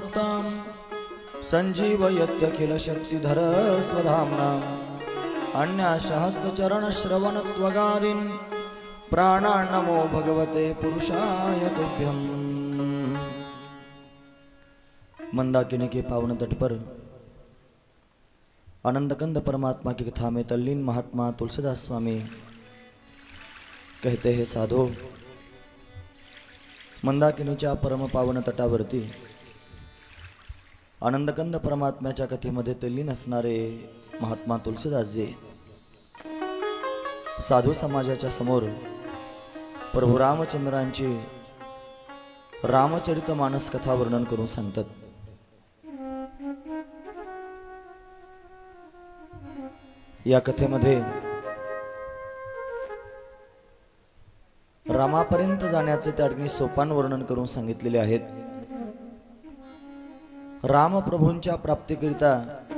सत्तां सञ्जीवयत्यखिलशक्तिधर स्वधाम्ना अन्याशहस्तचरणश्रवणत्वगादीन् प्राणान्नमो भगवते पुरुषाय तुभ्यम्। मंदाकिनी के पावन तट पर आनंदकंद परमात्मा की कथा में तल्लीन महात्मा तुलसीदास स्वामी कहते हैं, साधो, मंदाकिनीच्या परम पावन तटावरती आनंदकंद परमात्म्याच्या कथेमध्ये तल्लीन असणारे महात्मा तुलसीदासजी साधू समाजाच्या समोर प्रभू रामचंद्रांची रामचरित मानस कथा वर्णन करून सांगतात। या कथेमध्ये रामापर्यंत जाण्याचे त्या ठिकाणी सोपान वर्णन करून सांगितलेले आहेत। रामप्रभूंच्या प्राप्तीकरिता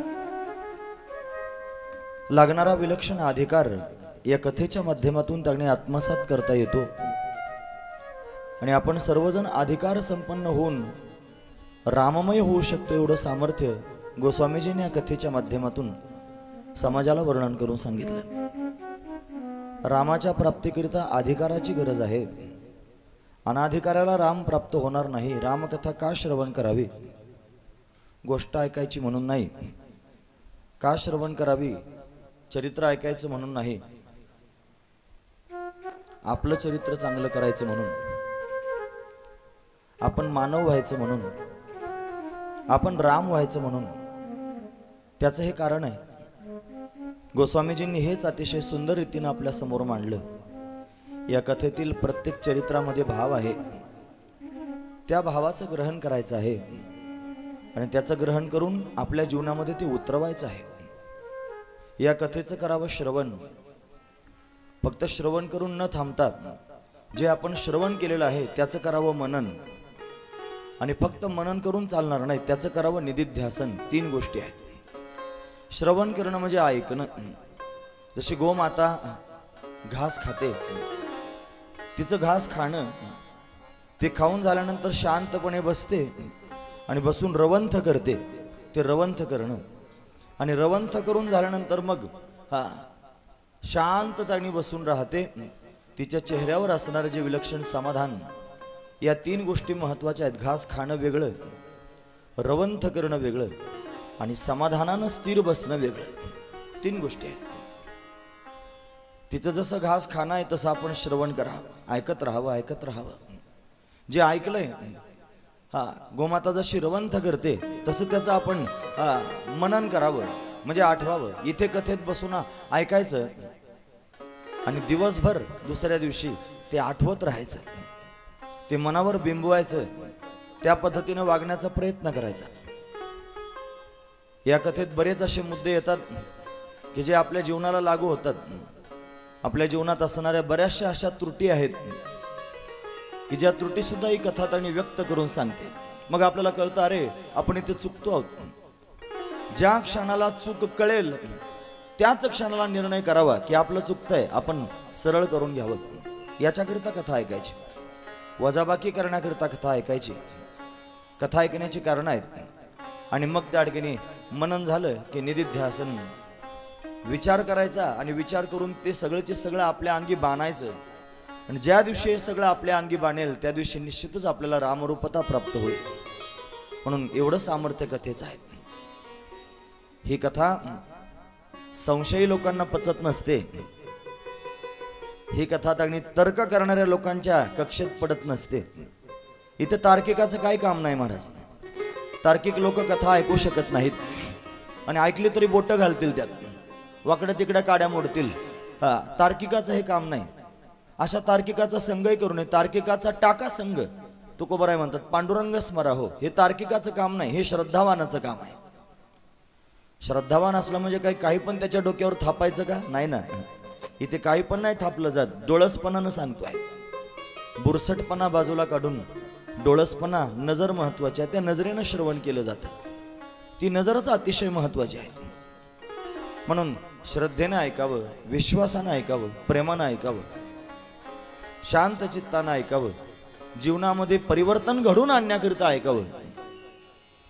लागणारा विलक्षण अधिकार या कथेच्या माध्यमातून त्याने आत्मसात करता येतो आणि आपण सर्वजण अधिकार संपन्न होऊन राममय होऊ शकतो एवढं सामर्थ्य गोस्वामीजींनी या कथेच्या माध्यमातून समाजाला वर्णन करून सांगितलं। रामाच्या प्राप्तीकरिता अधिकाराची गरज आहे। अनाधिकाराला राम प्राप्त होणार नाही। रामकथा का श्रवण करावी? गोष्ट ऐकायची म्हणून नाही, का श्रवण करावी? चरित्र ऐकायचं म्हणून नाही, आपलं चरित्र चांगलं करायचं म्हणून, आपण मानव व्हायचं म्हणून, आपण राम व्हायचं म्हणून। त्याचं हे कारण आहे। गोस्वामीजींनी हेच अतिशय सुंदर रीतीने आपल्या समोर मांडलं। या कथेतील प्रत्येक चरित्रामध्ये भाव आहे, त्या भावाचं ग्रहण करायचं आहे आणि त्याचं ग्रहण करून आपल्या जीवनामध्ये ते उतरवायचं आहे। या कथेचं करावं श्रवण, फक्त श्रवण करून न थांबता जे आपण श्रवण केलेलं आहे त्याचं करावं मनन, आणि फक्त मनन करून चालणार नाही, त्याचं करावं निदिध्यासन। तीन गोष्टी आहेत। श्रवण करणं म्हणजे ऐकणं। जशी गोमाता घास खाते, तिचं घास खाणं, ते खाऊन झाल्यानंतर शांतपणे बसते आणि बसून रवंथ करते, ते रवंथ करणं। आणि रवंथ करून झाल्यानंतर मग शांतताने बसून राहते। तिच्या चेहऱ्यावर असणारे जे विलक्षण समाधान, या तीन गोष्टी महत्त्वाच्या आहेत। घास खाणं वेगळं, रवंथ करणं वेगळं आणि समाधानानं स्थिर बसणं वेगळं। तीन गोष्टी आहेत। तिचं जसं घास खाणं आहे तसं आपण श्रवण करावं, ऐकत राहावं, ऐकत राहावं। जे ऐकलंय, गोमाता जशी रवंथ करते तसं त्याचं आपण मनन करावं, म्हणजे आठवावं। इथे कथेत बसून ऐकायचं आणि दिवसभर दुसऱ्या दिवशी ते आठवत राहायचं, ते मनावर बिंबवायचं, त्या पद्धतीने वागण्याचा प्रयत्न करायचा। या कथेत बरेच असे मुद्दे येतात की जे आपल्या जीवनाला लागू होतात। आपल्या जीवनात असणाऱ्या बऱ्याचशा अशा त्रुटी आहेत की ज्या त्रुटी सुद्धा ही कथा त्यांनी व्यक्त करून सांगते। मग आपल्याला कळतं, अरे आपण इथे चुकतो आहोत। ज्या क्षणाला चूक कळेल त्याच क्षणाला निर्णय करावा की आपलं चुकतंय, आपण सरळ करून घ्यावं। याच्याकरिता कथा ऐकायची, वजाबाकी करण्याकरिता कथा ऐकायची। कथा ऐकण्याची कारण आहेत आणि मग त्या ठिकाणी मनन झालं की निदिध्यासन, विचार करायचा आणि विचार करून ते सगळंचे सगळं आपल्या अंगी बाणायचं। आणि ज्या दिवशी हे सगळं आपल्या अंगी बाणेल त्या दिवशी निश्चितच आपल्याला रामरूपता प्राप्त होईल। म्हणून एवढं सामर्थ्य कथेचं आहे। ही कथा संशयी लोकांना पचत नसते। ही कथा त्यांनी तर्क करणाऱ्या लोकांच्या कक्षेत पडत नसते। इथे तार्किकाचं काय काम नाही महाराज। तार्किक लोक कथा ऐकू शकत नाहीत आणि ऐकली तरी बोटं घालतील, त्यात वाकडं तिकडं काड्या मोडतील। तार्किकाचं हे काम नाही। अशा तार्किकाचा संघही करू नये। तार्किकाचा टाका संघ तुकोबराय म्हणतात, पांडुरंग स्मरा हो। हे तार्किकाचं काम नाही, हे श्रद्धावानाचं काम आहे। श्रद्धावान असलं म्हणजे काही पण त्याच्या डोक्यावर थापायचं का? नाही ना, इथे काही पण नाही थापलं जात। डोळसपणानं सांगतोय, बुरसटपणा बाजूला काढून डोळसपणा, नजर महत्वाची आहे। त्या नजरेनं श्रवण केलं जातं, ती नजरच अतिशय महत्वाची आहे। म्हणून श्रद्धेनं ऐकावं, विश्वासानं ऐकावं, प्रेमानं ऐकावं, शांत चित्तानं ऐकावं, जीवनामध्ये परिवर्तन घडून आणण्याकरिता ऐकावं।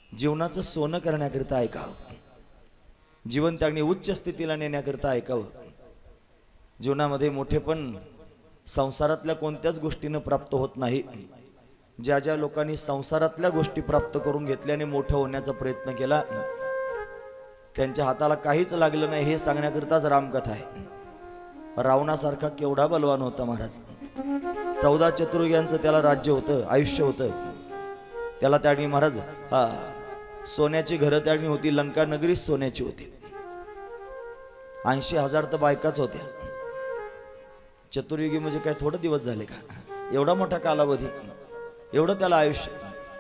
जीवनाचं सोनं करण्याकरिता ऐकावं, जीवन त्यागणी उच्च स्थितीला नेण्याकरिता ऐकावं. जीवनामध्ये मोठेपण संसारातल्या कोणत्याच गोष्टीनं प्राप्त होत नाही. ज्या ज्या लोकांनी संसारातल्या गोष्टी प्राप्त करून घेतल्याने मोठं होण्याचा प्रयत्न केला त्यांच्या हाताला काहीच लागलं नाही हे सांगण्याकरिताच रामकथा आहे. रावणासारखा केवढा बलवान होता महाराज. 14 चतुर्युगांचं त्याला राज्य होतं, आयुष्य होतं. त्याला त्याने महाराज सोन्याची घरं त्याने होती, लंका नगरी सोन्याची होती. 80,000 तर बायकाच होत्या. चतुर्युगी म्हणजे काय थोडे दिवस झाले का? एवढा मोठा कालावधी, एवढं त्याला आयुष्य.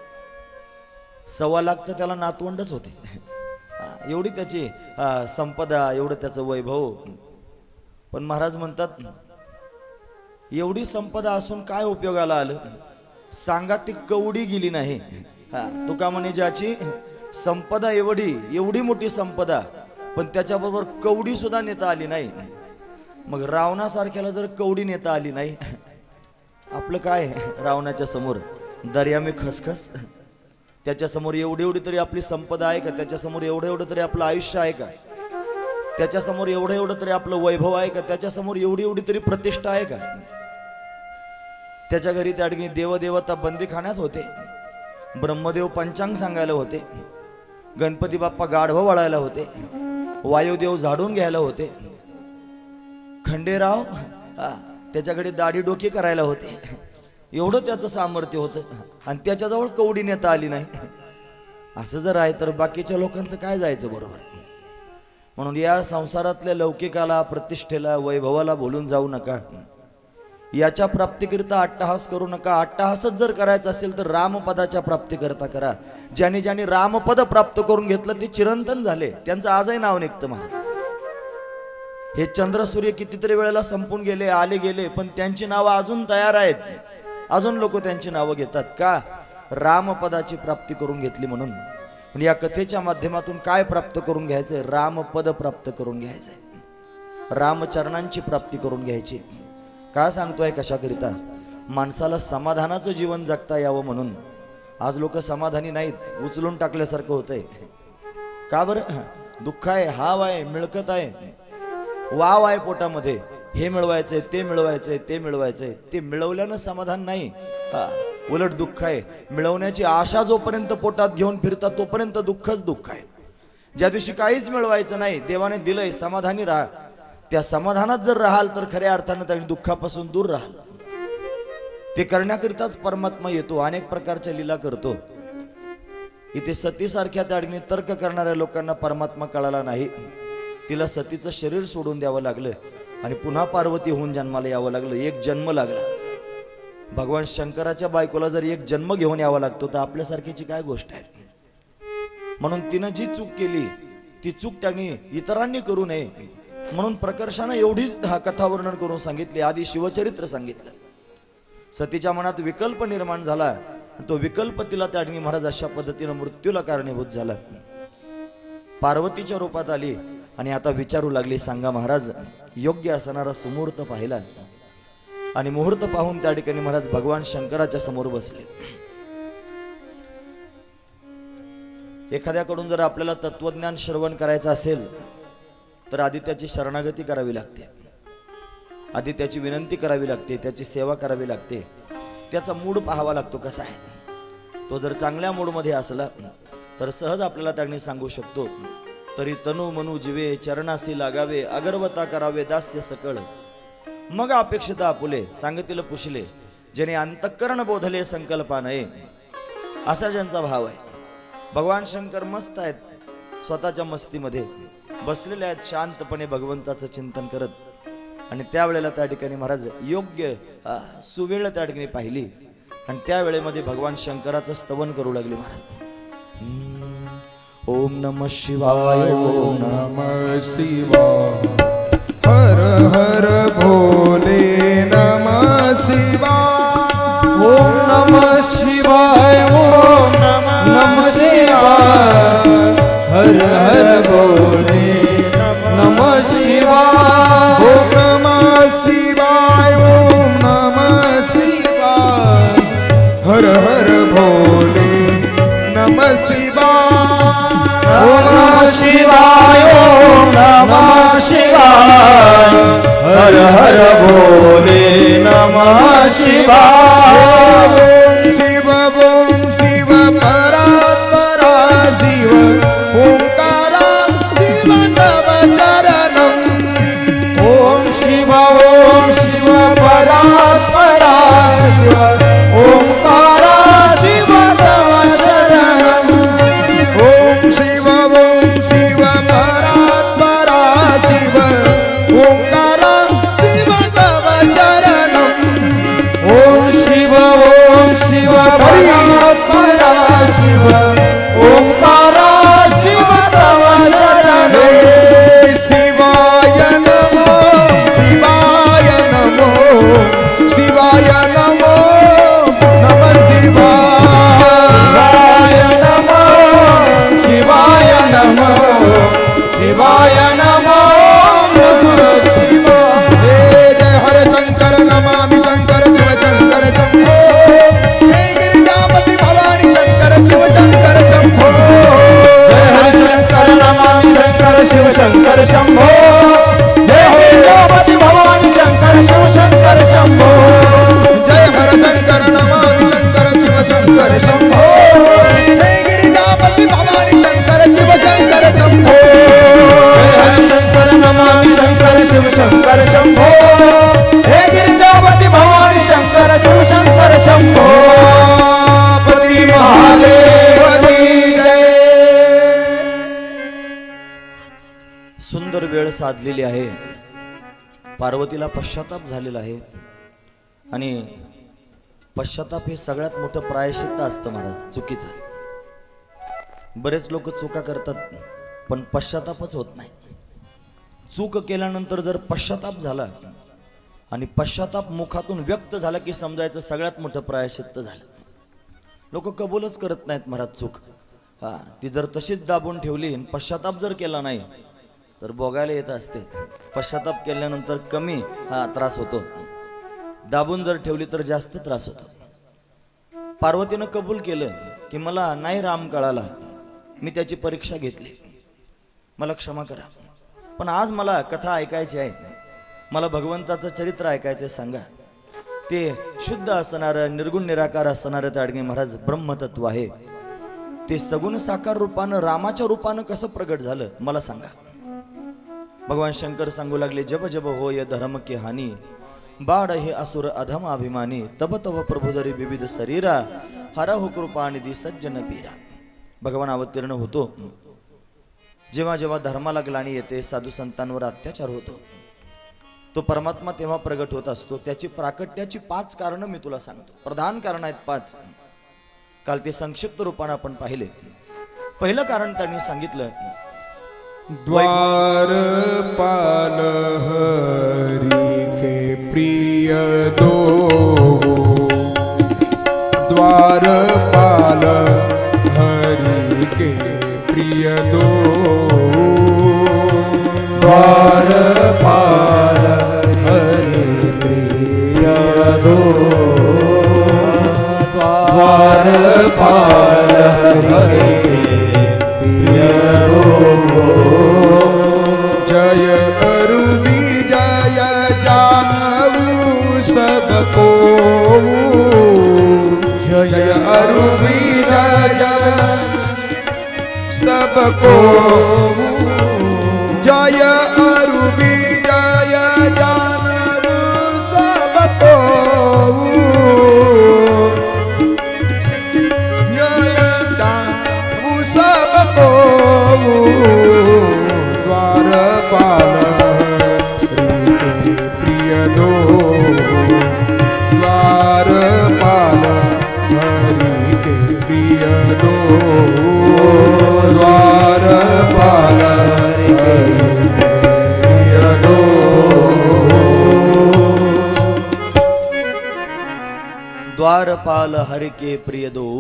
1.25 लाख तर त्याला नातवंडच होते. एवढी त्याची संपदा, एवढं त्याचं वैभव. पण महाराज म्हणतात एवढी संपदा असून काय उपयोगाला आलं? सांगा ती कवडी गेली नाही. तुका म्हणे ज्याची संपदा एवढी मोठी संपदा पण त्याच्याबरोबर कवडी सुद्धा नेता आली नाही. मग रावणासारख्याला जर कवडी नेता आली नाही, आपलं काय? रावणाच्या समोर दर्या में खसखस. त्याच्यासमोर एवढी तरी आपली संपदा आहे का? त्याच्यासमोर एवढं तरी आपलं आयुष्य आहे का? त्याच्यासमोर एवढं तरी आपलं वैभव आहे का? त्याच्यासमोर एवढी तरी प्रतिष्ठा आहे का? त्याच्या घरी त्या ठिकाणी देवदेवता बंदीखान्यात होते, ब्रह्मदेव पंचांग सांगायला होते, गणपती बाप्पा गाढव वळायला होते, वायुदेव झाडून घ्यायला होते, खंडेराव त्याच्याकडे दाढी डोकी करायला होते. एवढं त्याचं सामर्थ्य होतं आणि त्याच्याजवळ कवडी नेता आली नाही. असं जर आहे तर बाकीच्या लोकांचं काय जायचं बरोबर? म्हणून या संसारातल्या लौकिकाला, प्रतिष्ठेला, वैभवाला बोलून जाऊ नका. याच्या प्राप्तीकरिता अट्टहास करू नका. अट्टहासच जर करायचा असेल तर रामपदाच्या प्राप्तीकरिता करा. ज्यांनी रामपद प्राप्त करून घेतलं ते चिरंतन झाले, त्यांचं आजही नाव निघतं महाराज. हे चंद्र सूर्य कितीतरी वेळेला संपून गेले, आले गेले, पण त्यांची नावं अजून तयार आहेत. अजून लोक त्यांची नावं घेतात का? रामपदाची प्राप्ती करून घेतली म्हणून. पण या कथेच्या माध्यमातून काय प्राप्त करून घ्यायचंय? रामपद प्राप्त करून घ्यायचंय, रामचरणांची प्राप्ती करून घ्यायची. काय सांगतोय? कशाकरिता? माणसाला समाधानाचं जीवन जगता यावं म्हणून. आज लोक समाधानी नाहीत, उचलून टाकल्यासारखं होतंय. का बरं? दुःख आहे, हाव आहे, मिळकत आहे, वाव आहे पोटामध्ये, हे मिळवायचंय, ते मिळवायचंय, ते मिळवायचंय. ते मिळवल्यानं समाधान नाही, उलट दुःख आहे. मिळवण्याची आशा जोपर्यंत पोटात घेऊन फिरतात तोपर्यंत दुःखच दुःख आहे. ज्या दिवशी काहीच मिळवायचं नाही, देवाने दिलंय, समाधानी राहा. त्या समाधानात जर राहाल तर खऱ्या अर्थानं त्या दुःखापासून दूर राहाल. ते करण्याकरिताच परमात्मा येतो, अनेक प्रकारच्या लीला करतो. इथे सतीसारख्या त्या ठिकाणी तर्क करणाऱ्या लोकांना परमात्मा कळाला नाही. तिला सतीचं शरीर सोडून द्यावं लागलं आणि पुन्हा पार्वती होऊन जन्माला यावं लागलं. एक जन्म लागला. भगवान शंकराच्या बायकोला जर एक जन्म घेऊन यावा लागतो तर आपल्यासारखीची काय गोष्ट आहे? म्हणून तिनं जी चूक केली ती चूक त्यांनी इतरांनी करू नये म्हणून प्रकर्षानं एवढी कथा वर्णन करून सांगितली. आधी शिवचरित्र सांगितलं. सतीच्या मनात विकल्प निर्माण झाला, तो विकल्प तिला त्या ठिकाणी महाराज अशा पद्धतीनं मृत्यूला कारणीभूत झाला. पार्वतीच्या रूपात आली आणि आता विचारू लागली, सांगा महाराज, योग्य असणारा सुमुहूर्त पाहिला आणि मुहूर्त पाहून त्या ठिकाणी महाराज भगवान शंकराच्या समोर बसले. एखाद्याकडून जर आपल्याला तत्वज्ञान श्रवण करायचं असेल तर आधी त्याची शरणागती करावी लागते, आधी त्याची विनंती करावी लागते, त्याची सेवा करावी लागते, त्याचा मूड पाहावा लागतो कसा आहे. तो जर चांगल्या मूडमध्ये असला तर सहज आपल्याला त्याने सांगू शकतो, तरी तनु मनु जीवे चरणासी लागावे, अगरवता करावे दास्य सकळ, मग अपेक्षित आपुले सांगतील पुशले, जेणे अंतःकरण बोधले संकल्पा नये. असा ज्यांचा भाव आहे. भगवान शंकर मस्त आहेत, स्वतःच्या मस्तीमध्ये बसलेले आहेत शांतपणे भगवंताचं चिंतन करत. आणि त्यावेळेला त्या ठिकाणी महाराज योग्य सुवेळ त्या ठिकाणी पाहिली आणि त्या वेळेमध्ये भगवान शंकराचं स्तवन करू लागले महाराज. ओम नमः शिवाय, ओम नमः शिवाय, हर हर भोले नमः शिवाय, ओम नमः शिवाय, ओम नमः शिवाय, हर हर भोले नमः शिवाय, ओम नमः शिवाय, ओम नमः शिवाय, हर हर भोले नमः शिवाय ओम नमः शिवाय ओम नमः शिवाय हर हर भोले नमः शिवाय ओम शिव परात्परा शिव ओंकारा शिव तव चरणम ओम शिव परात्परा शिव ओंकारा शिव तव शरणम ओम शिव परात्परा शिव ओंकारा शिव तव चरणम ओम शिव परात्परा शिव ओंकारा शिव तव शरणम हे शिवाय नमो शिवाय नमो शिवाय नमो नमः शिवाय शिवाय नमो शिवाय नमो नमः शिवाय हे जय हर शंकर नमामि शंकर शिव शंकर शंभो हे गिरिजापति भवानी शंकर शिव शंकर शंभो जय हर शंकर नमामि शंकर शिव शंकर शंभो जय हे गणपति भवानी शंकर शिव शंकर शंभो जय हर शंकर नमामि शंकर शिव शंकर शंभो हे गिरिजापति भवानी शंकर शिव शंकर शंभो जय हर शंकर नमामि शंकर शिव शंकर शंभो हे गिरिजापति भवानी शंकर शिव शंकर शंभो पति महादेव की जय सुंदर वेळ साधलेली आहे. पार्वतीला पश्चाताप झालेला आहे आणि पश्चाताप हे सगळ्यात मोठं प्रायश्चित्त असतं महाराज चुकीचं. बरेच लोक चुका करतात पण पश्चातापच होत नाही. चूक केल्यानंतर जर पश्चाताप झाला आणि पश्चाताप मुखातून व्यक्त झाला की समजायचं सगळ्यात मोठं प्रायश्चित्त झालं. लोक कबूलच करत नाहीत महाराज चूक. हा ती जर तशीच दाबून ठेवली आणि पश्चाताप जर केला नाही तर भोगायला येत असते. पश्चाताप केल्यानंतर कमी त्रास होतो, दाबून जर ठेवली तर जास्त त्रास होतो. पार्वतीनं कबूल केलं की मला नाही राम कळाला, मी त्याची परीक्षा घेतली, मला क्षमा करा. पण आज मला कथा ऐकायची आहे, मला भगवंताचं चरित्र ऐकायचं आहे. सांगा ते शुद्ध असणारं निर्गुण निराकार असणारं ताडगे महाराज ब्रह्मतत्व आहे. ते सगुण साकार रूपानं रामाच्या रूपानं कसं प्रगट झालं मला सांगा. भगवान शंकर सांगू लागले जब जब होय धर्म की हानी बाड हे असुर अधम अभिमानी तब तब प्रभुदरी विविध शरीरा हरा हो कृपा निधी सज्जन पीरा. भगवान अवतीर्ण होतो जेव्हा जेव्हा धर्माला ग्लानी येते, साधू संतांवर अत्याचार होतो, तो परमात्मा तेव्हा प्रगट होत असतो. त्याची प्राकट्याची 5 कारणं मी तुला सांगतो. प्रधान कारण आहेत 5. काल ते संक्षिप्त रूपाने आपण पाहिले. पहिलं कारण त्यांनी सांगितलं द्वारपाल हरि के प्रिय दो द्वारपाल हरि के प्रिय दो द्वारपाल हरि प्रिय दो द्वारपाल हरि प्रिय दो जय अरु विजय जानऊ सबको जय अरु विजय सबको जय अरु विजय जानऊ सबको जय जानऊ सबको द्वारपाल प्रिय दो द्वारपाल हरि के प्रिय दो द्वारपाल हरि के प्रिय दो. द्वारपाल हरि के प्रिय दो.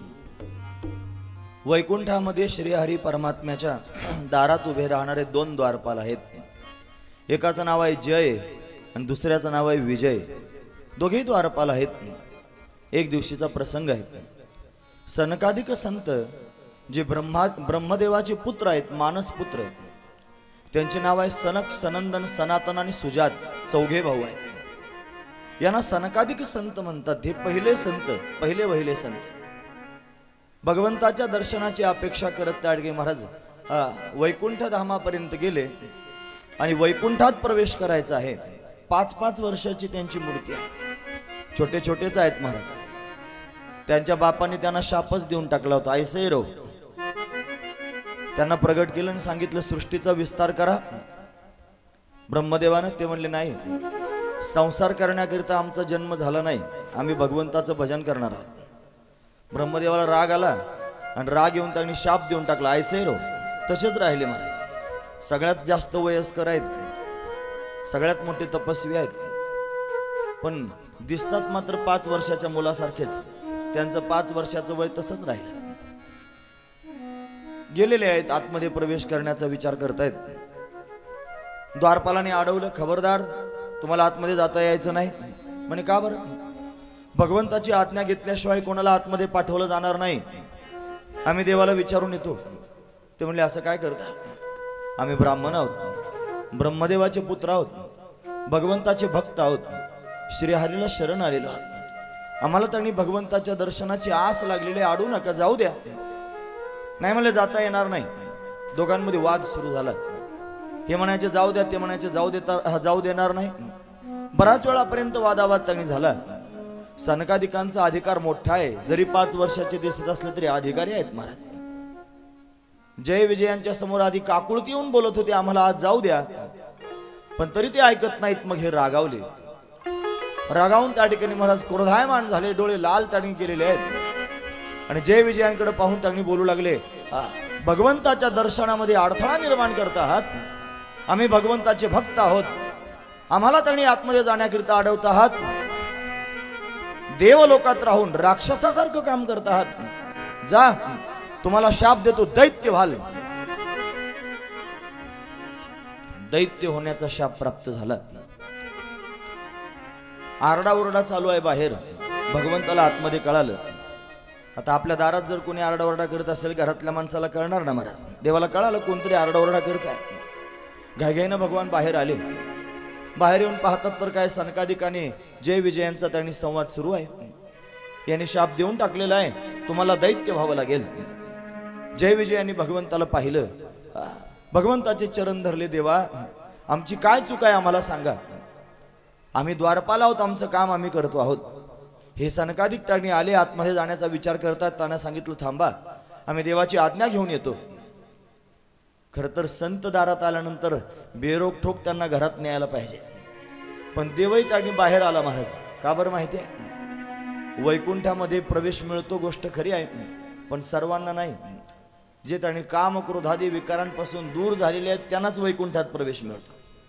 वैकुंठामध्ये श्रीहरी परमात्म्याच्या दारात उभे राहणारे 2 द्वारपाल आहेत. एकाचं नाव आहे जय आणि दुसऱ्याचं नाव आहे विजय. दोघेही द्वारपाल आहेत. एक दिवशीचा प्रसंग आहे. सनकादिक संत जे ब्रह्मदेवाचे पुत्र आहेत, मानस पुत्र, त्यांचे नाव आहे सनक, सनंदन, सनातन आणि सुजात. चौघे भाऊ आहेत. यांना सनकाधिक संत म्हणतात. हे पहिले संत, पहिले संत. भगवंताच्या दर्शनाची अपेक्षा करत ताडगे महाराज वैकुंठ धामापर्यंत गेले आणि वैकुंठात प्रवेश करायचा आहे. 5-5 वर्षाची त्यांची मूर्ती आहे. छोटे छोटेच आहेत महाराज. त्यांच्या बापाने त्यांना शापच देऊन टाकला होता, ऐसे रो. त्यांना प्रगट केलं आणि सांगितलं सृष्टीचा विस्तार करा. ब्रह्मदेवानं ते म्हणले नाही, संसार करण्याकरिता आमचा जन्म झाला नाही, आम्ही भगवंताचं भजन करणार आहोत. ब्रह्मदेवाला राग आला आणि राग येऊन त्यांनी शाप देऊन टाकला, ऐसे रो. तसेच राहिले महाराज. सगळ्यात जास्त वयस्कर आहेत, सगळ्यात मोठे तपस्वी आहेत, पण दिसतात मात्र 5 वर्षाच्या मुलासारखेच. त्यांचं 5 वर्षाचं वय तसंच राहिलं. गेलेले आहेत, आतमध्ये प्रवेश करण्याचा विचार करतायत. द्वारपालाने अडवलं, खबरदार तुम्हाला आतमध्ये जाता यायचं नाही. म्हणे का बरं? भगवंताची आज्ञा घेतल्याशिवाय कोणाला आतमध्ये पाठवलं जाणार नाही, आम्ही देवाला विचारून येतो. ते म्हणले असं काय करता? आम्ही ब्राह्मण आहोत, ब्रह्मदेवाचे पुत्र आहोत, भगवंताचे भक्त आहोत, श्रीहरीला शरण आलेलो आहोत. आम्हाला त्यांनी भगवंताच्या दर्शनाची आस लागलेली, अडू नका, जाऊ द्या. नाही म्हणले जाता येणार नाही. दोघांमध्ये वाद सुरू झाला. हे म्हणायचे जाऊ द्या, ते म्हणायचे जाऊ देणार नाही. बराच वेळापर्यंत वादावाद त्यांनी झाला. सनकादिकांचा अधिकार मोठा आहे, जरी 5 वर्षाचे दिसत असले तरी अधिकारी आहेत महाराज. जय विजयांच्या समोर आधी काकुळती येऊन बोलत होते आम्हाला आज जाऊ द्या, पण तरी ते ऐकत नाहीत. मग हे रागावले. रागावून त्या ठिकाणी महाराज क्रोधायमान झाले, डोळे लाल त्यांनी केलेले आहेत आणि जय विजयांकडे पाहून त्यांनी बोलू लागले, भगवंताच्या दर्शनामध्ये अडथळा निर्माण करत आहात, आम्ही भगवंताचे भक्त आहोत, आम्हाला त्यांनी आतमध्ये जाण्याकरिता अडवत आहात, देवलोकात राहून राक्षसासारखं काम करत आहात, जा तुम्हाला शाप देतो, दैत्य व्हाल. दैत्य होण्याचा शाप प्राप्त झाला. आरडाओरडा चालू आहे बाहेर. भगवंताला आतमध्ये कळालं. आता आपल्या दारात जर कोणी आरडाओरडा करत असेल, घरातल्या माणसाला कळणार ना महाराज. देवाला कळालं कोणतरी आरडाओरडा करत आहे. घाईघाईनं भगवान बाहेर आले. बाहेर येऊन पाहतात तर काय, सनकादिकाने जय विजयांचा त्यांनी संवाद सुरू आहे. यांनी शाप देऊन टाकलेला आहे, तुम्हाला दैत्य व्हावं लागेल. जय विजयांनी भगवंताला पाहिलं. भगवंताचे चरण धरले, देवा आमची काय चूक आहे आम्हाला सांगा, आम्ही द्वारपाल आहोत, आमचं काम आम्ही करतो आहोत. हे सनकादिक त्यांनी आले, आतमध्ये जाण्याचा विचार करतात. त्यांना सांगितलं थांबा, आम्ही देवाची आज्ञा घेऊन येतो. खरं तर संत दारात आल्यानंतर बेरोकठोक त्यांना घरात न्यायला पाहिजे, पण देवही त्यांनी बाहेर आला महाराज. का बरं माहिती आहे? वैकुंठामध्ये प्रवेश मिळतो गोष्ट खरी आहे, पण सर्वांना नाही. जे त्यांनी काम क्रोधादी विकारांपासून दूर झालेले आहेत त्यांनाच वैकुंठात प्रवेश मिळतो.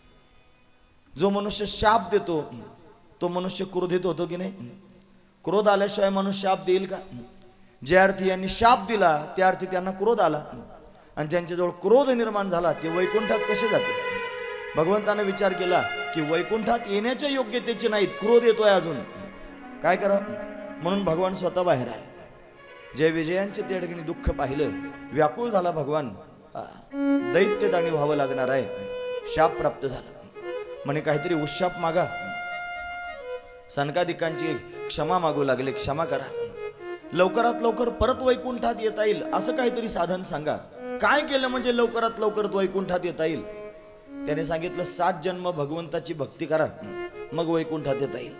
जो मनुष्य शाप देतो तो मनुष्य क्रोधित होतो की नाही? क्रोध आल्याशिवाय मनुष्य शाप देईल का? ज्या अर्थी यांनी शाप दिला त्या अर्थी त्यांना क्रोध आला, आणि ज्यांच्याजवळ क्रोध निर्माण झाला ते वैकुंठात कसे जाते? भगवंताने विचार केला की वैकुंठात येण्याच्या योग्यतेचे नाहीत, क्रोध येतोय अजून, काय करावं? म्हणून भगवान स्वतः बाहेर आले. जय विजयांचे त्या ठिकाणी दुःख पाहिलं, व्याकुळ झाला भगवान. दैत्य त्यांनी व्हावं लागणार आहे, शाप प्राप्त झाला. म्हणे काहीतरी उशाप मागा. सनकादिकांची क्षमा मागू लागले, क्षमा करा, लवकरात लवकर परत वैकुंठात येता येईल असं काहीतरी साधन सांगा. काय केलं म्हणजे लवकरात लवकर वैकुंठात येता येईल? त्याने सांगितलं 7 जन्म भगवंताची भक्ती करा, मग वैकुंठात येता येईल.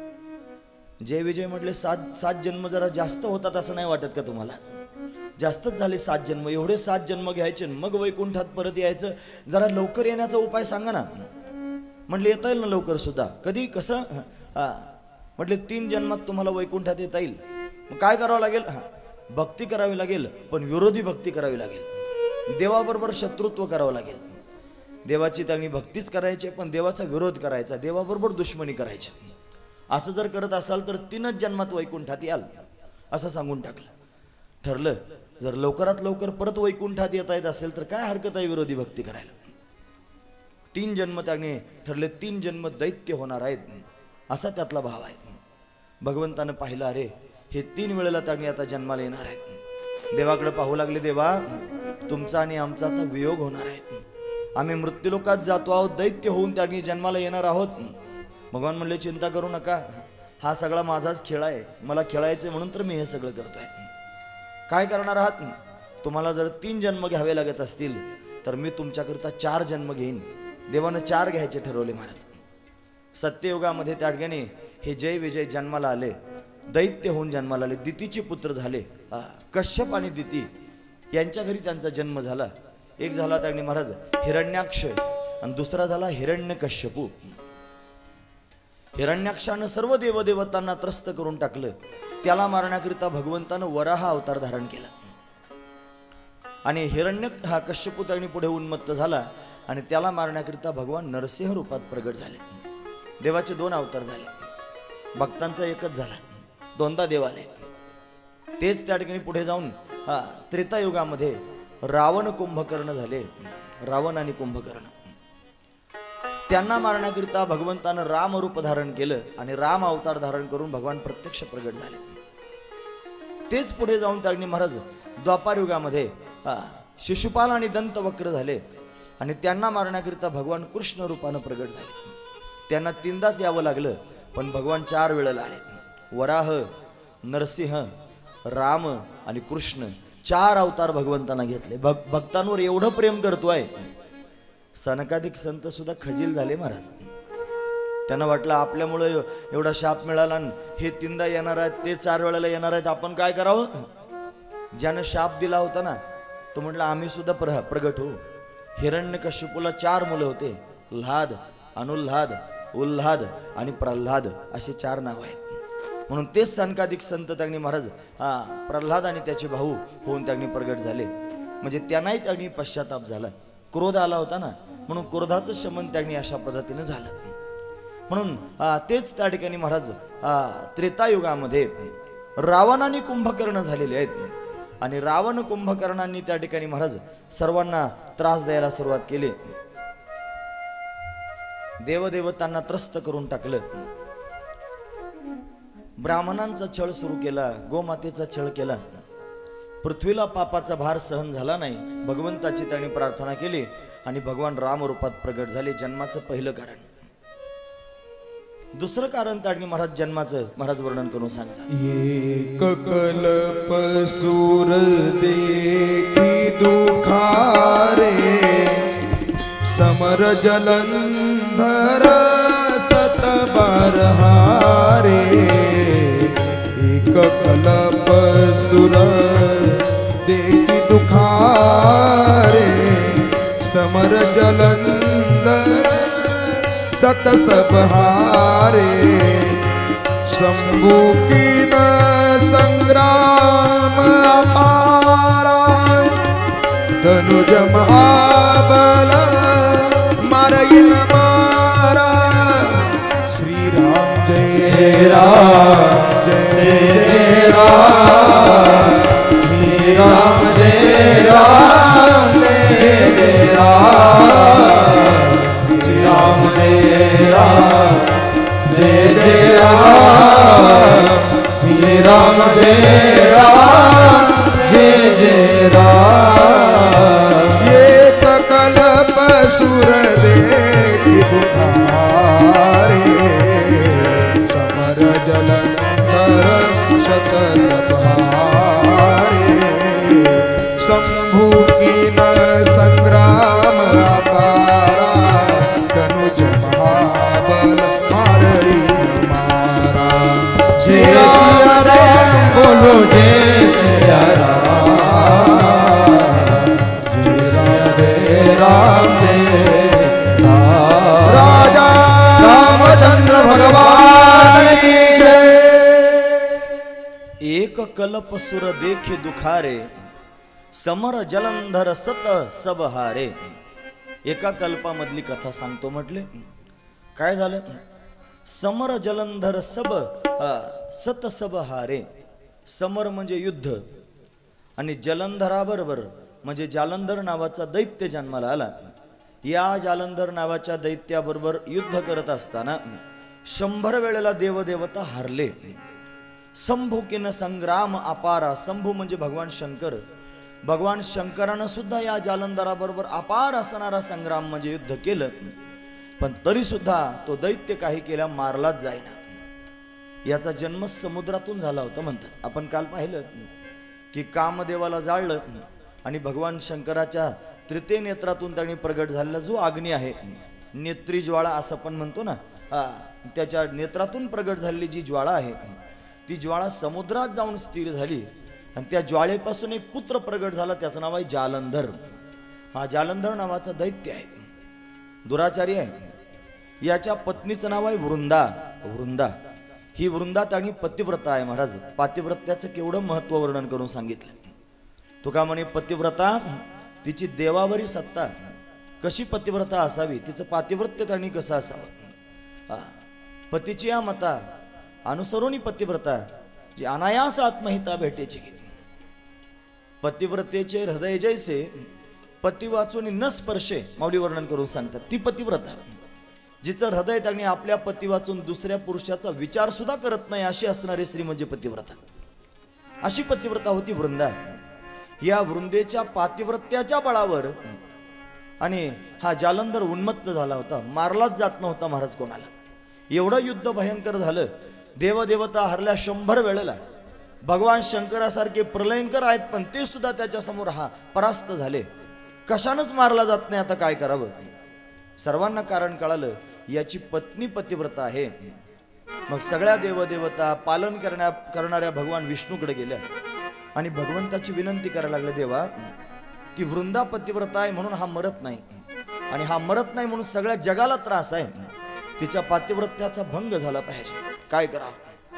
जय विजय म्हटले 7 जन्म जरा जास्त होतात असं नाही वाटत का तुम्हाला? जास्तच झाले 7 जन्म. एवढे 7 जन्म घ्यायचे मग वैकुंठात परत यायचं, जरा लवकर येण्याचा उपाय सांगा ना. म्हटले येता येईल ना लवकर सुद्धा. कधी, कसं? म्हटले 3 जन्मात तुम्हाला वैकुंठात येता येईल. मग काय करावं लागेल? भक्ती करावी लागेल, पण विरोधी भक्ती करावी लागेल. देवाबरोबर शत्रुत्व करावं लागेल. देवाची त्यांनी भक्तीच करायची, पण देवाचा विरोध करायचा, देवाबरोबर दुश्मनी करायची. असं जर करत असाल तर 3च जन्मात वैकुंठात याल असं सांगून टाकलं. ठरलं जर लवकरात लवकर परत वैकुंठात येता येत असेल तर काय हरकत आहे विरोधी भक्ती करायला. 3 जन्म त्याने ठरले, 3 जन्म दैत्य होणार आहेत असा त्यातला भाव आहे. भगवंतानं पाहिलं, अरे हे 3 वेळेला त्यांनी आता जन्माला येणार आहेत. देवाकडे पाहू लागले, देवा तुमचा आणि आमचा आता वियोग होणार आहे, आम्ही मृत्यूलोकात जातो आहोत, दैत्य होऊन त्या जन्माला येणार आहोत. भगवान म्हणले चिंता करू नका, हा सगळा माझाच खेळ आहे, मला खेळायचे म्हणून तर मी हे सगळं करतोय. काय करणार आहात? तुम्हाला जर 3 जन्म घ्यावे लागत असतील तर मी तुमच्याकरता 4 जन्म घेईन. देवानं 4 घ्यायचे ठरवले महाराज. सत्ययुगामध्ये त्या ठिकाणी हे जय विजय जन्माला आले, दैत्य होऊन जन्माला आले, दितीचे पुत्र झाले. कश्यप आणि दिती यांच्या घरी त्यांचा जन्म झाला. एक झाला त्या ठिकाणी महाराज हिरण्याक्ष आणि दुसरा झाला हिरण्यकश्यपू. हिरण्याक्षानं सर्व देवदेवतांना त्रस्त करून टाकलं. त्याला मारण्याकरिता भगवंतानं वराह अवतार धारण केला आणि हिरण्य हा कश्यपू त्या पुढे उन्मत्त झाला आणि त्याला मारण्याकरिता भगवान नरसिंह रूपात प्रगट झाले. देवाचे 2 अवतार झाले, भक्तांचा एकच झाला, 2दा देव आले. तेच त्या ठिकाणी पुढे जाऊन त्रेतायुगामध्ये रावण कुंभकर्ण झाले. रावण आणि कुंभकर्ण त्यांना मारण्याकरिता भगवंतानं राम रूप धारण केलं आणि राम अवतार धारण करून भगवान प्रत्यक्ष प्रगट झाले. तेच पुढे जाऊन त्या ठिकाणी महाराज द्वापार युगामध्ये शिशुपाल आणि दंतवक्र झाले आणि त्यांना मारण्याकरिता भगवान कृष्ण रूपानं प्रगट झाले. त्यांना 3दाच यावं लागलं, पण भगवान 4 वेळेला आले. वराह, नरसिंह, राम आणि कृष्ण 4 अवतार भगवंतांना घेतले. भक्तांवर एवढं प्रेम करतोय, सनकाधिक संत सुद्धा खजील झाले महाराज. त्यांना वाटलं आपल्यामुळे एवढा शाप मिळाला, हे 3दा येणार आहेत, ते 4 वेळेला येणार आहेत, आपण काय करावं? ज्यानं शाप दिला होता ना तो म्हटलं आम्ही सुद्धा प्रगट होऊ. हिरण्यकश्यपूला 4 मुलं होते, ल्हाद, अनुल्हाद, उल्हाद आणि प्रल्हाद असे 4 नाव आहेत. म्हणून तेच सनकाधिक संत त्यांनी महाराज प्रल्हाद आणि त्याचे भाऊ होऊन त्यांनी प्रगट झाले. म्हणजे त्यांनाही त्यांनी पश्चाताप झाला, क्रोध आला होता ना, म्हणून क्रोधाचं शमन त्यांनी अशा पद्धतीने झालं. म्हणून तेच त्या ठिकाणी महाराज त्रेतायुगामध्ये रावण आणि कुंभकर्ण झालेले आहेत आणि रावण कुंभकर्णांनी त्या ठिकाणी महाराज सर्वांना त्रास द्यायला सुरुवात केली. देवदेवतांना त्रस्त करून टाकलं, ब्राह्मणांचा छळ सुरू केला, गोमातेचा छळ केला. पृथ्वीला पापाचा भार सहन झाला नाही. भगवंताची त्यांनी प्रार्थना केली आणि भगवान राम रूपात प्रगट झाले. जन्माचं पहिलं कारण. दुसरं कारण त्यांनी महाराज जन्माचं महाराज वर्णन करून सांगतात. एक कल्प सूर देखी दुखारे समर जलंधर सतबार हारे. एक कल्प सुर देखी दुखारे समर जलंधर सत सब हारे. शंभू कीन संग्राम अपारा धनुज महाबल मारईल मारा. श्रीराम जय राम जय जय राम. श्रीराम जय राम जय जय राम. श्रीराम जय राम जय जय राम. श्रीराम जय राम जय जय राम. एक कल्प सुर देखी दुखारे समर जलंधर शत सभारे. शंभू कीन संग्राम अपारा धनुज महाबल मारई मारा. जय सिया राम बोलो जय सिया राम. जय राम जय राम. राजा रामचंद्र भगवान की जय. एक कल्प सुर देखी दुखारे समर जलंधर सत सब हारे. एका कल्पामधली कथा सांगतो म्हटले. काय झालं? समर जलंधर सब सत सब हारे. समर म्हणजे युद्ध आणि जलंधराबरोबर म्हणजे जालंधर नावाचा दैत्य जन्माला आला. या जालंधर नावाच्या दैत्याबरोबर युद्ध करत असताना 100 वेळेला देवदेवता हारले. संभुकिन संग्राम अपारा. संभू म्हणजे भगवान शंकर. भगवान शंकरानं सुद्धा या जालंधराबरोबर अपार असणारा संग्राम म्हणजे युद्ध केलं, पण तरी सुद्धा तो दैत्य काही केल्या मारलाच जाईना. याचा जन्म समुद्रातून झाला होता म्हणतात. आपण काल पाहिलं की कामदेवाला जाळलं आणि भगवान शंकराच्या तृतीय नेत्रातून त्यांनी प्रगट झालेला जो अग्नी आहे, नेत्री ज्वाळा असं पण म्हणतो ना, त्याच्या नेत्रातून प्रगट झालेली जी ज्वाळा आहे ती ज्वाळा समुद्रात जाऊन स्थिर झाली आणि त्या ज्वाळेपासून एक पुत्र प्रगट झाला, त्याचं नाव आहे जालंधर. हा जालंधर नावाचा दैत्य आहे, दुराचारी आहे. याच्या पत्नीचं नाव आहे वृंदा. वृंदा ही वृंदा त्यांनी पतिव्रता आहे महाराज. पातिव्रत्याचं केवढं महत्व वर्णन करून सांगितलं. तुका म्हणे पतिव्रता तिची देवावरी सत्ता, कशी पतिव्रता असावी, तिचं पातिव्रत्य त्यांनी कसं असावं. पतीची या मता अनुसरोनी पतिव्रता जी अनायास आत्महिता भेटेची. पतिव्रतेचे हृदय जैसे पती वाचून न स्पर्शे माऊली वर्णन करून सांगतात. ती पतिव्रता जिचं हृदय त्यांनी आपल्या पती वाचून दुसऱ्या पुरुषाचा विचार सुद्धा करत नाही अशी असणारी स्त्री म्हणजे पतिव्रता. अशी पतिव्रता होती वृंदा. या वृंदेच्या पातिव्रत्याच्या बळावर आणि हा जालंधर उन्मत्त झाला होता, मारलाच जात नव्हता महाराज कोणाला. एवढं युद्ध भयंकर झालं, देवदेवता हरल्या 100 वेळेला. भगवान शंकरासारखे प्रलयंकर आहेत पण ते सुद्धा त्याच्या समोर परास्त झाले. कशानंच मारला जात नाही, आता काय करावं. सर्वांना कारण कळालं, याची पत्नी पतिव्रता आहे. मग सगळ्या देवदेवता पालन करणाऱ्या भगवान विष्णूकडे गेल्या आणि भगवंताची विनंती करायला लागले, देवा ती वृंदा पतिव्रता आहे म्हणून हा मरत नाही, आणि हा मरत नाही म्हणून सगळ्या जगाला त्रास आहे. तिच्या पातिव्रत्याचा भंग झाला पाहिजे, काय करावं.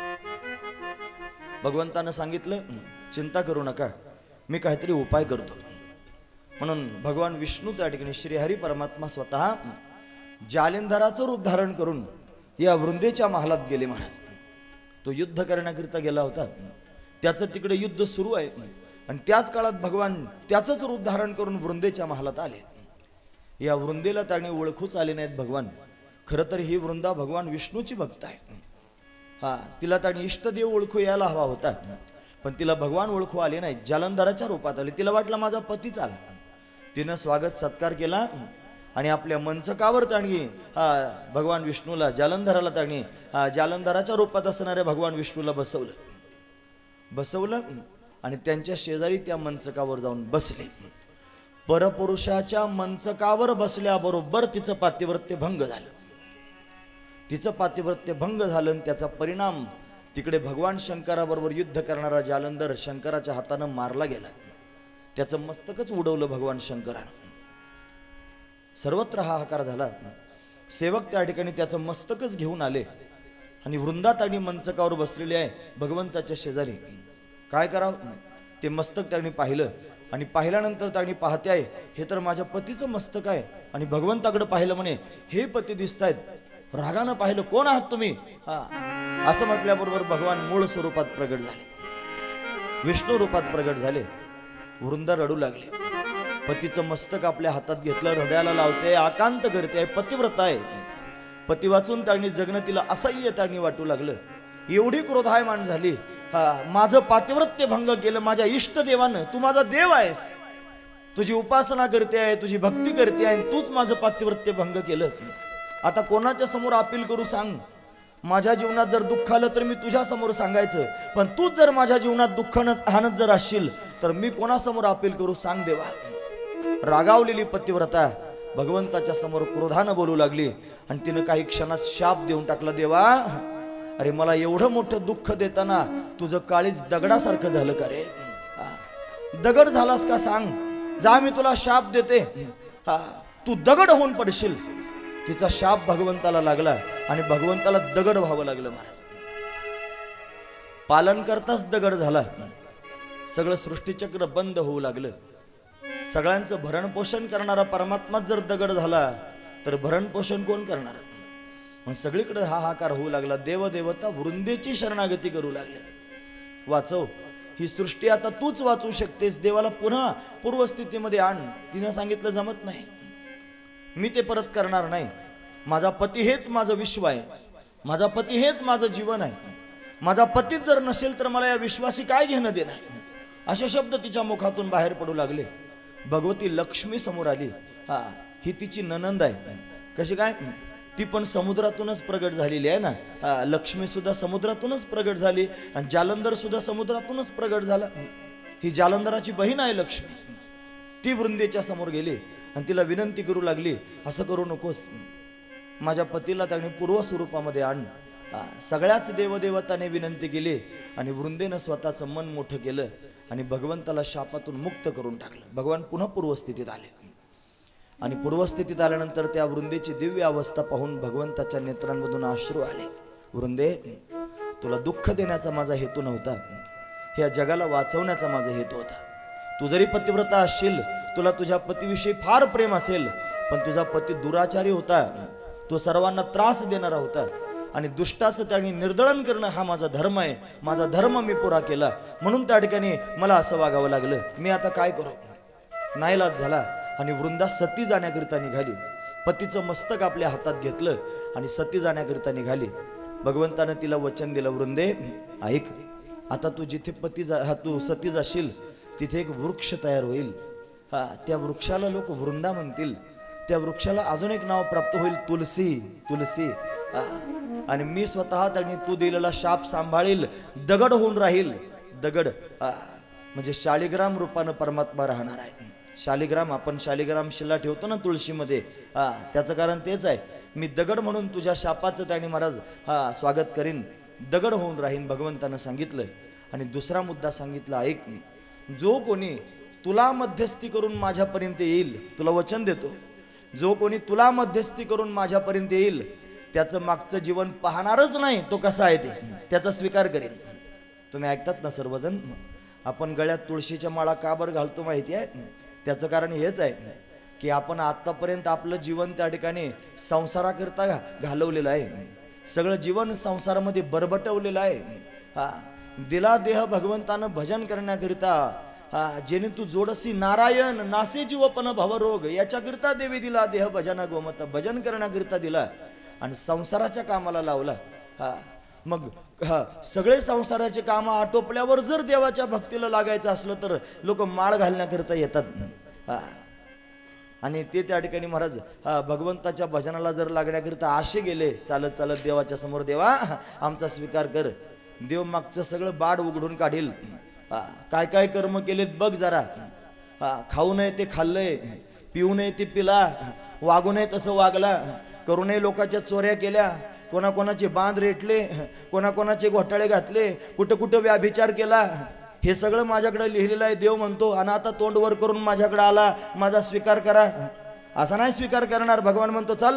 भगवंतानं सांगितलं, चिंता करू नका, मी काहीतरी उपाय करतो. म्हणून भगवान विष्णू त्या ठिकाणी श्रीहरी परमात्मा स्वतः जालंधराचं रूप धारण करून या वृंदेच्या महालात गेले महाराज. तो युद्ध करण्याकरिता गेला होता, त्याचं तिकडे युद्ध सुरू आहे आणि त्याच काळात भगवान त्याचंच रूप धारण करून वृंदेच्या महालात आले. या वृंदेला त्याने ओळखूच आले नाहीत भगवान. खरं तर ही वृंदा भगवान विष्णूची भक्त आहे. तिला त्याने इष्टदेव ओळखू यायला हवा होता, पण तिला भगवान ओळखू आले नाही, जालंधराच्या रूपात आले. तिला वाटलं माझा पतीच आला. तिनं स्वागत सत्कार केला आणि आपल्या मंचकावर त्यांनी भगवान विष्णूला जालंधराला त्यांनी जालंधराच्या रूपात असणाऱ्या भगवान विष्णूला बसवलं आणि त्यांच्या शेजारी त्या मंचकावर जाऊन बसले. परपुरुषाच्या मंचकावर बसल्याबरोबर तिचं पातिव्रत्य भंग झालं. तिचं पातिव्रत्य भंग झालं आणि त्याचा परिणाम तिकडे भगवान शंकराबरोबर युद्ध करणारा जालंधर शंकराच्या हातानं मारला गेला. त्याचं मस्तकच उडवलं भगवान शंकरानं. सर्वत्र हाहाकार झाला. सेवक त्या ठिकाणी त्याचं मस्तकच घेऊन आले आणि वृंदात आणि मंचकावर बसलेले आहे भगवंताच्या शेजारी. काय करावं, ते मस्तक त्यांनी पाहिलं आणि पाहिल्यानंतर त्यांनी पाहते आहे, हे तर माझ्या पतीचं मस्तक आहे. आणि भगवंताकडे पाहिलं, म्हणे हे पती दिसतायत. रागानं पाहिलं, कोण आहात तुम्ही, असं म्हटल्याबरोबर भगवान मूळ स्वरूपात प्रगट झाले, विष्णू रूपात प्रगट झाले. वृंदा रडू लागले. पतीचं मस्तक आपल्या हातात घेतलं, हृदयाला लावते, आकांत करते, पतिव्रता आहे. पती वाचून त्यांनी जगणं तिला असह्य त्यांनी वाटू लागलं. एवढी क्रोधायमान झाली, माझं पातिव्रत्य भंग केलं माझ्या इष्ट देवानं. तू माझा देव आहेस, तुझी उपासना करते आहे, तुझी भक्ती करते आहे, तूच माझं पातिव्रत्य भंग केलं. आता कोणाच्या समोर अपील करू सांग. माझ्या जीवनात जर दुःख आलं तर मी तुझ्या समोर सांगायचं, पण तूच जर माझ्या जीवनात दुःख आणत जर असशील तर मी कोणासमोर अपील करू सांग देवा. रागावलेली पतिव्रता भगवंताच्या समोर क्रोधानं बोलू लागली आणि तिनं काही क्षणात शाप देऊन टाकला, देवा अरे मला एवढं मोठं दुःख देताना तुझं काळीज दगडासारखं झालं का रे. दगड झालास का सांग, जा मी तुला शाप देते, तू दगड होऊन पडशील. तिचा शाप भगवंताला लागला आणि भगवंताला दगड व्हावं लागलं महाराज. पालन करताच दगड झाला. सगळं सृष्टीचक्र बंद होऊ लागलं. सगळ्यांचं भरण पोषण करणारा परमात्मा जर दगड झाला तर भरण पोषण कोण करणार. मग सगळीकडे हाहाकार होऊ लागला. देवदेवता वृंदेची शरणागती करू लागले, वाचव ही सृष्टी, आता तूच वाचू शकतेस, देवाला पुन्हा पूर्वस्थितीमध्ये आण. तिनं सांगितलं जमत नाही, मी ते परत करणार नाही. माझा पती हेच माझं विश्व आहे, माझा पती हेच माझं जीवन आहे. माझा पतीच जर नसेल तर मला या विश्वासी काय घेणं देणं, असे शब्द तिच्या मुखातून बाहेर पडू लागले. भगवती लक्ष्मी समोर आली. हा, ही तिची ननंद आहे. कशी काय, ती पण समुद्रातूनच प्रगट झालेली आहे ना. लक्ष्मी सुद्धा समुद्रातूनच प्रगट झाली आणि जालंधर सुद्धा समुद्रातूनच प्रगट झाला. ही जालंधराची बहीण आहे लक्ष्मी. ती वृंदेच्या समोर गेली आणि तिला विनंती करू लागली, असं करू नकोस, माझ्या पतीला त्याने पूर्व स्वरूपामध्ये आण. सगळ्याच देवदेवताने विनंती केली आणि वृंदेनं स्वतःचं मन मोठं केलं आणि भगवंताला शापातून मुक्त करून टाकलं. भगवान पुन्हा पूर्वस्थितीत आले आणि पूर्वस्थितीत आल्यानंतर त्या वृंदेची दिव्य अवस्था पाहून भगवंताच्या नेत्रांमधून अश्रू आले. वृंदे, तुला दुःख देण्याचा माझा हेतू नव्हता, ह्या जगाला वाचवण्याचा माझा हेतू होता. तू जरी पतिव्रता असशील, तुला तुझ्या पतीविषयी फार प्रेम असेल, पण तुझा पती दुराचारी होता, तो सर्वांना त्रास देणारा होता आणि दुष्टाचं त्याने निर्दळन करणं हा माझा धर्म आहे. माझा धर्म मी पुरा केला, म्हणून त्या ठिकाणी मला असं वागावं लागलं. मी आता काय करू, नाईलाज झाला आणि वृंदा सती जाण्याकरिता निघाली. पतीचं मस्तक आपल्या हातात घेतलं आणि सती जाण्याकरिता निघाली. भगवंतानं तिला वचन दिलं, वृंदे ऐक, आता तू जिथे तू सती जाशील तिथे एक वृक्ष तयार होईल. त्या वृक्षाला लोक वृंदा म्हणतील. त्या वृक्षाला अजून एक नाव प्राप्त होईल, तुलसी. तुलसी. आणि मी स्वतः त्यांनी तू दिलेला शाप सांभाळील, दगड होऊन राहील. दगड म्हणजे शालिग्राम रूपानं परमात्मा राहणार आहे. शालिग्राम, आपण शालिग्राम शिला ठेवतो ना तुळशीमध्ये, त्याचं कारण तेच आहे. मी दगड म्हणून तुझ्या शापाचं त्याने महाराज स्वागत करीन, दगड होऊन राहीन, भगवंतानं सांगितलं. आणि दुसरा मुद्दा सांगितला, ऐक, जो कोणी तुला मध्यस्थी करून माझ्यापर्यंत येईल, तुला वचन देतो, जो कोणी तुला मध्यस्थी करून माझ्यापर्यंत येईल त्याचं मागचं जीवन पाहणारच नाही, तो कसा आहे ते त्याचा स्वीकार करेन. तुम्ही ऐकतात ना सर्वजण, आपण गळ्यात तुळशीच्या माळा का बरं घालतो माहिती आहे? त्याचं कारण हेच आहे की आपण आतापर्यंत आपलं जीवन त्या ठिकाणी संसाराकरता घालवलेलं आहे. सगळं जीवन संसारामध्ये बरबटवलेलं आहे. दिला देह भगवंतानं भजन करण्याकरिता, जेणे तू जोडसी नारायण नासे जीवपन भवरोग, याच्याकरिता देवी दिला देह भजना गोमत, भजन करण्याकरिता दिला आणि संसाराच्या कामाला लावला. मग सगळे संसाराचे काम आटोपल्यावर जर देवाच्या भक्तीला लागायचं असलं तर लोक माळ घालण्याकरिता येतात आणि ते त्या ठिकाणी महाराज भगवंताच्या भजनाला जर लागण्याकरिता आशे गेले चालत चालत देवाच्या समोर, देवा आमचा स्वीकार कर. देव मागचं सगळं बाड उघडून काढील. काय काय कर्म केलेत बघ जरा, खाऊ नये ते खाल्लंय, पिऊ नये ते पिला, वागू नये तसं वागला, करू नये लोकांच्या चोऱ्या केल्या, कोणाकोणाचे बांध रेटले, कोणाकोणाचे घोटाळे घातले, कुठं कुठं व्याभिचार केला, हे सगळं माझ्याकडे लिहिलेलं आहे. देव म्हणतो आणि आता तोंड वर करून माझ्याकडे आला, माझा स्वीकार करा. असा नाही स्वीकार करणार. भगवान म्हणतो चल,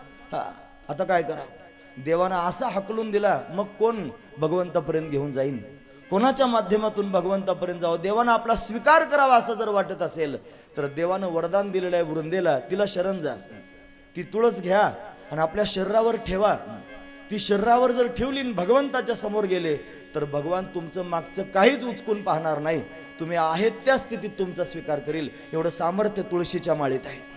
आता काय करा. देवानं असा हकलून दिला, मग कोण भगवंतापर्यंत घेऊन जाईन, कोणाच्या माध्यमातून भगवंतापर्यंत जावं. देवानं आपला स्वीकार करावा असं जर वाटत असेल तर देवानं वरदान दिलेलं आहे वृंदेला, तिला शरण जा, ती तुळस घ्या आणि आपल्या शरीरावर ठेवा. ती शरीरावर जर ठेवली भगवंताच्या समोर गेले तर भगवान तुमचं मागचं काहीच उचकून पाहणार नाही, तुम्ही आहेत त्या स्थितीत तुमचा स्वीकार करील. एवढं सामर्थ्य तुळशीच्या माळेत आहे.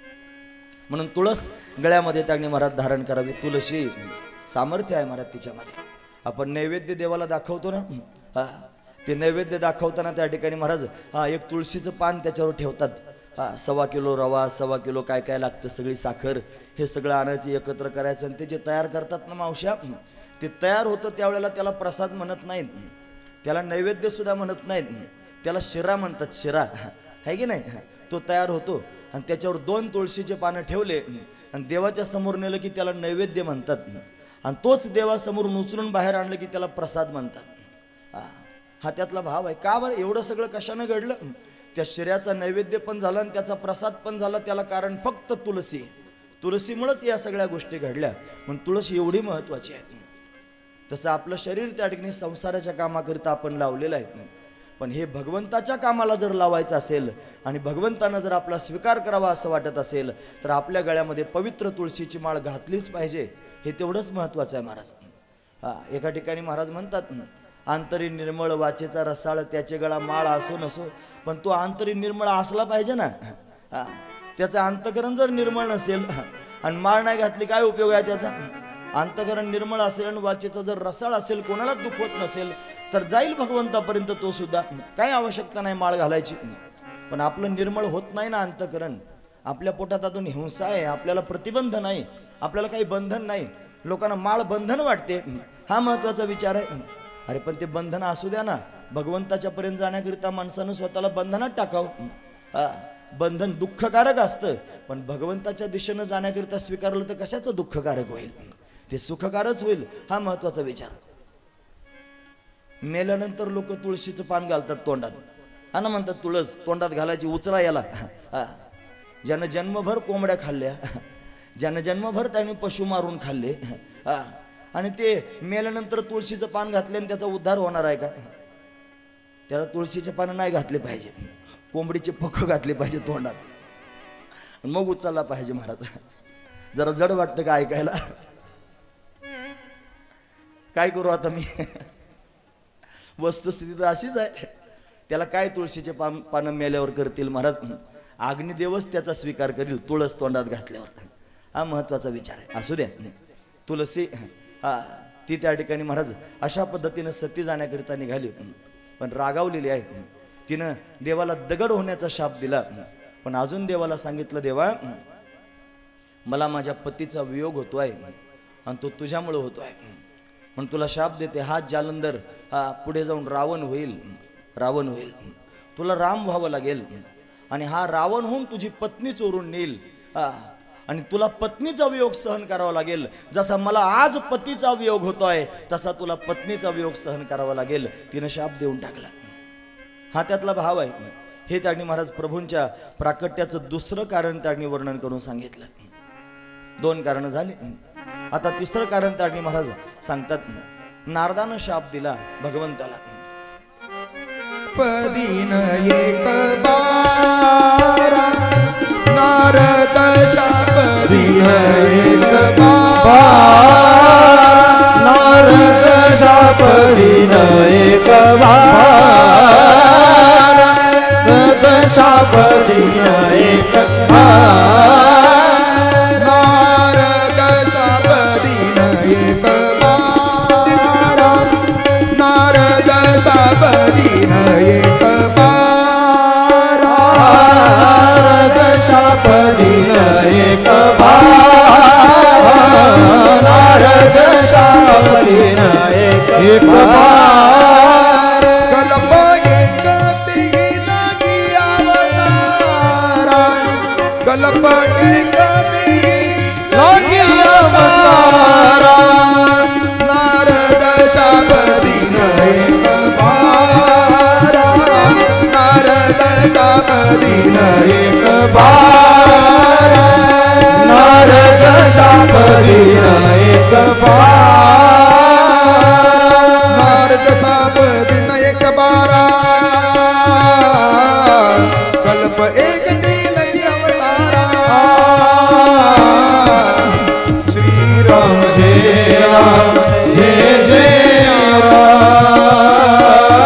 म्हणून तुळस गळ्यामध्ये त्यांनी महाराज धारण करावी. तुळशी सामर्थ्य आहे महाराज तिच्यामध्ये. आपण नैवेद्य देवाला दाखवतो ना, ते नैवेद्य दाखवताना त्या ठिकाणी महाराज एक तुळशीचं पान त्याच्यावर ठेवतात. 1.25 किलो रवा, 1.25 किलो काय काय लागतं, सगळी साखर, हे सगळं आणायचं, एकत्र करायचं आणि ते जे तयार करतात ना मावश्या, ते तयार होतं त्यावेळेला त्याला प्रसाद म्हणत नाहीत, त्याला नैवेद्य सुद्धा म्हणत नाहीत, त्याला शिरा म्हणतात. शिरा आहे की नाही, तो तयार होतो आणि त्याच्यावर 2 तुळशीचे पानं ठेवले आणि देवाच्या समोर नेलं की त्याला नैवेद्य म्हणतात आणि तोच देवासमोर उचलून बाहेर आणलं की त्याला प्रसाद म्हणतात. हा त्यातला भाव आहे. का बरं एवढं सगळं कशानं घडलं? त्या शिऱ्याचा नैवेद्य पण झाला आणि त्याचा प्रसाद पण झाला. त्याला कारण फक्त तुळशी. तुळशीमुळेच या सगळ्या गोष्टी घडल्या. म्हणून तुळशी एवढी महत्वाची आहे. तसं आपलं शरीर त्या ठिकाणी संसाराच्या कामाकरिता आपण लावलेलं आहे, पण हे भगवंताच्या कामाला जर लावायचं असेल आणि भगवंतानं जर आपला स्वीकार करावा असं वाटत असेल तर आपल्या गळ्यामध्ये पवित्र तुळशीची माळ घातलीच पाहिजे. हे तेवढंच महत्वाचं आहे महाराज. एका ठिकाणी महाराज म्हणतात, आंतरी निर्मळ वाचेचा रसाळ, त्याचे गळा माळ असो नसो, पण तो आंतरी निर्मळ असला पाहिजे ना. त्याचं अंतकरण जर निर्मळ नसेल आणि माळ नाही घातली काय उपयोग आहे त्याचा? अंतकरण निर्मळ असेल आणि वाचेचा जर रसाळ असेल, कोणाला दुखवत नसेल, तर जाईल भगवंतापर्यंत तो सुद्धा. काही आवश्यकता नाही माळ घालायची. पण आपलं निर्मळ होत नाही ना अंतकरण. आपल्या पोटात अजून हिंसा आहे, आपल्याला प्रतिबंध नाही, आपल्याला काही बंधन नाही. लोकांना माळ बंधन वाटते, हा महत्वाचा विचार आहे. अरे पण ते बंधन असू द्या ना. भगवंताच्या पर्यंत जाण्याकरिता माणसानं स्वतःला बंधनात टाकावं. बंधन दुःखकारक असतं, पण भगवंताच्या दिशेनं जाण्याकरिता स्वीकारलं तर कशाचं दुःखकारक होईल? ते सुखकारच होईल, हा महत्वाचा विचार. मेल्यानंतर लोक तुळशीचं पान घालतात तोंडात, हा ना, म्हणतात तुळस तोंडात घालायची, उचला याला. ज्यानं जन्मभर कोंबड्या खाल्ल्या, ज्यानं जन्मभर त्याने पशु मारून खाल्ले, आणि ते मेल्यानंतर तुळशीचं पान घातले आणि त्याचा उद्धार होणार आहे का? त्याला तुळशीचे पानं नाही घातले पाहिजे, कोंबडीचे पक्क घातले पाहिजे तोंडात, मग उचलला पाहिजे. महाराज जरा जड वाटतं का ऐकायला? काय करू आता मी? वस्तुस्थिती तर अशीच आहे. त्याला काय तुळशीचे पानं मेल्यावर करतील महाराज? अग्निदेवच त्याचा स्वीकार करील तुळस तोंडात घातल्यावर. हा महत्वाचा विचार आहे. असू द्या. तुलसी ती त्या ठिकाणी महाराज अशा पद्धतीनं सती जाण्याकरिता निघाली, पण रागावलेली आहे. तिनं देवाला दगड होण्याचा शाप दिला, पण अजून देवाला सांगितलं, देवा मला माझ्या पतीचा वियोग होतोय आणि तो तुझ्यामुळे होतोय, पण तुला शाप देते. हा जालंधर पुढे जाऊन रावण होईल, रावण होईल. तुला राम व्हावं लागेल आणि हा रावण होऊन तुझी पत्नी चोरून नेईल, आणि तुला पत्नीचा वियोग सहन करावा लागेल. जसा मला आज पतीचा वियोग होतोय तसा तुला पत्नीचा वियोग सहन करावा लागेल. तिनं शाप देऊन टाकला. हा त्यातला भाव आहे. हे त्यांनी महाराज प्रभूंच्या प्राकट्याचं दुसरं कारण त्यांनी वर्णन करून सांगितलं. 2 कारणं झाली. आता तिसरं कारण त्यांनी महाराज सांगतात, नारदानं शाप दिला भगवंताला. पदीन एक बारा नारद शापदीन एक बारा नारद शापदीन एक बारा नारद शापदीन एक बारा नारद शापदीन एक बारा नारद शापदीन एक बारा नारद शापदीन एक बारा नारद शापदीन एक बारा कल्प एक तीन की अवतारा कल्प एक लागी अवतारा नारद शापदीन एक बारा नारद शापदीन एक बारा नारद शापदीन एक बारा नारद शापदीन एक बारा कल्प एक तीन की अवतारा श्री राम जय राम जय जय राम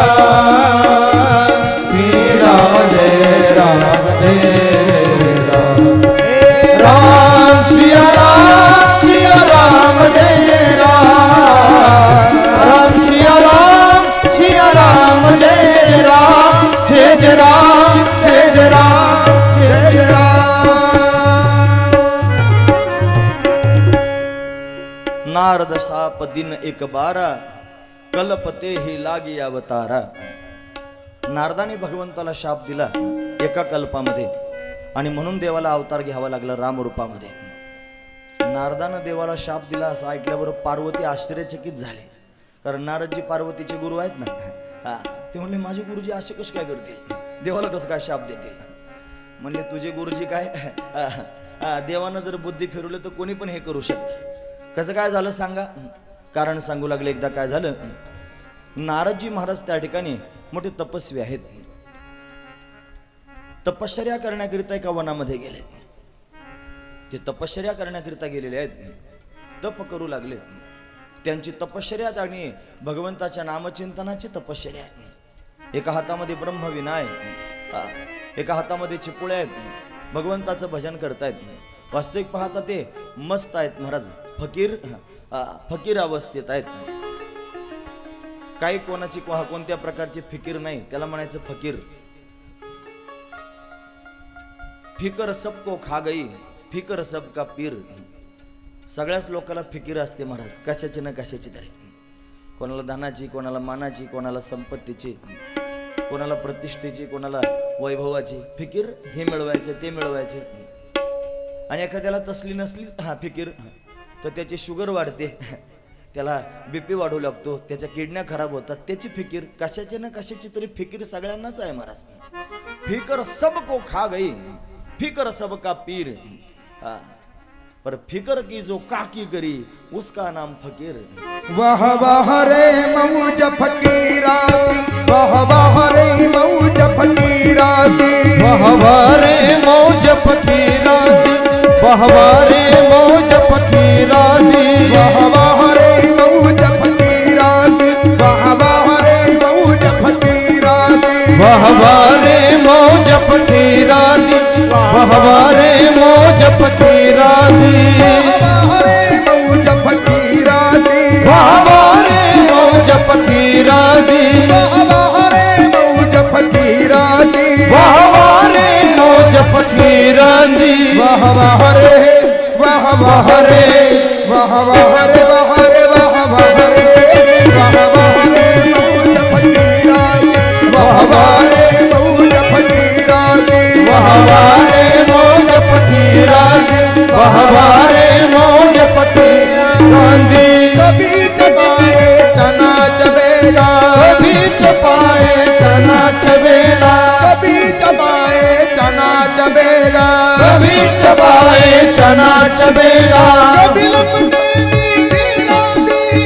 श्री राम जय राम जय राम राम सिया राम जय जय राम राम सिया राम जय जय राम जय जय राम जय जय राम जय जय राम नारद शाप दिन एक बारा कल्पते ही लागी अवतारा. नारदाने भगवंताला शाप दिला एका कल्पामध्ये, आणि म्हणून देवाला अवतार घ्यावा लागला रामरूपामध्ये. नारदानं देवाला शाप दिला असं ऐकल्याबरोबर पार्वती आश्चर्यचकित झाले, कारण नारदजी पार्वतीचे गुरु आहेत ना. ते म्हणले माझे गुरुजी असे कसं काय करतील, देवाला कसं काय शाप देतील? म्हणले तुझे गुरुजी काय, देवानं जर बुद्धी फिरवली तर कोणी पण हे करू शकते. कसं काय झालं सांगा? कारण सांगू लागले. एकदा काय झालं, नारदजी महाराज त्या ठिकाणी मोठे तपस्वी आहेत. तपश्चर्या करण्याकरिता एका वनामध्ये गेले. ते तपश्चर्या करण्याकरिता गेलेले आहेत, तप करू लागले. त्यांची तपश्चर्या आणि भगवंताच्या नामचिंतनाची तपश्चर्या आहे. एका हातामध्ये ब्रह्मविनाय, एका हातामध्ये चिपुळे आहेत, भगवंताचं भजन करतायत. वास्तविक पाहता ते मस्त आहेत महाराज, फकीर फकीर अवस्थेत आहेत. काही कोणाची कोणत्या प्रकारची फिकीर नाही, त्याला म्हणायचं फकीर. फिकर सबको खा गई, फिकर सबका पीर. सगळ्याच लोकांना फिकीर असते महाराज, कशाची ना कशाची तरी. कोणाला धनाची, कोणाला मानाची, कोणाला संपत्तीची, कोणाला प्रतिष्ठेची, कोणाला वैभवाची फिकीर. हे मिळवायचे ते मिळवायचे. आणि एखाद्याला तसली नसली फिकीर तर त्याची शुगर वाढते, त्याला बीपी वाढू लागतो, त्याच्या किडन्या खराब होतात. त्याची फिकीर, कशाची ना कशाची तरी फिकीर सगळ्यांनाच आहे महाराज. फिकर सबको खा गई, फिकर सबका पीर. पर फिकर की जो काकी करी उसका नाम फकीर. वाह वाह रे मौज फकीरा की, वाह वाह रे मौज फकीरा की, वाह वाह रे मौज फकीरा दी, वाह वाह रे मौज फकीरा दी, वाह वाह रे मौज फकीरा की, वाह वाह रे मौज फकीरा की, वाह वाह रे मौज फकीरा दी, वाह वाह रे मौज फकीरा दी, वाह रे मौज फकीरा की, वाह वाह रे मौज फकीरा दी, वाह वाह रे मौज फकीरा की, वाह वाह रे मौज फकीरा दी, वाह वाह रे वाह वाह रे वाह वाह रे वाह रे वाह वाह रे वाह वाह रे मौज फकीरा की, वाह वाह रे मौज फकीरा की, वाह वाह रे मौज फकीरा दी, वाह वाह रे मौज फकीरा दी. कभी चबाए चना चबेगा, कभी चपाए चना चबेला, कभी चबाए चना चबेगा, कभी चबाए चना चबेगा, कभी लपटेगी खिलाड़ी.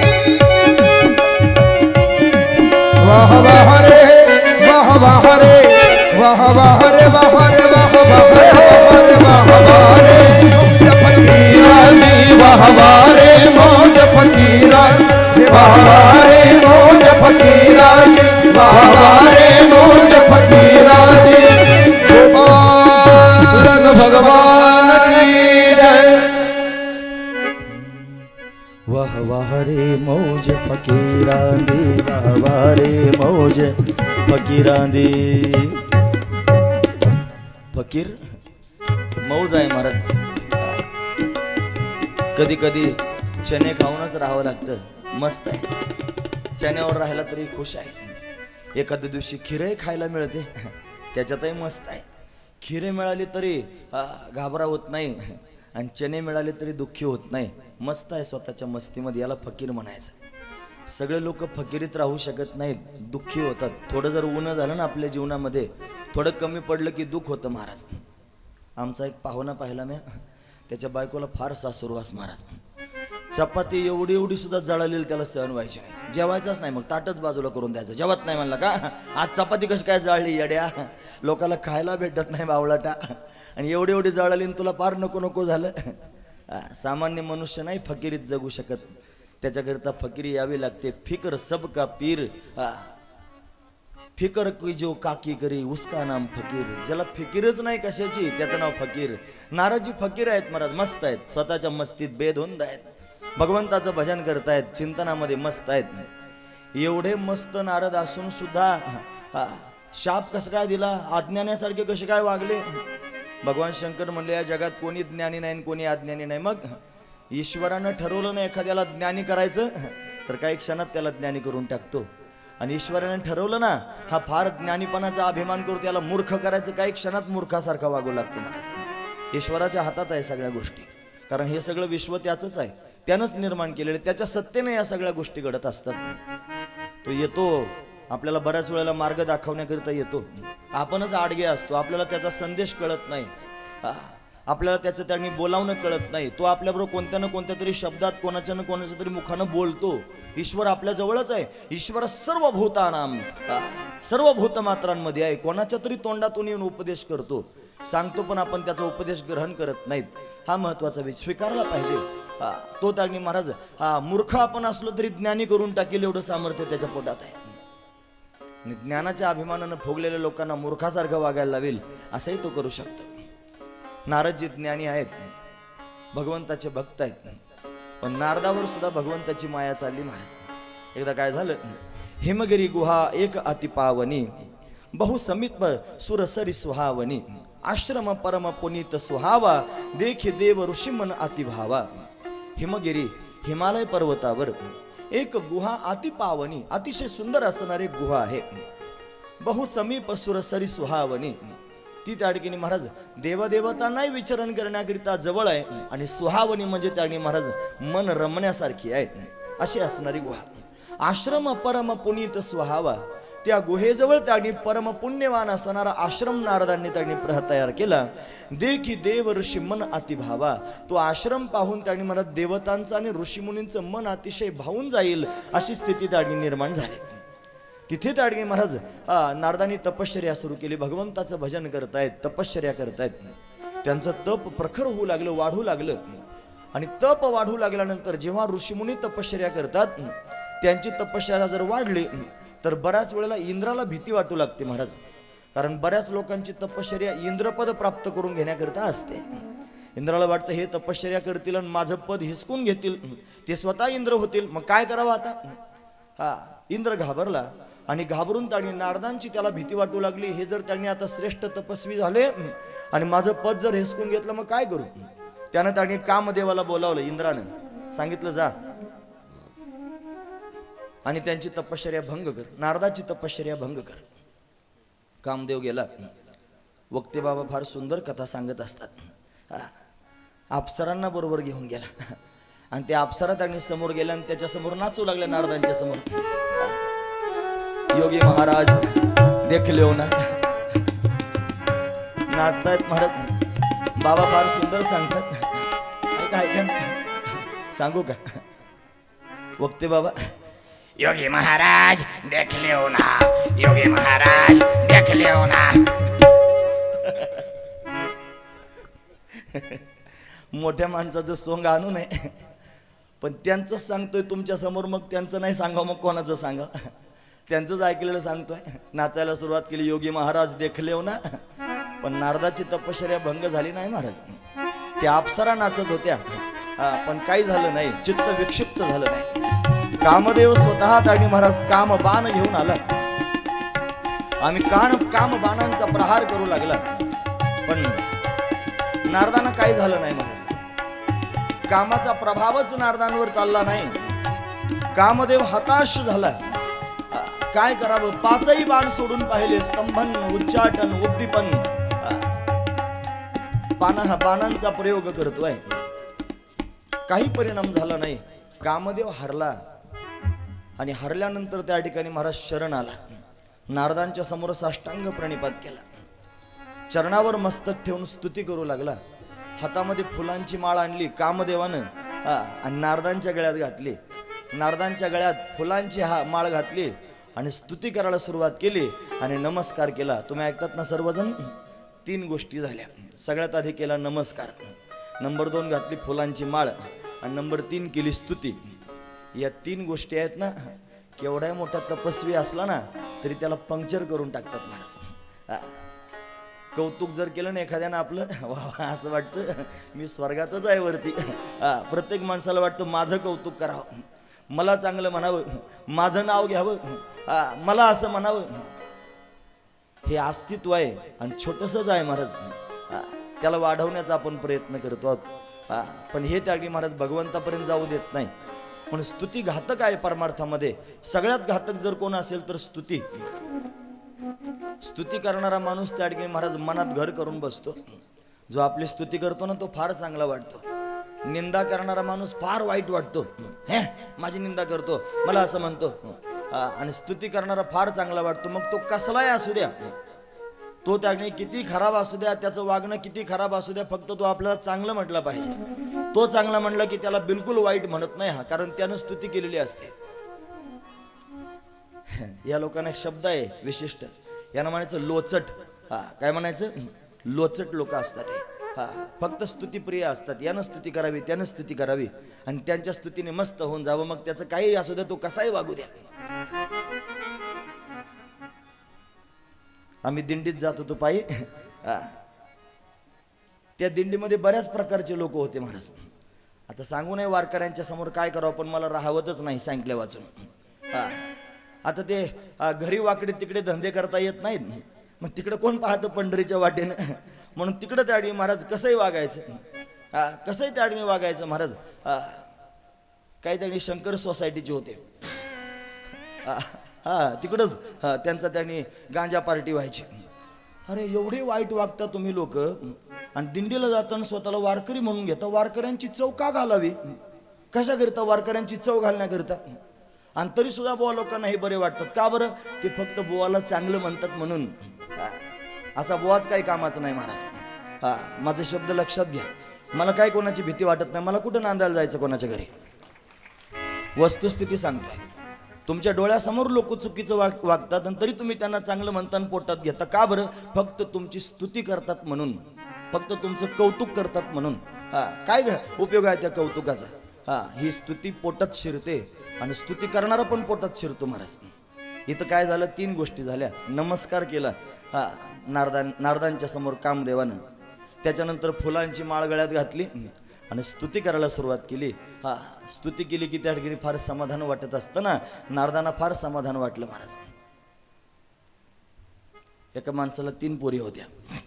वाह वाह रे वाह वाह रे वाह वाह रे वाह रे वाह वाह रे वाह वाह रे मौज फकीरा दी, वाह वाह रे मौज फकीरा, वाह वाह रे मौज फकीरा दी, वाह वाह रे मौज फकीरा दी. रंग भगवान की जय. वाह वाह रे मौज फकीरांदी, वाह वाह रे मौज फकीरांदी. फकीर मौज आहे महाराज. कधी कधी चणे खाऊनच राहावं लागतं. मस्त आहे, चण्यावर राहायला तरी खुश आहे. एखाद्या दिवशी खिरही खायला मिळते, त्याच्यातही मस्त आहे. खिरे मिळाली तरी घाबरा होत नाही, आणि चणे मिळाले तरी दुःखी होत नाही. मस्त आहे स्वतःच्या मस्तीमध्ये. याला फकीर म्हणायचं. सगळे लोक फकिरीत राहू शकत नाहीत, दुःखी होतात. थोडं जर ऊन झालं ना आपल्या जीवनामध्ये, थोडं कमी पडलं की दुःख होतं महाराज. आमचा एक पाहुणा पाहिला मी, त्याच्या बायकोला फार सासुरवास महाराज. चपाती एवढी एवढी सुद्धा जळालेली त्याला सहन व्हायची नाही. जेवायचंच नाही, मग ताटच बाजूला करून द्यायचं. जेवत नाही म्हणलं का, आज चपाती कशी काय जळली येड्या, लोकाला खायला भेटत नाही बावळाटा, आणि एवढी एवढी जळाली तुला फार नको नको झालं. सामान्य मनुष्य नाही फकिरीत जगू शकत, त्याच्याकरिता फकिरी यावी लागते. फिकर सबका पीर, फिकर की जो काकी करी उसका नाम फकीर. ज्याला फिकीरच नाही कशाची त्याचं नाव फकीर. नारदजी फकीर आहेत महाराज, मस्त आहेत. स्वतःच्या मस्तीत बेधुंद आहेत, भगवंताचं भजन करतायत, चिंतनामध्ये मस्त आहेत. एवढे मस्त नारद असून सुद्धा शाप कसं काय दिला, अज्ञानासारखे कसे काय वागले. भगवान शंकर म्हणले या जगात कोणी ज्ञानी नाही आणि कोणी अज्ञानी नाही. मग ईश्वरानं ठरवलं ना एखाद्याला ज्ञानी करायचं, तर काही क्षणात त्याला ज्ञानी करून टाकतो. आणि ईश्वरानं ठरवलं ना हा फार ज्ञानीपणाचा अभिमान करू, त्याला मूर्ख करायचं, काही क्षणात मूर्खासारखा वागू लागतो महाराज. ईश्वराच्या हातात आहे सगळ्या गोष्टी, कारण हे सगळं विश्व त्याचंच आहे, त्यानंच निर्माण केलेलं. त्याच्या सत्तेने या सगळ्या गोष्टी घडत असतात. तो येतो आपल्याला बऱ्याच वेळेला मार्ग दाखवण्याकरिता येतो. आपणच आडगे असतो, आपल्याला त्याचा संदेश कळत नाही, आपल्याला त्याचं त्यांनी बोलावणं कळत नाही. तो आपल्याबरोबर कोणत्या ना कोणत्या तरी शब्दात कोणाच्या ना कोणाच्या तरी मुखानं बोलतो. ईश्वर आपल्या जवळच आहे. ईश्वर सर्व भूतानाम, सर्व भूतमात्रांमध्ये आहे. कोणाच्या तरी तोंडातून येऊन उपदेश करतो, सांगतो, पण आपण त्याचा उपदेश ग्रहण करत नाहीत. हा महत्वाचा विषय स्वीकारला पाहिजे. तो त्यांनी महाराज मूर्ख आपण असलो तरी ज्ञानी करून टाकेल एवढं सामर्थ्य त्याच्या पोटात आहे. आणि ज्ञानाच्या अभिमानानं भोगलेल्या लोकांना मूर्खासारखं वागायला लावेल असंही तो करू शकतो. नारदजी ज्ञानी आहेत, भगवंताचे भक्त आहेत. पण नारदावर सुद्धा भगवंताची माया चालली महाराज. एकदा काय झालं, हिमगिरी गुहा एक अति पावनी, बहुसमीप सुरसरी सुहावनी, आश्रम परम पुनीत सुहावा, देखी देव ऋषी मन अति भावा. हिमगिरी हिमालय पर्वतावर एक गुहा अति पावनी, अतिशय सुंदर असणारी गुहा आहे. बहुसमीप सुरसरी सुहावनी, ती त्या ठिकाणी महाराज देवदेवतांनाही विचरण करण्याकरिता जवळ आहे आणि सुहावनी म्हणजे त्या ठिकाणी महाराज मन रमण्यासारखी आहे अशी असणारी गुहा. आश्रम परम पुनीत सुहावा, त्या गुहेजवळ त्यांनी परम पुण्यवान असणारा आश्रम नारदांनी त्यांनी तयार केला. देखी देव ऋषी मन अति भावा, तो आश्रम पाहून त्यांनी म्हणत देवतांचं आणि ऋषीमुनींचं मन अतिशय भावून जाईल अशी स्थिती त्यांनी निर्माण झाली. तिथे त्या महाराज नारदांनी तपश्चर्या सुरू केली. भगवंताचं भजन करतायत, तपश्चर्या करतायत. त्यांचं तप प्रखर होऊ लागलं, वाढू लागलं. आणि तप वाढू लागल्यानंतर जेव्हा ऋषीमुनी तपश्चर्या करतात, त्यांची तपश्चर्या जर वाढली तर बऱ्याच वेळेला इंद्राला भीती वाटू लागते महाराज. कारण बऱ्याच लोकांची तपश्चर्या इंद्रपद प्राप्त करून घेण्याकरिता असते. इंद्राला वाटतं हे तपश्चर्या करतील आणि माझं पद हिसकून घेतील, ते स्वतः इंद्र होतील, मग काय करावं आता. इंद्र घाबरला आणि घाबरून त्यांनी नारदांची त्याला भीती वाटू लागली. हे जर त्यांनी आता श्रेष्ठ तपस्वी झाले आणि माझं पद जर हिसकून घेतलं मग काय करू. त्यानं त्यांनी कामदेवाला बोलावलं. इंद्रानं सांगितलं जा आणि त्यांची तपश्चर्या भंग कर, नारदाची तपश्चर्या भंग कर. कामदेव गेला. वक्ते बाबा फार सुंदर कथा सांगत असतात. अप्सरांना बरोबर घेऊन गेला आणि त्या अप्सरा त्यांनी समोर गेल्या आणि त्याच्या समोर नाचू लागल्या नारदांच्या समोर. योगी महाराज देखले हो ना, नाचतायत महाराज. बाबा फार सुंदर सांगतात. ऐका सांगू का. वक्ते बाबा, योगी महाराज देख लो ना, योगी महाराज देख लो ना. मोठ्या माणसाचं सोंग आणू नये, पण त्यांचंच सांगतोय तुमच्या समोर, मग त्यांचं नाही सांगा मग कोणाचं सांगा. त्यांचंच ऐकलेलं सांगतोय. नाचायला सुरुवात केली. योगी महाराज देखले हो ना. पण नारदाची तपश्चर्या भंग झाली नाही महाराज. त्या अप्सरा नाचत होत्या पण काही झालं नाही, चित्त विक्षिप्त झालं नाही. कामदेव स्वतः त्यांनी महाराज काम बाण घेऊन आला. आम्ही काम बाणांचा प्रहार करू लागला पण नारदांना काही झालं नाही महाराज. कामाचा प्रभावच नारदांवर चालला नाही. कामदेव हताश झाला. काय करावं. पाचही बाण सोडून पाहिले. स्तंभन, उच्चाटन, उद्दीपन, बाणांचा प्रयोग करतोय. काही परिणाम झाला नाही. कामदेव हरला आणि हरल्यानंतर त्या ठिकाणी महाराज शरण आला. नारदांच्या समोर साष्टांग प्रणिपात केला. चरणावर मस्तक ठेवून स्तुती करू लागला. हातामध्ये फुलांची माळ आणली कामदेवानं आणि नारदांच्या गळ्यात घातली. नारदांच्या गळ्यात फुलांची माळ घातली आणि स्तुती करायला सुरुवात केली आणि नमस्कार केला. तुम्ही ऐकतात ना सर्वजण. 3 गोष्टी झाल्या. सगळ्यात आधी केला नमस्कार, नंबर 2 घातली फुलांची माळ आणि नंबर 3 केली स्तुती. या 3 गोष्टी आहेत ना, केवढा मोठा तपस्वी असला ना तरी त्याला पंक्चर करून टाकतात महाराज. कौतुक जर केलं ना एखाद्यानं आपलं, वा असं वाटतं मी स्वर्गातच आहे वरती. प्रत्येक माणसाला वाटतं माझं कौतुक करावं, मला चांगलं म्हणावं, माझं नाव घ्यावं, मला असं म्हणावं. हे अस्तित्व आहे आणि छोटंसंच आहे महाराज. त्याला वाढवण्याचा आपण प्रयत्न करतो आहोत. पण हे त्यागी महाराज भगवंतापर्यंत जाऊ देत नाही. पण स्तुती घातक आहे परमार्थामध्ये. सगळ्यात घातक जर कोण असेल तर स्तुती. स्तुती करणारा माणूस त्या ठिकाणी महाराज मनात घर करून बसतो. जो आपली स्तुती करतो ना तो फार चांगला वाटतो. निंदा करणारा माणूस फार वाईट वाटतो. हे माझी निंदा करतो, मला असं म्हणतो. आणि स्तुती करणारा फार चांगला वाटतो. मग तो कसलाही असू द्या, तो त्या ठिकाणी किती खराब असू द्या, त्याचं वागणं किती खराब असू द्या, फक्त तो आपल्याला चांगलं म्हटलं पाहिजे. तो चांगला म्हणला की त्याला बिलकुल वाईट म्हणत नाही हा, कारण त्यानं स्तुती केलेली असते. या लोकांना एक शब्द आहे विशिष्ट, यांना म्हणायचं लोचट. काय म्हणायचं? लोचट लोक असतात हे. फक्त स्तुतीप्रिय असतात. यानं स्तुती करावी, त्यानं स्तुती करावी आणि त्यांच्या स्तुतीने मस्त होऊन जावं. मग त्याचं काही असू द्या, तो कसाही वागू द्या. आम्ही दिंडीत जात होतो पायी. त्या दिंडीमध्ये बऱ्याच प्रकारचे लोक होते महाराज. आता सांगू नये वारकऱ्यांच्या समोर काय करावं, पण मला राहवतच नाही सांगितलं वाचून. हा आता ते घरी वाकडे तिकडे धंदे करता येत नाहीत, मग तिकडे कोण पाहतं पंढरीच्या वाटेनं, म्हणून तिकडं त्याआधी महाराज कसंही वागायचं. कसंही त्याआधी वागायचं महाराज. काही त्यांनी शंकर सोसायटीचे होते. तिकडंच त्यांचा त्यांनी गांजा पार्टी व्हायची. अरे एवढे वाईट वागता तुम्ही लोक, आणि दिंडीला जाताना स्वतःला वारकरी म्हणून घेता. वारकऱ्यांची चव का घालावी, कशा करता वारकऱ्यांची चव घालण्याकरता. आणि तरी सुद्धा बुवा लोकांना हे बरे वाटतात. का बरं, ते फक्त बुवाला चांगलं म्हणतात म्हणून. असा बुवाच काही कामाचा नाही महाराज. माझे शब्द लक्षात घ्या. मला काय कोणाची भीती वाटत नाही. मला कुठं नांदायला जायचं कोणाच्या घरी. वस्तुस्थिती सांगतोय. तुमच्या डोळ्यासमोर लोक चुकीचं वागतात आणि तरी तुम्ही त्यांना चांगलं म्हणताना पोटात घेता. का बरं, फक्त तुमची स्तुती करतात म्हणून, फक्त तुमचं कौतुक करतात म्हणून. काय उपयोग आहे त्या कौतुकाचा. ही स्तुती पोटात शिरते आणि स्तुती करणारा पण पोटात शिरतो महाराज. इथं काय झालं, 3 गोष्टी झाल्या. नमस्कार केला नारदांच्या समोर कामदेवानं, त्याच्यानंतर फुलांची माळ गळ्यात घातली आणि स्तुती करायला सुरुवात केली. स्तुती केली की त्या ठिकाणी फार समाधान वाटत असतं ना. नारदांना फार समाधान वाटलं महाराज. एका माणसाला 3 पोरी होत्या.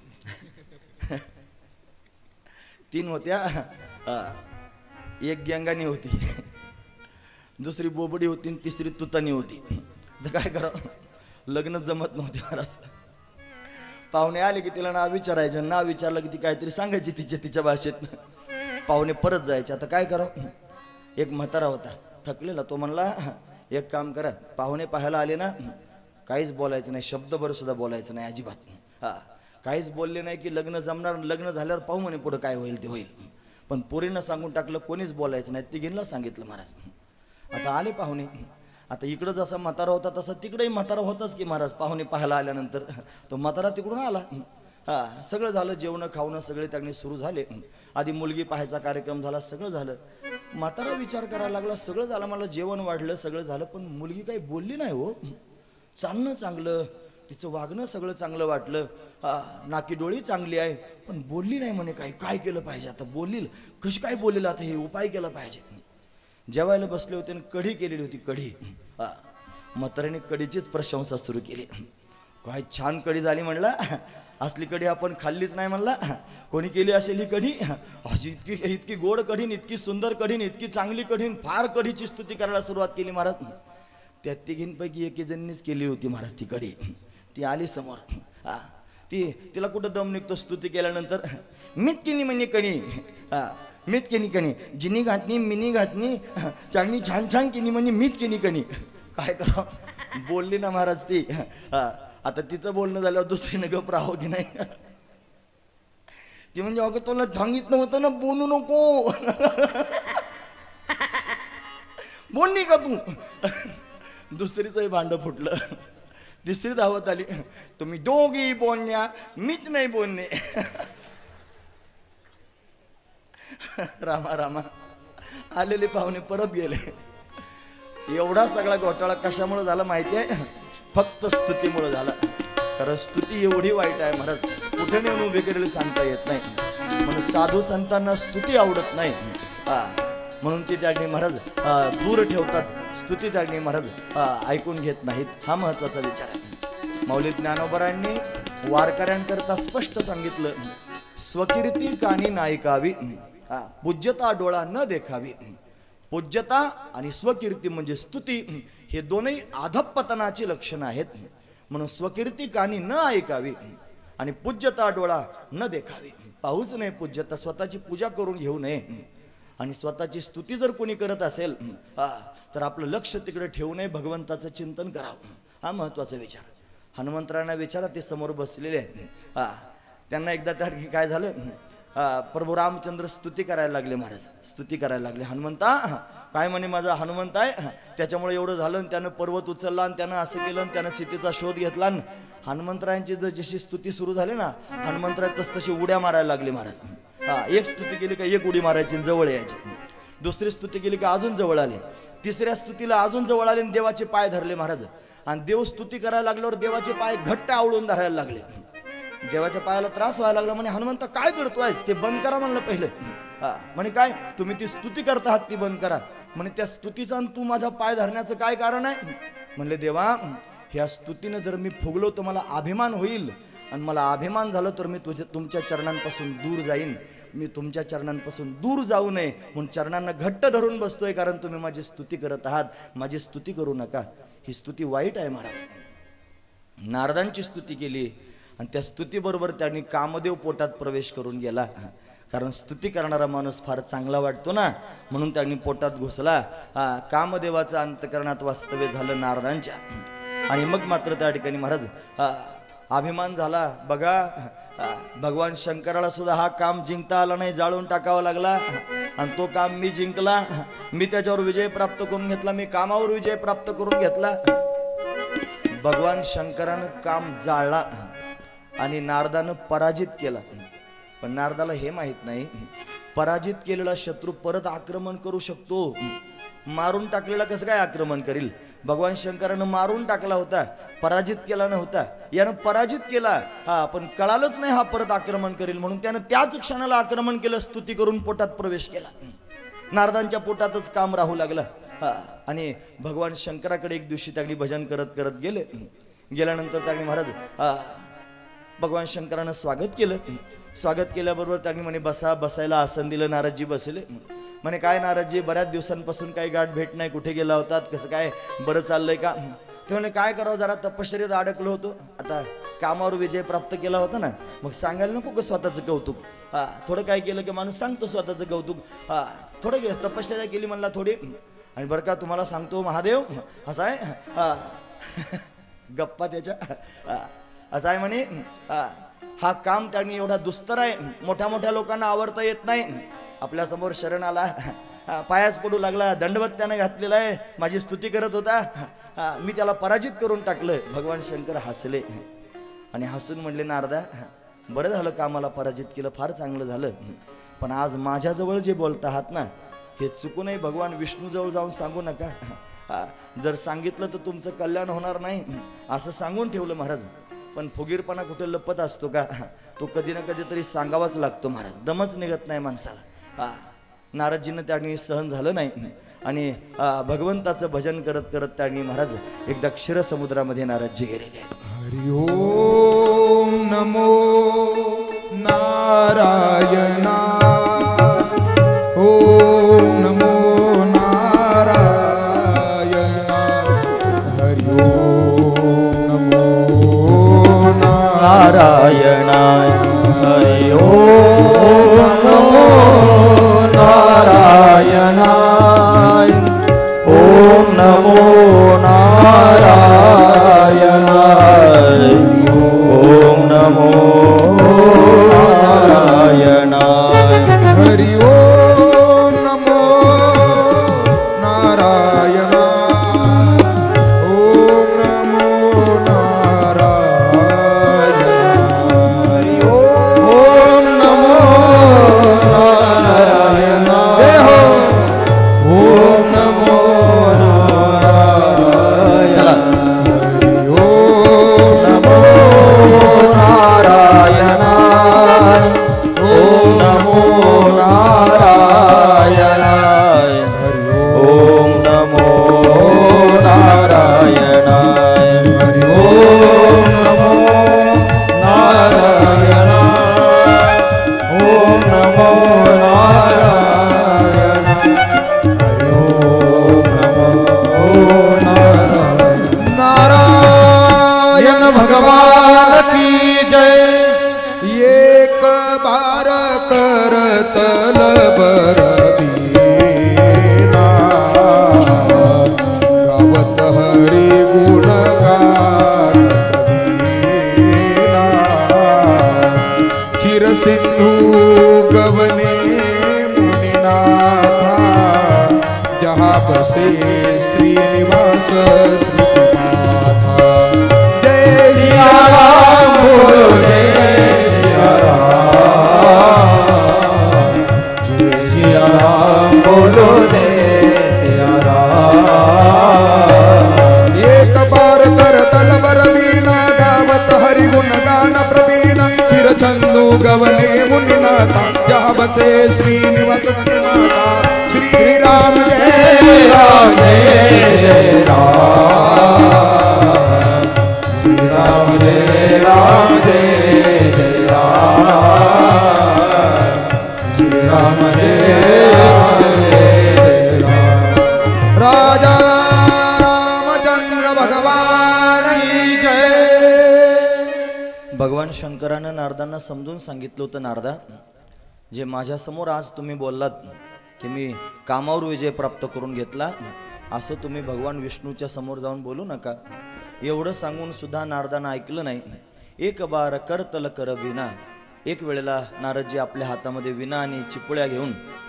3 होत्या. एक गंगानी होती, दुसरी बोबडी होती आणि तिसरी तुतानी होती. तर काय करावं, लग्न जमत नव्हते महाराज. पाहुणे आले की तिला नाव विचारायचं, नाव विचारलं की ती काहीतरी सांगायची तिच्या भाषेत. पाहुणे परत जायचे. आता काय करावं. एक म्हातारा होता थकलेला, तो म्हणला एक काम करा, पाहुणे पाहायला आले ना, काहीच बोलायचं नाही, शब्दभर सुद्धा बोलायचं नाही अजिबात. काहीच बोलले नाही की लग्न जमणार, लग्न झाल्यावर पाहू म्हणे पुढं काय होईल ते होईल. पण पोरीनं सांगून टाकलं, कोणीच बोलायचं नाही. तिघींना सांगितलं महाराज. आता आले पाहुणे. आता इकडं जसा म्हातारा होता तसा तिकडेही म्हातारा होताच की महाराज. पाहुणे पाहायला आल्यानंतर तो म्हातारा तिकडून आला. सगळं झालं, जेवणं खावणं सगळे त्यांनी सुरू झाले. आधी मुलगी पाहायचा कार्यक्रम झाला, सगळं झालं. म्हातारा विचार करायला लागला, सगळं झालं, मला जेवण वाढलं, सगळं झालं, पण मुलगी काही बोलली नाही हो. चालणं चांगलं, तिचं वागणं सगळं चांगलं वाटलं, नाकी डोळी चांगली आहे, पण बोलली नाही म्हणे. काय केलं पाहिजे आता, बोलली कशी काय बोललेलं, आता हे उपाय केला पाहिजे. जेवायला बसले होते आणि कढी केलेली होती. कढी म्हाताऱ्याने कढीचीच प्रशंसा सुरू केली. काय छान कढी झाली म्हणला, असली कढी आपण खाल्लीच नाही म्हणला. कोणी केली असेल ही कढी, इतकी गोड कढीन, इतकी सुंदर कढीन, इतकी चांगली कढीन. फार कढीची स्तुती करायला सुरुवात केली महाराज. त्या तिघींपैकी एके जणीच केली होती महाराज ती कढी. ती आली समोर. तिला कुठं दम निघतो स्तुती केल्यानंतर. मीच केली म्हणे कणी, मीच केली कणी, जिनी घातली मिनी घातली, चांगली छान छान केली म्हणजे मीच केली कणी. काय करावं, बोलली ना महाराज ती. आता तिचं बोलणं झाल्यावर दुसरीनं गप राहावं की नाही. ती म्हणजे अगं तुला सांगितलं होतं ना बोलू नको, बोलली का तू. दुसरीचंही भांड फुटलं. तिसरी धावत आली, तुम्ही दोघी बोलण्या, मीच नाही बोलणे. रामा रामा. आलेले पाहुणे परत गेले. एवढा सगळा घोटाळा कशामुळे झाला माहिती आहे, फक्त स्तुतीमुळे झाला. कारण स्तुती एवढी वाईट आहे महाराज, कुठे नेऊन उभे केलेले सांगता येत नाही. म्हणून साधू संतांना स्तुती आवडत नाही, म्हणून ती त्यागणी महाराज दूर ठेवतात. स्तुती त्यागणी महाराज ऐकून घेत नाहीत. हा महत्वाचा विचार आहे. मौली ज्ञानोबरांनी वारकऱ्यांकरता स्पष्ट सांगितलं, स्वकीर्ती कानी नायकावी, पूज्यता डोळा न देखावी. पूज्यता आणि स्वकीर्ती म्हणजे स्तुती, हे दोनही अधपतनाची लक्षणं आहेत. म्हणून स्वकीर्ती कानी न ऐकावी आणि पूज्यता डोळा न देखावी. पाहूच नये पूज्यता, स्वतःची पूजा करून घेऊ नये. आणि स्वतःची स्तुती जर कोणी करत असेल तर आपलं लक्ष तिकडे ठेवू नये, भगवंताचं चिंतन करावं. हा महत्वाचा विचार. हनुमंतरायांना विचारा, ते समोर बसलेले त्यांना एकदा त्या काय झालं, प्रभू रामचंद्र स्तुती करायला लागले महाराज. स्तुती करायला लागले. हनुमंता काय म्हणे, माझा हनुमंत आहे, त्याच्यामुळे एवढं झालं, आणि त्यानं पर्वत उचलला, आणि त्यानं असं केलं, आणि त्यानं सीतेचा शोध घेतला. हनुमंतरायांची जशी स्तुती सुरू झाली ना, हनुमंतराय तशी उड्या मारायला लागले महाराज. एक स्तुती केली का एक उडी मारायची, जवळ यायची. दुसरी स्तुती केली का अजून जवळ आले. तिसऱ्या स्तुतीला अजून जवळ आले आणि देवाचे पाय धरले महाराज. आणि देव स्तुती करायला लागल्यावर देवाचे पाय घट्ट आवळून धरायला लागले. देवाच्या पायाला त्रास व्हायला लागला. म्हणे हनुमंत काय करतोय, ते बंद करा म्हणलं पहिलं. म्हणे काय, तुम्ही ती स्तुती करता आहात ती बंद करा. म्हणे त्या स्तुतीचा तू माझा पाय धरण्याचं काय कारण आहे. म्हणले देवा, ह्या स्तुतीनं जर मी फुगलो तर मला अभिमान होईल, आणि मला अभिमान झालं तर मी तुमच्या चरणांपासून दूर जाईन. मी तुमच्या चरणांपासून दूर जाऊ नये म्हणून चरणांना घट्ट धरून बसतोय, कारण तुम्ही माझी स्तुती करत आहात. माझी स्तुती करू नका. ही स्तुती वाईट आहे महाराज. नारदांची स्तुती केली आणि त्या स्तुतीबरोबर त्यांनी कामदेव पोटात प्रवेश करून गेला. कारण स्तुती करणारा माणूस फार चांगला वाटतो ना, म्हणून त्यांनी पोटात घुसला. कामदेवाचं अंतकरणात वास्तव्य झालं नारदांच्या. आणि मग मात्र त्या ठिकाणी महाराज अभिमान झाला. बघा, भगवान शंकराला सुद्धा हा काम जिंकता आला नाही, जाळून टाकावा लागला. आणि तो काम मी जिंकला. मी त्याच्यावर विजय प्राप्त करून घेतला. मी कामावर विजय प्राप्त करून घेतला. भगवान शंकरानं काम जाळला आणि नारदानं पराजित केला. पण नारदाला हे माहित नाही, पराजित केलेला शत्रू परत आक्रमण करू शकतो, मारून टाकलेला कसं काय आक्रमण करील. भगवान शंकरानं मारून टाकला होता, पराजित केला नव्हता. यानं पराजित केला, पण कळालंच नाही हा परत आक्रमण करील, म्हणून त्यानं त्याच क्षणाला आक्रमण केलं, स्तुती करून पोटात प्रवेश केला. नारदांच्या पोटातच काम राहू लागलं. आणि भगवान शंकराकडे एक दिवशी त्यांनी भजन करत करत गेल्यानंतर त्यांनी महाराज भगवान शंकरानं स्वागत केलं. स्वागत केल्याबरोबर त्यांनी म्हणे बसायला आसन दिलं. नारदजी बसले. म्हणे काय नारदजी, बऱ्याच दिवसांपासून काही गाठ भेट नाही, कुठे गेला होतात, कसं काय, बरं चाललंय का. ते म्हणे काय करावं, जरा तपश्चर्येत अडकलो होतो. आता कामावर विजय प्राप्त केला होता ना, मग सांगायला नको का स्वतःचं कौतुक. थोडं काय केलं की माणूस सांगतो स्वतःचं कौतुक. थोडं तपश्चर्या केली म्हणला थोडी. आणि बरं का तुम्हाला सांगतो महादेव, असं आहे गप्पा त्याच्या, असं आहे म्हणे, हा काम त्यांनी एवढा दुस्तर आहे, मोठ्या मोठ्या लोकांना आवडता येत नाही. आपल्या समोर शरण आला, पायाच पडू लागला, दंडवत त्याने घातलेला आहे, माझी स्तुती करत होता, मी त्याला पराजित करून टाकलं. भगवान शंकर हसले आणि हसून म्हणले, नारदा बरं झालं कामाला पराजित केलं, फार चांगलं झालं. पण आज माझ्याजवळ जे बोलत आहात ना, हे चुकूनही भगवान विष्णूजवळ जाऊन सांगू नका. जर सांगितलं तर तुमचं कल्याण होणार नाही, असं सांगून ठेवलं महाराज. पण फुगीरपणा कुठे लपत असतो का, तो कधी ना कधीतरी सांगावाच लागतो महाराज, दमच निघत नाही माणसाला. नारदजींना त्यांनी सहन झालं नाही आणि भगवंताचं भजन करत करत त्यांनी महाराज एकदा क्षीरसमुद्रामध्ये नारदजी गेलेले आहेत. हरि ओम नमो नारायणा, ओम नमो नारायणा, हरि ओम नमो नारायणाय, हरि ओम नमो नारायणाय, ओम नमो नारायणाय, ओम नमो नारायणाय, हरि ओम नमो नारायणा, ओम नमो नारायणा, ओम नमो नारायण, जय हो. ओम नमो नारायण. चला. ओम नमो नारायणाय, ओम नमो नारायणाय, ओम नमो नारायणाय, ओम नमो नारायण, ओम नमो नारायण, ओम नमो नारायण. नारायण भगवान की जय. एक बार करतल बरबीना, गावत हरी गुण गात कबीना, चिरसिंधू गवने मुनिनाथा, जहाँ बसे श्रीनिवास श्रीनाथा. जय सिया राम बोलो, जय सिया राम, जय सिया राम बोलो, जय सिया राम. एक बार करतल बरबीना, गावत हरि गुण गान प्रवीण, मुनिनाथा जहाँ बसे श्रीनिवास माता श्री राम जय राम जय राम श्री राम जय राम जय राम श्री राम जय राम राजा रामचंद्र भगवान की जय। भगवान शंकरानं नारदांना समजून सांगितलं होतं, नारदा जे माझ्यासमोर आज तुम्ही बोललात की मी कामावर विजय प्राप्त करून घेतला, असं तुम्ही भगवान विष्णूच्या समोर जाऊन बोलू नका. एवढं सांगून सुद्धा नारदानं ऐकलं नाही. एक बार करतल कर विना. एक वेळेला नारदजी आपल्या हातामध्ये विना आणि चिपुळ्या घेऊन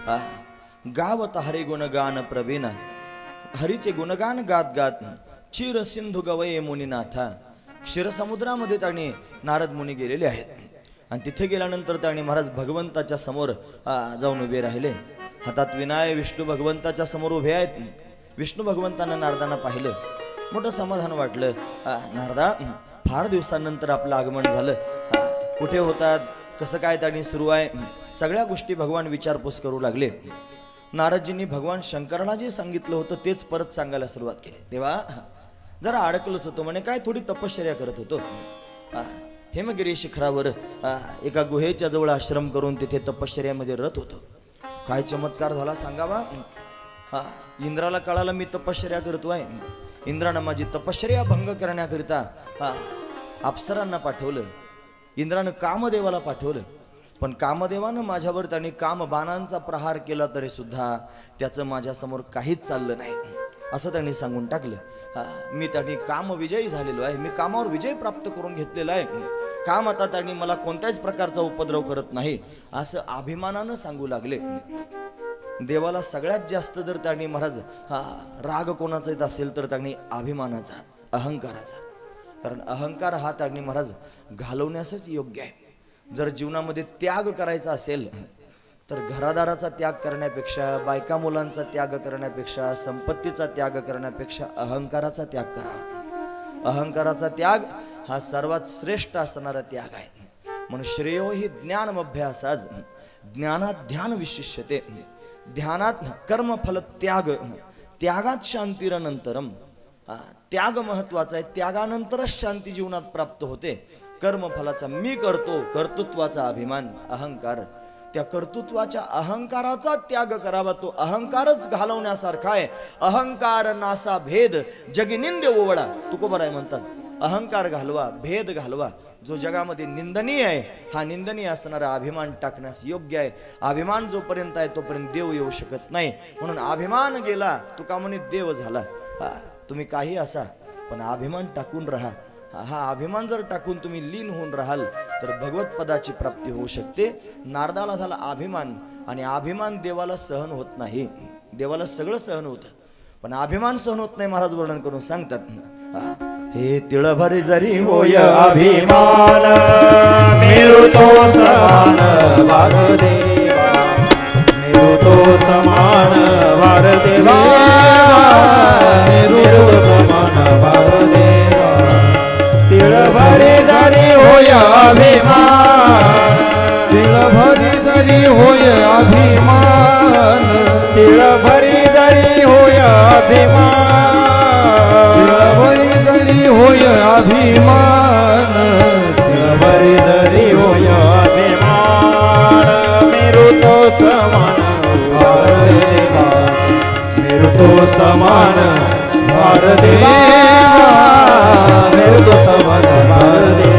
गावत हरी गुणगान प्रवीणा, हरीचे गुणगान गात गात चिर सिंधू गवये मुनिनाथा, क्षीरसमुद्रामध्ये त्यांनी नारद मुनी गेलेले आहेत. आणि तिथे गेल्यानंतर त्यांनी महाराज भगवंताच्या समोर जाऊन उभे राहिले. हातात विनाय विष्णू भगवंताच्या समोर उभे आहेत. विष्णू भगवंतांना नारदांना पाहिलं, मोठं समाधान वाटलं. नारदा, फार दिवसांनंतर आपलं आगमन झालं, कुठे होतात, कसं काय त्यांनी सुरू आहे, सगळ्या गोष्टी भगवान विचारपूस करू लागले. नारदजींनी भगवान शंकराला जे सांगितलं होतं तेच परत सांगायला सुरुवात केली. तेव्हा जरा अडकलोच होतो, म्हणे काय थोडी तपश्चर्या करत होतो. हेमगिरी शिखरावर एका गुहेच्या जवळ आश्रम करून तिथे तपश्चर्यामध्ये रत होतो. काय चमत्कार झाला सांगावा. इंद्राला कळालं मी तपश्चर्या करतो आहे. इंद्रानं माझी तपश्चर्या भंग करण्याकरिता अप्सरांना पाठवलं. इंद्रानं कामदेवाला पाठवलं, पण कामदेवानं माझ्यावर त्यांनी कामबाणांचा प्रहार केला तरी सुद्धा त्याचं माझ्यासमोर काहीच चाललं नाही असं त्यांनी सांगून टाकलं. मी त्यांनी कामविजयी झालेलो आहे, मी कामावर विजय प्राप्त करून घेतलेला आहे, काम आता त्यांनी मला कोणत्याच प्रकारचा उपद्रव करत नाही असं अभिमानानं सांगू लागले. देवाला सगळ्यात जास्त जर त्यांनी महाराज राग कोणाचा येत असेल तर त्यांनी अभिमानाचा, अहंकाराचा. कारण अहंकार हा त्यांनी महाराज घालवण्यासच योग्य आहे. जर जीवनामध्ये त्याग करायचा असेल तर घरादाराचा त्याग करण्यापेक्षा, बायका मुलांचा त्याग करण्यापेक्षा, संपत्तीचा त्याग करण्यापेक्षा अहंकाराचा त्याग करा. अहंकाराचा त्याग हा सर्वात श्रेष्ठ असणारा त्याग आहे. म्हणून श्रेयो ही ज्ञानमभ्यासाच ज्ञानात ध्यान विशिष्यते. ध्यानात कर्मफल त्याग, त्यागात शांतीरनंतरम. त्याग महत्वाचा आहे, त्यागानंतरच शांती जीवनात प्राप्त होते. कर्मफलाचा मी करतो, कर्तृत्वाचा अभिमान, अहंकार, त्या कर्तृत्वाच्या अहंकाराचा त्याग करावा. तो अहंकारच घालवण्यासारखा आहे. अहंकार नासा भेद जगिनिंद ओवडा, तुकोबराय म्हणतात. अहंकार घालवा, भेद घालवा. जो जगामध्ये निंदनीय आहे हा निंदनीय असणारा अभिमान टाकण्यास योग्य आहे. अभिमान जोपर्यंत आहे तोपर्यंत देव येऊ शकत नाही. म्हणून अभिमान गेला तुका म्हणे देव झाला. तुम्ही काही असा पण अभिमान टाकून राहा. हा अभिमान जर टाकून तुम्ही लीन होऊन राहाल तर भगवत पदाची प्राप्ती होऊ शकते. नारदाला झाला अभिमान, आणि अभिमान देवाला सहन होत नाही. देवाला सगळं सहन होतं पण अभिमान सहन होत नाही. महाराज वर्णन करून सांगतात, हे तिळभरी जरी होय अभिमान मेरू तो समान वारदेवा, मेरू तो समान वारदेवा, मेरू तो समान वारदेवा. तिळभरी जरी होय अभिमान, तिळभरी जरी होय अभिमान, तिळभरी जरी होय अभिमान, तिळभरी जरी होय अभिमान, तिळभरी जरी होय अभिमान. मेरू तो समान वारदेवा, मेरू तो समान वारदेवा, मेरू तो समान वारदेवा.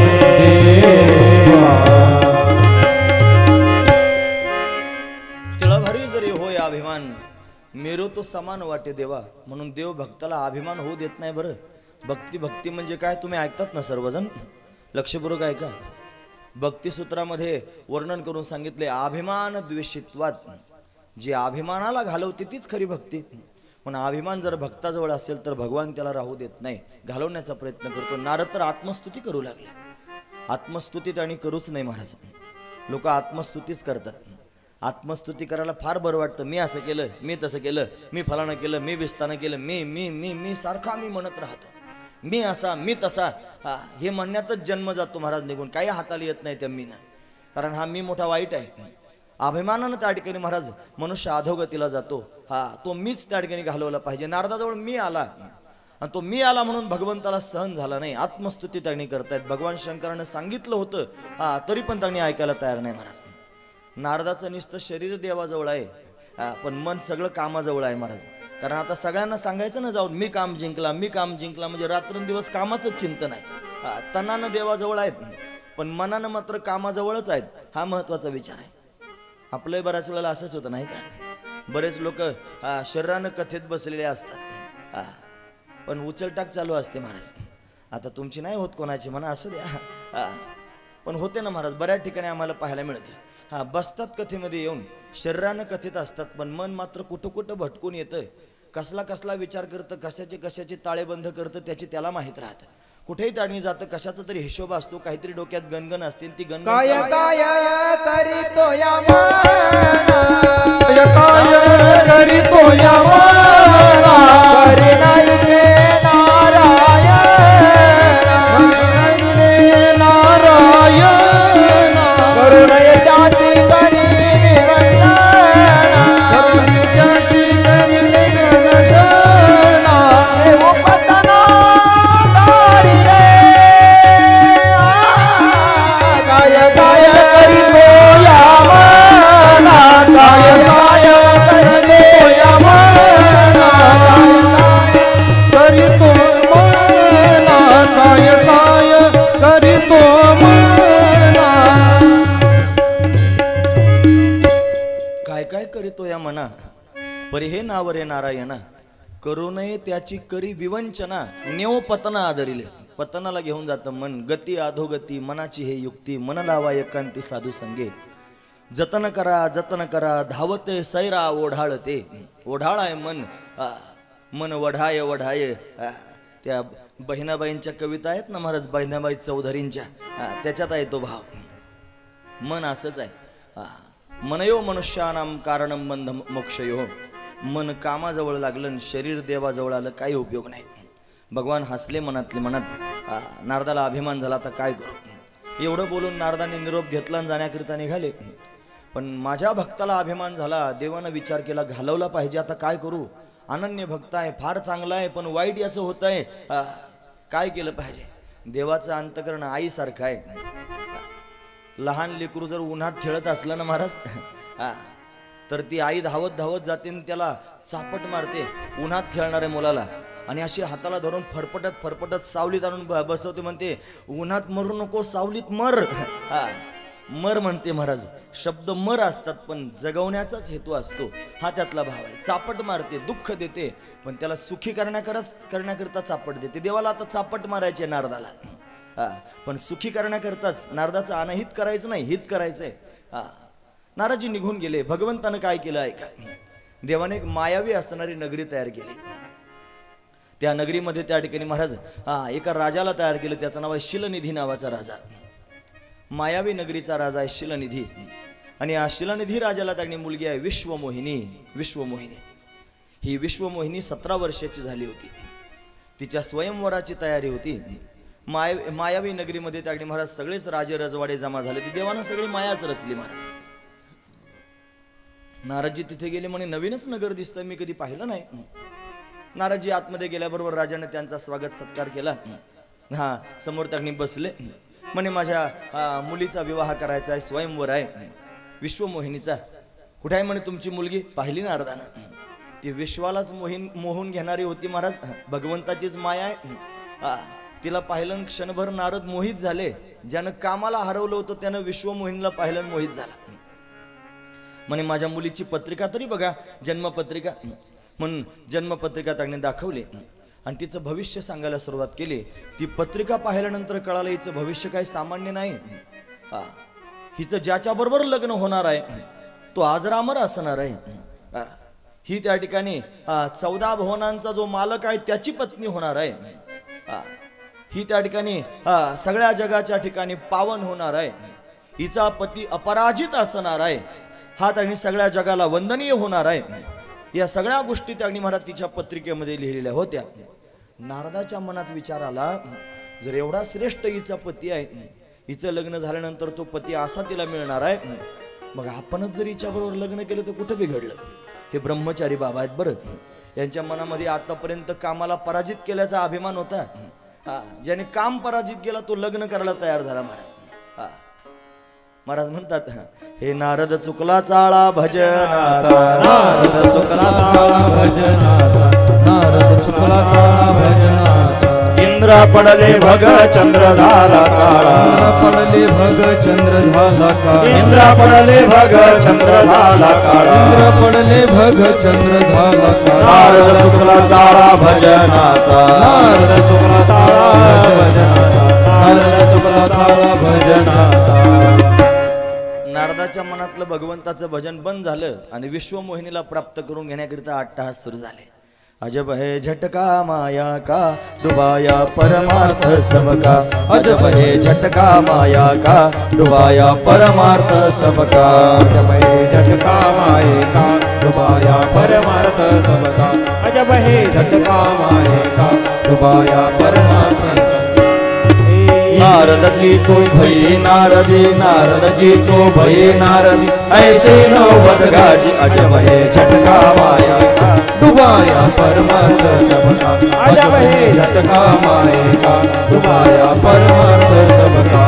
तिळभरी जरी होय अभिमान, मेरो तो समान वाटे देवा. म्हणून देव भक्ताला अभिमान होऊ देत नाही. बरं, भक्ती भक्ती म्हणजे काय तुम्ही ऐकतात ना सर्वजण, लक्षपूर्वक ऐका. भक्तिसूत्रामध्ये वर्णन करून सांगितले अभिमान द्वेषित्वात. जी अभिमानाला घालवते तीच खरी भक्ती. पण अभिमान जर भक्ताजवळ असेल तर भगवान त्याला राहू देत नाही, घालवण्याचा प्रयत्न करतो. नारद तर आत्मस्तुती करू लागले. आत्मस्तुती त्यांनी करूच नाही महाराज. लोक आत्मस्तुतीच करतात. आत्मस्तुती करायला फार बरं वाटतं. मी असं केलं, मी तसं केलं, मी फलानं केलं, मी विस्तानं केलं, मी मी मी मी सारखा मी म्हणत राहतो. मी असा, मी तसा, हे म्हणण्यातच जन्म जातो महाराज निघून. काही हाताला येत नाही त्या मीनं. कारण हा मी मोठा वाईट आहे. अभिमानानं त्या ठिकाणी महाराज मनुष्य अधोगतीला जातो. तो मीच त्या ठिकाणी घालवला पाहिजे. नारदाजवळ मी आला आणि तो मी आला म्हणून भगवंताला सहन झाला नाही. आत्मस्तुती त्यांनी करतायत. भगवान शंकरानं सांगितलं होतं तरी पण त्यांनी ऐकायला तयार नाही महाराज. नारदाचं नुसतं शरीर देवाजवळ आहे, पण मन सगळं कामाजवळ आहे महाराज. कारण आता सगळ्यांना सांगायचं ना जाऊन मी काम जिंकला, मी काम जिंकला, म्हणजे रात्रंदिवस कामाचंच चिंतन आहे. तनानं देवाजवळ आहेत पण मनानं मात्र कामाजवळच आहेत. हा महत्वाचा विचार आहे. आपलंही बऱ्याच वेळेला असंच होतं नाही का. बरेच लोक शरीरानं कथेत बसलेले असतात पण उचलटाक चालू असते महाराज. आता तुमची नाही होत कोणाची म्हणा असू द्या, पण होते ना महाराज. बऱ्याच ठिकाणी आम्हाला पाहायला मिळतं. बसतात कथेमध्ये येऊन, शरीरानं कथेत असतात पण मन मात्र कुठं कुठं भटकून येतं. कसला कसला विचार करतं, कशाचे ताळेबंद करतं त्याची त्याला माहीत राहतं. कुठेही टाळणी जातं, कशाचा तरी हिशोब असतो, काहीतरी डोक्यात गणगण असते. ती गणगण काय काय करीतो या काय करीतो या मना करी नाही ते नारायण नारायण करुण जाती करी करीतो या मना परी हे नावरे नारायणा करू नये त्याची करी विवंचना नेव पतना आदरिले. पतनाला घेऊन जातं मन. गती अधोगती मनाची हे युक्ती मन लावा एकांती साधू संगे. जतन करा धावते सैरा ओढाळते. ओढाळ आहे मन. मन वढाय वढाय. त्या बहिणाबाईंच्या कविता आहेत ना महाराज, बहिणाबाई चौधरींच्या, त्याच्यात आहे तो भाव. मन असंच आहे. मनयो मनुष्यानाम कारणम बंध मोक्षयो. मन कामाजवळ लागलं, शरीर देवाजवळ आलं, काही उपयोग नाही. भगवान हसले मनातले मनात. नारदाला अभिमान झाला, आता काय करू. एवढं बोलून नारदाने निरोप घेतला आणि जाण्याकरिता निघाले. पण माझ्या भक्ताला अभिमान झाला. देवानं विचार केला घालवला पाहिजे, आता काय करू. अनन्य भक्त आहे, फार चांगला आहे, पण वाईट याचं होत आहे, काय केलं पाहिजे. देवाचं अंतकरण आईसारखं आहे. लहान लेकरू जर उन्हात खेळत असलं ना महाराज, तर ती आई धावत धावत जाते आणि त्याला चापट मारते उन्हात खेळणाऱ्या मुलाला, आणि अशी हाताला धरून फरफटत सावलीत आणून बसवते. म्हणते उन्हात मरू नको, सावलीत मर. मर म्हणते महाराज. शब्द मर असतात पण जगवण्याचाच हेतू असतो. हा त्यातला भाव आहे. चापट मारते, दुःख देते, पण त्याला सुखी करण्याकरता चापट देते. देवाला आता चापट मारायचे नारदाला, पण सुखी करण्याकरताच. नारदाचं अनहित करायचं नाही, हित करायचंय. नारदजी निघून गेले. भगवंतानं काय केलं ऐका. देवाने एक मायावी असणारी नगरी तयार केली. त्या नगरीमध्ये त्या ठिकाणी महाराज एका राजाला तयार केलं. त्याचं नाव आहे शिलनिधी नावाचा राजा. मायावी नगरीचा राजा आहे शिलनिधी. आणि या शिलनिधी राजाला त्यांनी मुलगी आहे विश्वमोहिनी. ही विश्वमोहिनी 17 वर्षाची झाली होती. तिच्या स्वयंवराची तयारी होती. मायावी नगरीमध्ये त्याकडे महाराज सगळेच राजे रजवाडे जमा झाले. ती देवानं सगळी मायाच रचली महाराज. नारदजी तिथे गेले. म्हणे नवीनच नगर दिसतंय, मी कधी पाहिलं नाही. नारदजी आतमध्ये गेल्याबरोबर राजाने त्यांचा स्वागत सत्कार केला. समोर त्यांनी बसले. म्हणे माझ्या मुलीचा विवाह करायचा आहे, स्वयंवर आहे विश्वमोहिनीचा. कुठे आहे म्हणे तुमची मुलगी. पाहिली नारदानं. ती विश्वालाच मोहून घेणारी होती महाराज. भगवंताचीच माया आहे. तिला पाहिलं, क्षणभर नारद मोहित झाले. ज्यानं कामाला हरवलं होतं त्यानं विश्वमोहिनीला पाहिलं, मोहित झाला. म्हणे माझ्या मुलीची पत्रिका तरी बघा, जन्मपत्रिका. म्हणून जन्मपत्रिका त्यांनी दाखवली आणि तिचं भविष्य सांगायला सुरुवात केली. ती पत्रिका पाहिल्यानंतर कळालं हिचं भविष्य काही सामान्य नाही. हिचं ज्याच्याबरोबर लग्न होणार आहे तो आजरामर असणार आहे. ही त्या ठिकाणी 14 भुवनांचा जो मालक आहे त्याची पत्नी होणार आहे. ही त्या ठिकाणी सगळ्या जगाच्या ठिकाणी पावन होणार आहे. हिचा पती अपराजित असणार आहे. हा त्यांनी सगळ्या जगाला वंदनीय होणार आहे. या सगळ्या गोष्टी त्यांनी महाराज तिच्या पत्रिकेमध्ये लिहिलेल्या होत्या. नारदाच्या मनात विचार आला, जर एवढा श्रेष्ठ हिचा पती आहे, हिचं लग्न झाल्यानंतर तो पती असा तिला मिळणार आहे. मग आपणच जर हिच्याबरोबर लग्न केलं तर कुठं बिघडलं. हे ब्रह्मचारी बाबा आहेत बरं. यांच्या मनामध्ये आतापर्यंत कामाला पराजित केल्याचा अभिमान होता. ज्याने काम पराजित केला तो लग्न करायला तयार झाला महाराज. महाराज म्हणतात, हे नारद चुकला चाळा भजनाचा, नारद चुकला चाळा भजनाचा, नारद चुकला चाळा भजनाचा. इंद्रा पडले भग चंद्र झाला काळा, पडले भग चंद्र झाला काळा, इंद्रा पडले भग चंद्र झाला काळा, इंद्र पडले भग चंद्र झाला काळा. नारद चुकला चाळा भजनाचा, नारद चुकला चाळा भजनाचा, नारद चुकला चाळा भजनाचा. नारदाच्या मनातलं भगवंताचं भजन बंद झालं आणि विश्वमोहिनीला प्राप्त करून घेण्याकरिता अट्टहास सुरू झाले. अजब है झटका माया का डुबाया परमार्थ सबका, अजब है झटका माया का डुबाया परमार्थ सबका. अजब है झटका माये का डुबाया परमार्थ सबका, अजब है झटका माये का डुबाया परमार्थ सबका. नारद की तो भई नारदी, नारद जी तो भई नारदी, ऐसे नौबत गाजी. अजब है झटका माया का डुबाया परमार्थ सबका, अजब है झटका माये का डुबाया परमार्थ सबका.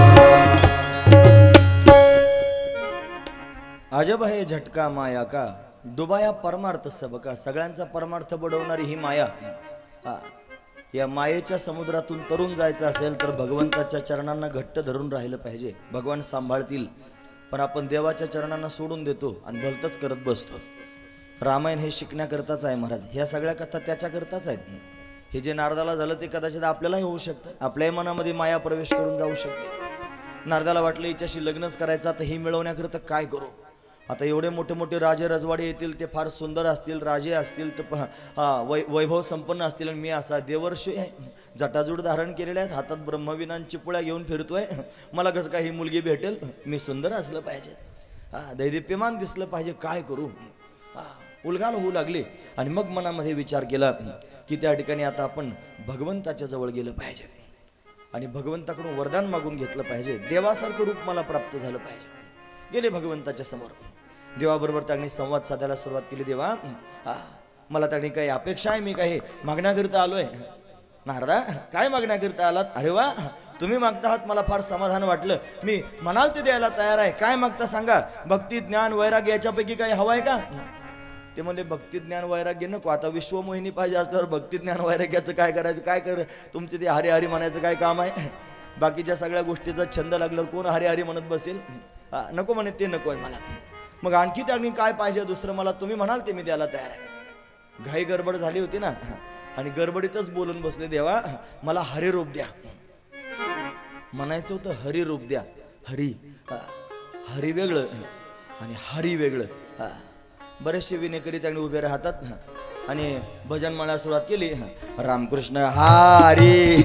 अजब है झटका माया का डुबाया परमार्थ सबका. सगळ्यांचा परमार्थ बुडवणारी ही माया. या मायेच्या समुद्रातून तरुण जायचं असेल तर भगवंताच्या चरणांना घट्ट धरून राहिलं पाहिजे. भगवान सांभाळतील. पण आपण देवाच्या चरणांना सोडून देतो आणि भलतंच करत बसतो. रामायण हे शिकण्याकरताच आहे महाराज. ह्या सगळ्या कथा त्याच्याकरताच आहेत. हे जे नारदाला झालं ते कदाचित आपल्यालाही होऊ शकतं. आपल्याही मनामध्ये माया प्रवेश करून जाऊ शकते. नारदाला वाटलं हिच्याशी लग्नच करायचं, तर ही मिळवण्याकरता काय करू. आता एवढे मोठे मोठे राजे रजवाडे येतील, ते फार सुंदर असतील, राजे असतील, तर वैभव संपन्न असतील, आणि मी असा देवर्षी जटाजूट धारण केलेले आहेत, हातात ब्रह्मविनांची पुळ्या घेऊन फिरतोय. मला कसं काही मुलगी भेटेल. मी सुंदर असलं पाहिजे, दैदिप्यमान दिसलं पाहिजे. काय करू. उलगाल होऊ लागली. आणि मग मनामध्ये विचार केला की त्या ठिकाणी आता आपण भगवंताच्या जवळ गेलं पाहिजे आणि भगवंताकडून वरदान मागून घेतलं पाहिजे. देवासारखं रूप मला प्राप्त झालं पाहिजे. गेले भगवंताच्या समोर. देवाबरोबर त्यांनी संवाद साधायला सुरुवात केली. देवा, मला त्यांनी काही अपेक्षा आहे, मी काही मागण्याकरिता आलोय. नारदा, काय मागण्याकरिता आलात. अरे वा, तुम्ही मागता आहात, मला फार समाधान वाटलं. मी म्हणाल ते द्यायला तयार आहे. काय मागता सांगा. भक्ती ज्ञान वैराग्य याच्यापैकी काही हवाय का. ते म्हणले भक्ती ज्ञान वैराग्य नको. आता विश्वमोहिनी पाहिजे असल्यावर भक्ती ज्ञान वैराग्याचं काय करायचं. काय कर तुमचे ते हरी हरी म्हणायचं काय काम आहे. बाकीच्या सगळ्या गोष्टीचा छंद लागल्यावर कोण हरी हरी म्हणत बसेल. नको म्हणे, ते नको आहे मला. मग आणखी त्यांनी काय पाहिजे दुसरं. मला तुम्ही म्हणाल ते मी द्यायला तयार आहे. घाई गडबड झाली होती ना, आणि गडबडीतच बोलून बसले. देवा, मला हरी रूप द्या. म्हणायचं होतं हरी रूप द्या. हरी हरी वेगळं आणि हरी वेगळं. बरेचसे विनेकरी त्यांनी उभे राहतात आणि भजन म्हणायला सुरुवात केली. रामकृष्ण हरी.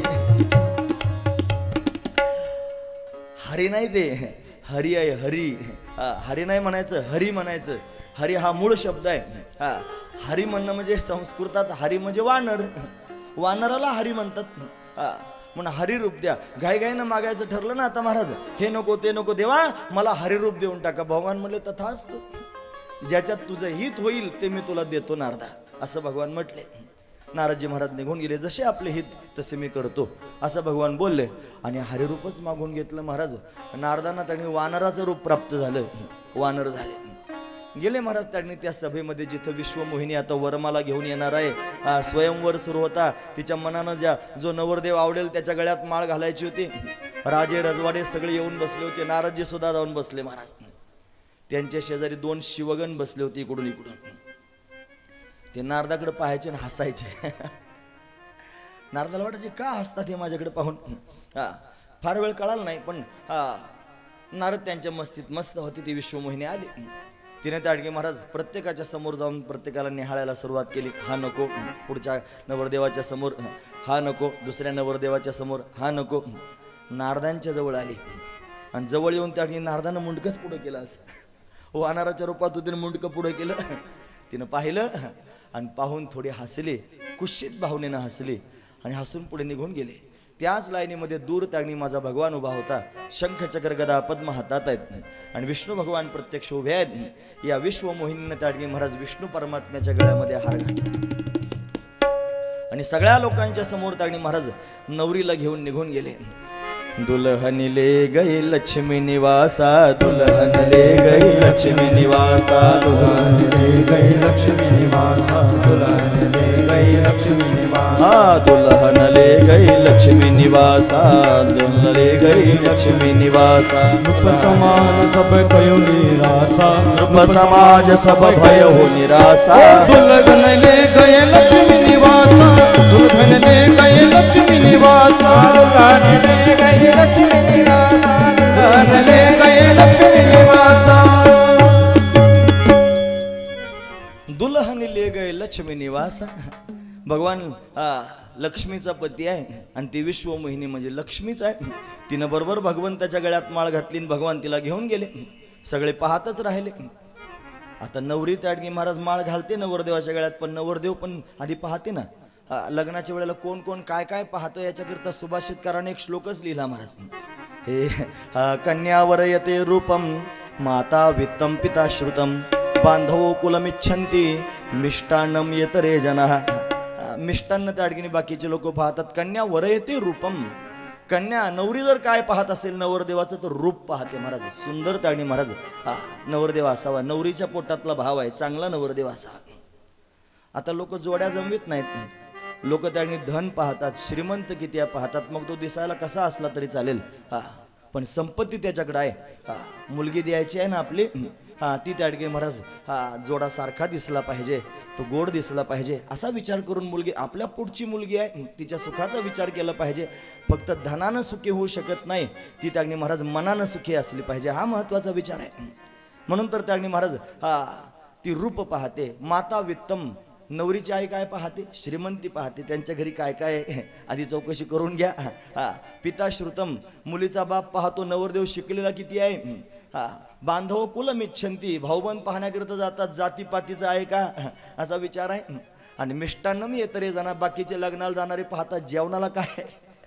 हरी नाही, ते हरी आहे. हरी हरी नाही म्हणायचं, हरी म्हणायचं. हरी हा मूळ शब्द आहे. हरी म्हणणं म्हणजे संस्कृतात हरी म्हणजे वानर. वानराला हरी म्हणतात. म्हणून हरी रूप द्या. घाईघाईनं मागायचं ठरलं ना आता महाराज, हे नको ते नको. देवा, मला हरी रूप देऊन टाका. भगवान म्हणले तथास्तु. ज्याच्यात तुझं हित होईल ते मी तुला देतो नारदा, असं भगवान म्हटले. नारदजी महाराज निघून गेले. जसे आपले हित तसे मी करतो, असं भगवान बोलले. आणि हरिरूपच मागून घेतलं महाराज. नारदांना त्यांनी वानराचं रूप प्राप्त झालं. वानर झाले. गेले महाराज. त्यांनी त्या सभेमध्ये जिथं विश्वमोहिनी आता वरमाला घेऊन येणार आहे, स्वयंवर सुरू होता. तिच्या मनानं जो नवरदेव आवडेल त्याच्या गळ्यात माळ घालायची होती. राजे रजवाडे सगळे येऊन बसले होते. नारदजी सुद्धा जाऊन बसले महाराज. त्यांच्या शेजारी 2 शिवगण बसले होते इकडून इकडून. ते नारदाकडे पाहायचे आणि हसायचे. नारदाला वाटायचे का हसतात हे माझ्याकडे पाहून. फार वेळ कळाला नाही, पण नारद त्यांच्या मस्तीत मस्त होती. ती विश्वमोहिनी आली. तिने ताडगे महाराज प्रत्येकाच्या समोर जाऊन प्रत्येकाला निहाळायला सुरुवात केली. हा नको. पुढच्या नवरदेवाच्या समोर हा नको. दुसऱ्या नवरदेवाच्या समोर हा नको. नारदांच्या जवळ आली आणि जवळ येऊन त्या नारदानं मुंडकच पुढं केलं. असं वानराच्या रूपात तिने मुंडकं पुढं केलं. तिनं पाहिलं आणि पाहून थोडी हसली. कुशीत भावनेनं हसली आणि हसून पुढे निघून गेले. त्याच लाईनीमध्ये दूर त्यागणी माझा भगवान उभा होता. शंख चक्र गदा पद्म हातात आहेत आणि विष्णू भगवान प्रत्यक्ष उभे आहेत. या विश्व मोहिनीनं त्यागणी महाराज विष्णू परमात्म्याच्या गळ्यामध्ये हार घातला आणि सगळ्या लोकांच्या समोर त्यागणी महाराज नवरीला घेऊन निघून गेले. दुल्हन ले गई लक्ष्मी निवासा, दुल्हन ले गई लक्ष्मी निवासा, दुल्हन ले गई लक्ष्मी निवासा, दुल्हन ले गई लक्ष्मी निवासा, दुल्हन ले गई लक्ष्मी निवासा, दुल्हन ले गई लक्ष्मी निवासा. रूप समान सब भयो निरासा, रूप समाज सब भय हो निरासा. दुल्हन ले गए लक्ष्मी निवासा, दुल्हन ले गए लक्ष्मी निवासा, दुल्हन ले गए लक्ष्मी निवासा, दुल्हन ले गए लक्ष्मी निवासा. दुल्हन ले गए लक्ष्मी निवासा. भगवान लक्ष्मीचा पती आहे आणि ती विश्व मोहिनी म्हणजे लक्ष्मीच आहे. तिनं बरोबर भगवंताच्या गळ्यात माळ घातली आणि भगवान तिला घेऊन गेले. सगळे पाहतच राहिले. आता नवरी त्याडगी महाराज माळ घालते नवरदेवाच्या गळ्यात, पण नवरदेव पण आधी पाहते ना. लग्नाच्या वेळेला कोण कोण काय काय पाहतं याच्याकरिता सुभाषितकाराने एक श्लोकच लिहिला महाराज. हे कन्यावर यते रूपम माता वित्तम पिता श्रुतम बांधवो कुलमिच्छन्ति मिष्टान्नम येतरे जना. मिष्टान्न त्याडगीने बाकीचे लोक पाहतात. कन्या वर येते रूपम, कन्या नवरी जर काय पाहत असेल नवरदेवाचं तर रूप पाहते महाराज. सुंदर त्याडगी महाराज नवरदेव असावा, नवरीच्या पोटातला भाव आहे, चांगला नवरदेव असावा. आता लोक जोड्या जमवित नाहीत. लोक त्याने धन पाहतात, श्रीमंत किती आहे पाहतात. मग तो दिसायला कसा असला तरी चालेल, पण संपत्ती त्याच्याकडे आहे. मुलगी द्यायची आहे ना आपली, ती त्याडगे महाराज जोडा सारखा दिसला पाहिजे, तो गोड दिसला पाहिजे असा विचार करून मुलगी, आपल्या पुढची मुलगी आहे तिच्या सुखाचा विचार केला पाहिजे. फक्त धनानं सुखी होऊ शकत नाही, ती त्यागणी महाराज मनानं सुखी असली पाहिजे, हा महत्वाचा विचार आहे. म्हणून तर त्यागणी महाराज ती रूप पाहते. माता वित्तम, नवरीची आई काय पाहते, श्रीमंती पाहते, त्यांच्या घरी काय काय आधी चौकशी करून घ्या. पिता श्रुतम, मुलीचा बाप पाहतो नवरदेव शिकलेला किती आहे. बांधव कुलमिच्छन्ति, भाऊबंद पाहण्याकरिता जातात, जातीपातीचा आहे का असा विचार आहे. आणि मिष्टान्नम येतरे जाणार, बाकीचे लग्नाला जाणारे पाहतात जेवणाला काय,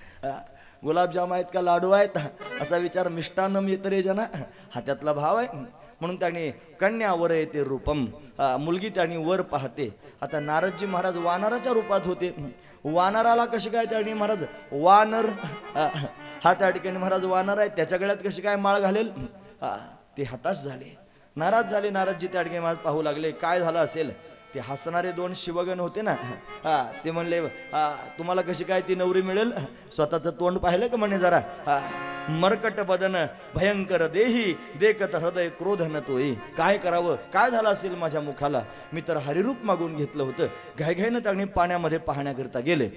गुलाबजाम आहेत का लाडू आहेत असा विचार. मिष्टान्नम येतरे जना हा त्यातला भाव आहे. म्हणून त्याने कन्या वर येते रूपम, मुलगी त्याने वर पाहते. आता नारदजी महाराज वानराच्या रूपात होते. वानराला कशी काय त्याने महाराज वानर, हा त्या ठिकाणी महाराज वानर आहे, त्याच्या गळ्यात कशी काय माळ घालेल. ते हताश झाले, नाराज झाले. नारदजी त्या ठिकाणी महाराज पाहू लागले काय झालं असेल. ते हसणारे दोन शिवगण होते ना, ते म्हणले तुम्हाला कशी काय ती नवरी मिळेल. स्वतःचं तोंड पाहिलं का म्हणे जरा. मरकट बदन भयंकर देही देखत हृदय क्रोधन तोही. काय करावं, काय झालं असेल माझ्या मुखाला, मी तर हरिरूप मागून घेतलं होतं. घाईघाईनं त्यांनी पाण्यामध्ये पाहण्याकरिता गेले.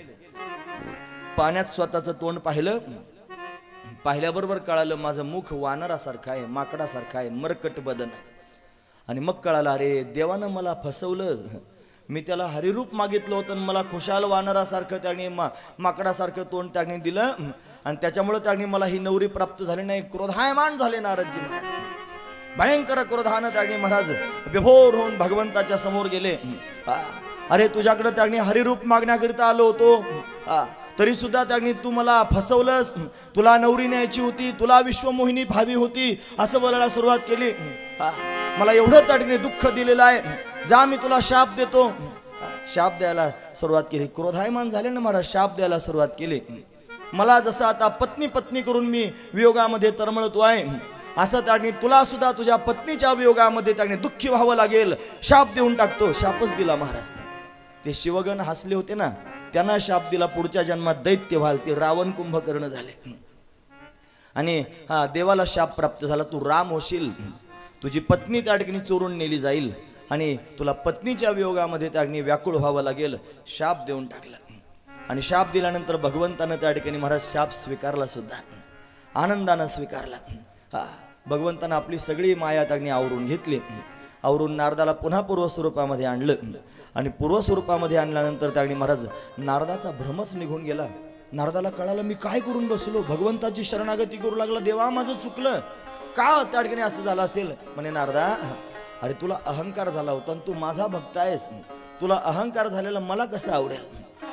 पाण्यात स्वतःचं तोंड पाहिलं, पाहिल्याबरोबर कळालं माझं मुख वानरासारखं आहे, माकडासारखं आहे, मरकट बदन आहे. आणि मग कळालं अरे देवानं मला फसवलं. मी त्याला हरिरूप मागितलं होतं, मला खुशाल वानरासारखं त्याने माकडासारखं तोंड त्याने दिलं आणि त्याच्यामुळे त्याने मला ही नवरी प्राप्त झाली नाही. क्रोधायमान झाले नारदजी महाराज. भयंकर क्रोधानं त्याने महाराज विभोर होऊन भगवंताच्या समोर गेले. अरे तुझ्याकडे त्याने हरिरूप मागण्याकरिता आलो होतो, तरी सुद्धा त्याने तू मला फसवलंस. तुला नवरी न्यायची होती, तुला विश्वमोहिनी भावी होती असं बोलायला सुरुवात केली. मला एवढं त्याने दुःख दिलेलं आहे, जा मी तुला शाप देतो. शाप द्यायला सुरुवात केली. क्रोधायमान झाले ना महाराज, शाप द्यायला सुरुवात केली. मला जसं आता पत्नी पत्नी करून मी वियोगामध्ये तरमळतो आहे, असं त्याने तुला सुद्धा तुझ्या पत्नीच्या वियोगामध्ये त्याने दुःखी व्हावं लागेल, शाप देऊन टाकतो. शापच दिला महाराज. ते शिवगण हसले होते ना, त्यांना शाप दिला. पुढच्या जन्मात दैत्य व्हाल, ते रावण कुंभकर्ण झाले. आणि देवाला शाप प्राप्त झाला, तू राम होशील, तुझी पत्नी त्या ठिकाणी चोरून नेली जाईल आणि तुला पत्नीच्या वियोगामध्ये त्या ठिकाणी व्याकुळ व्हावं लागेल. शाप देऊन टाकला. आणि शाप दिल्यानंतर भगवंतानं त्या ठिकाणी महाराज शाप स्वीकारला सुद्धा, आनंदानं स्वीकारला. भगवंतानं आपली सगळी माया त्यांनी आवरून घेतली. आवरून नारदाला पुन्हा पूर्वस्वरूपामध्ये आणलं. आणि पूर्वस्वरूपामध्ये आणल्यानंतर त्यांनी महाराज नारदाचा भ्रमच निघून गेला. नारदाला कळालं मी काय करून बसलो, भगवंताची शरणागती करू लागला, देवा माझं चुकलं का त्या ठिकाणी असं झालं असेल. म्हणे नारदा अरे तुला अहंकार झाला होता आणि तू माझा भक्त आहेस, तुला अहंकार झालेला मला कसं आवडेल.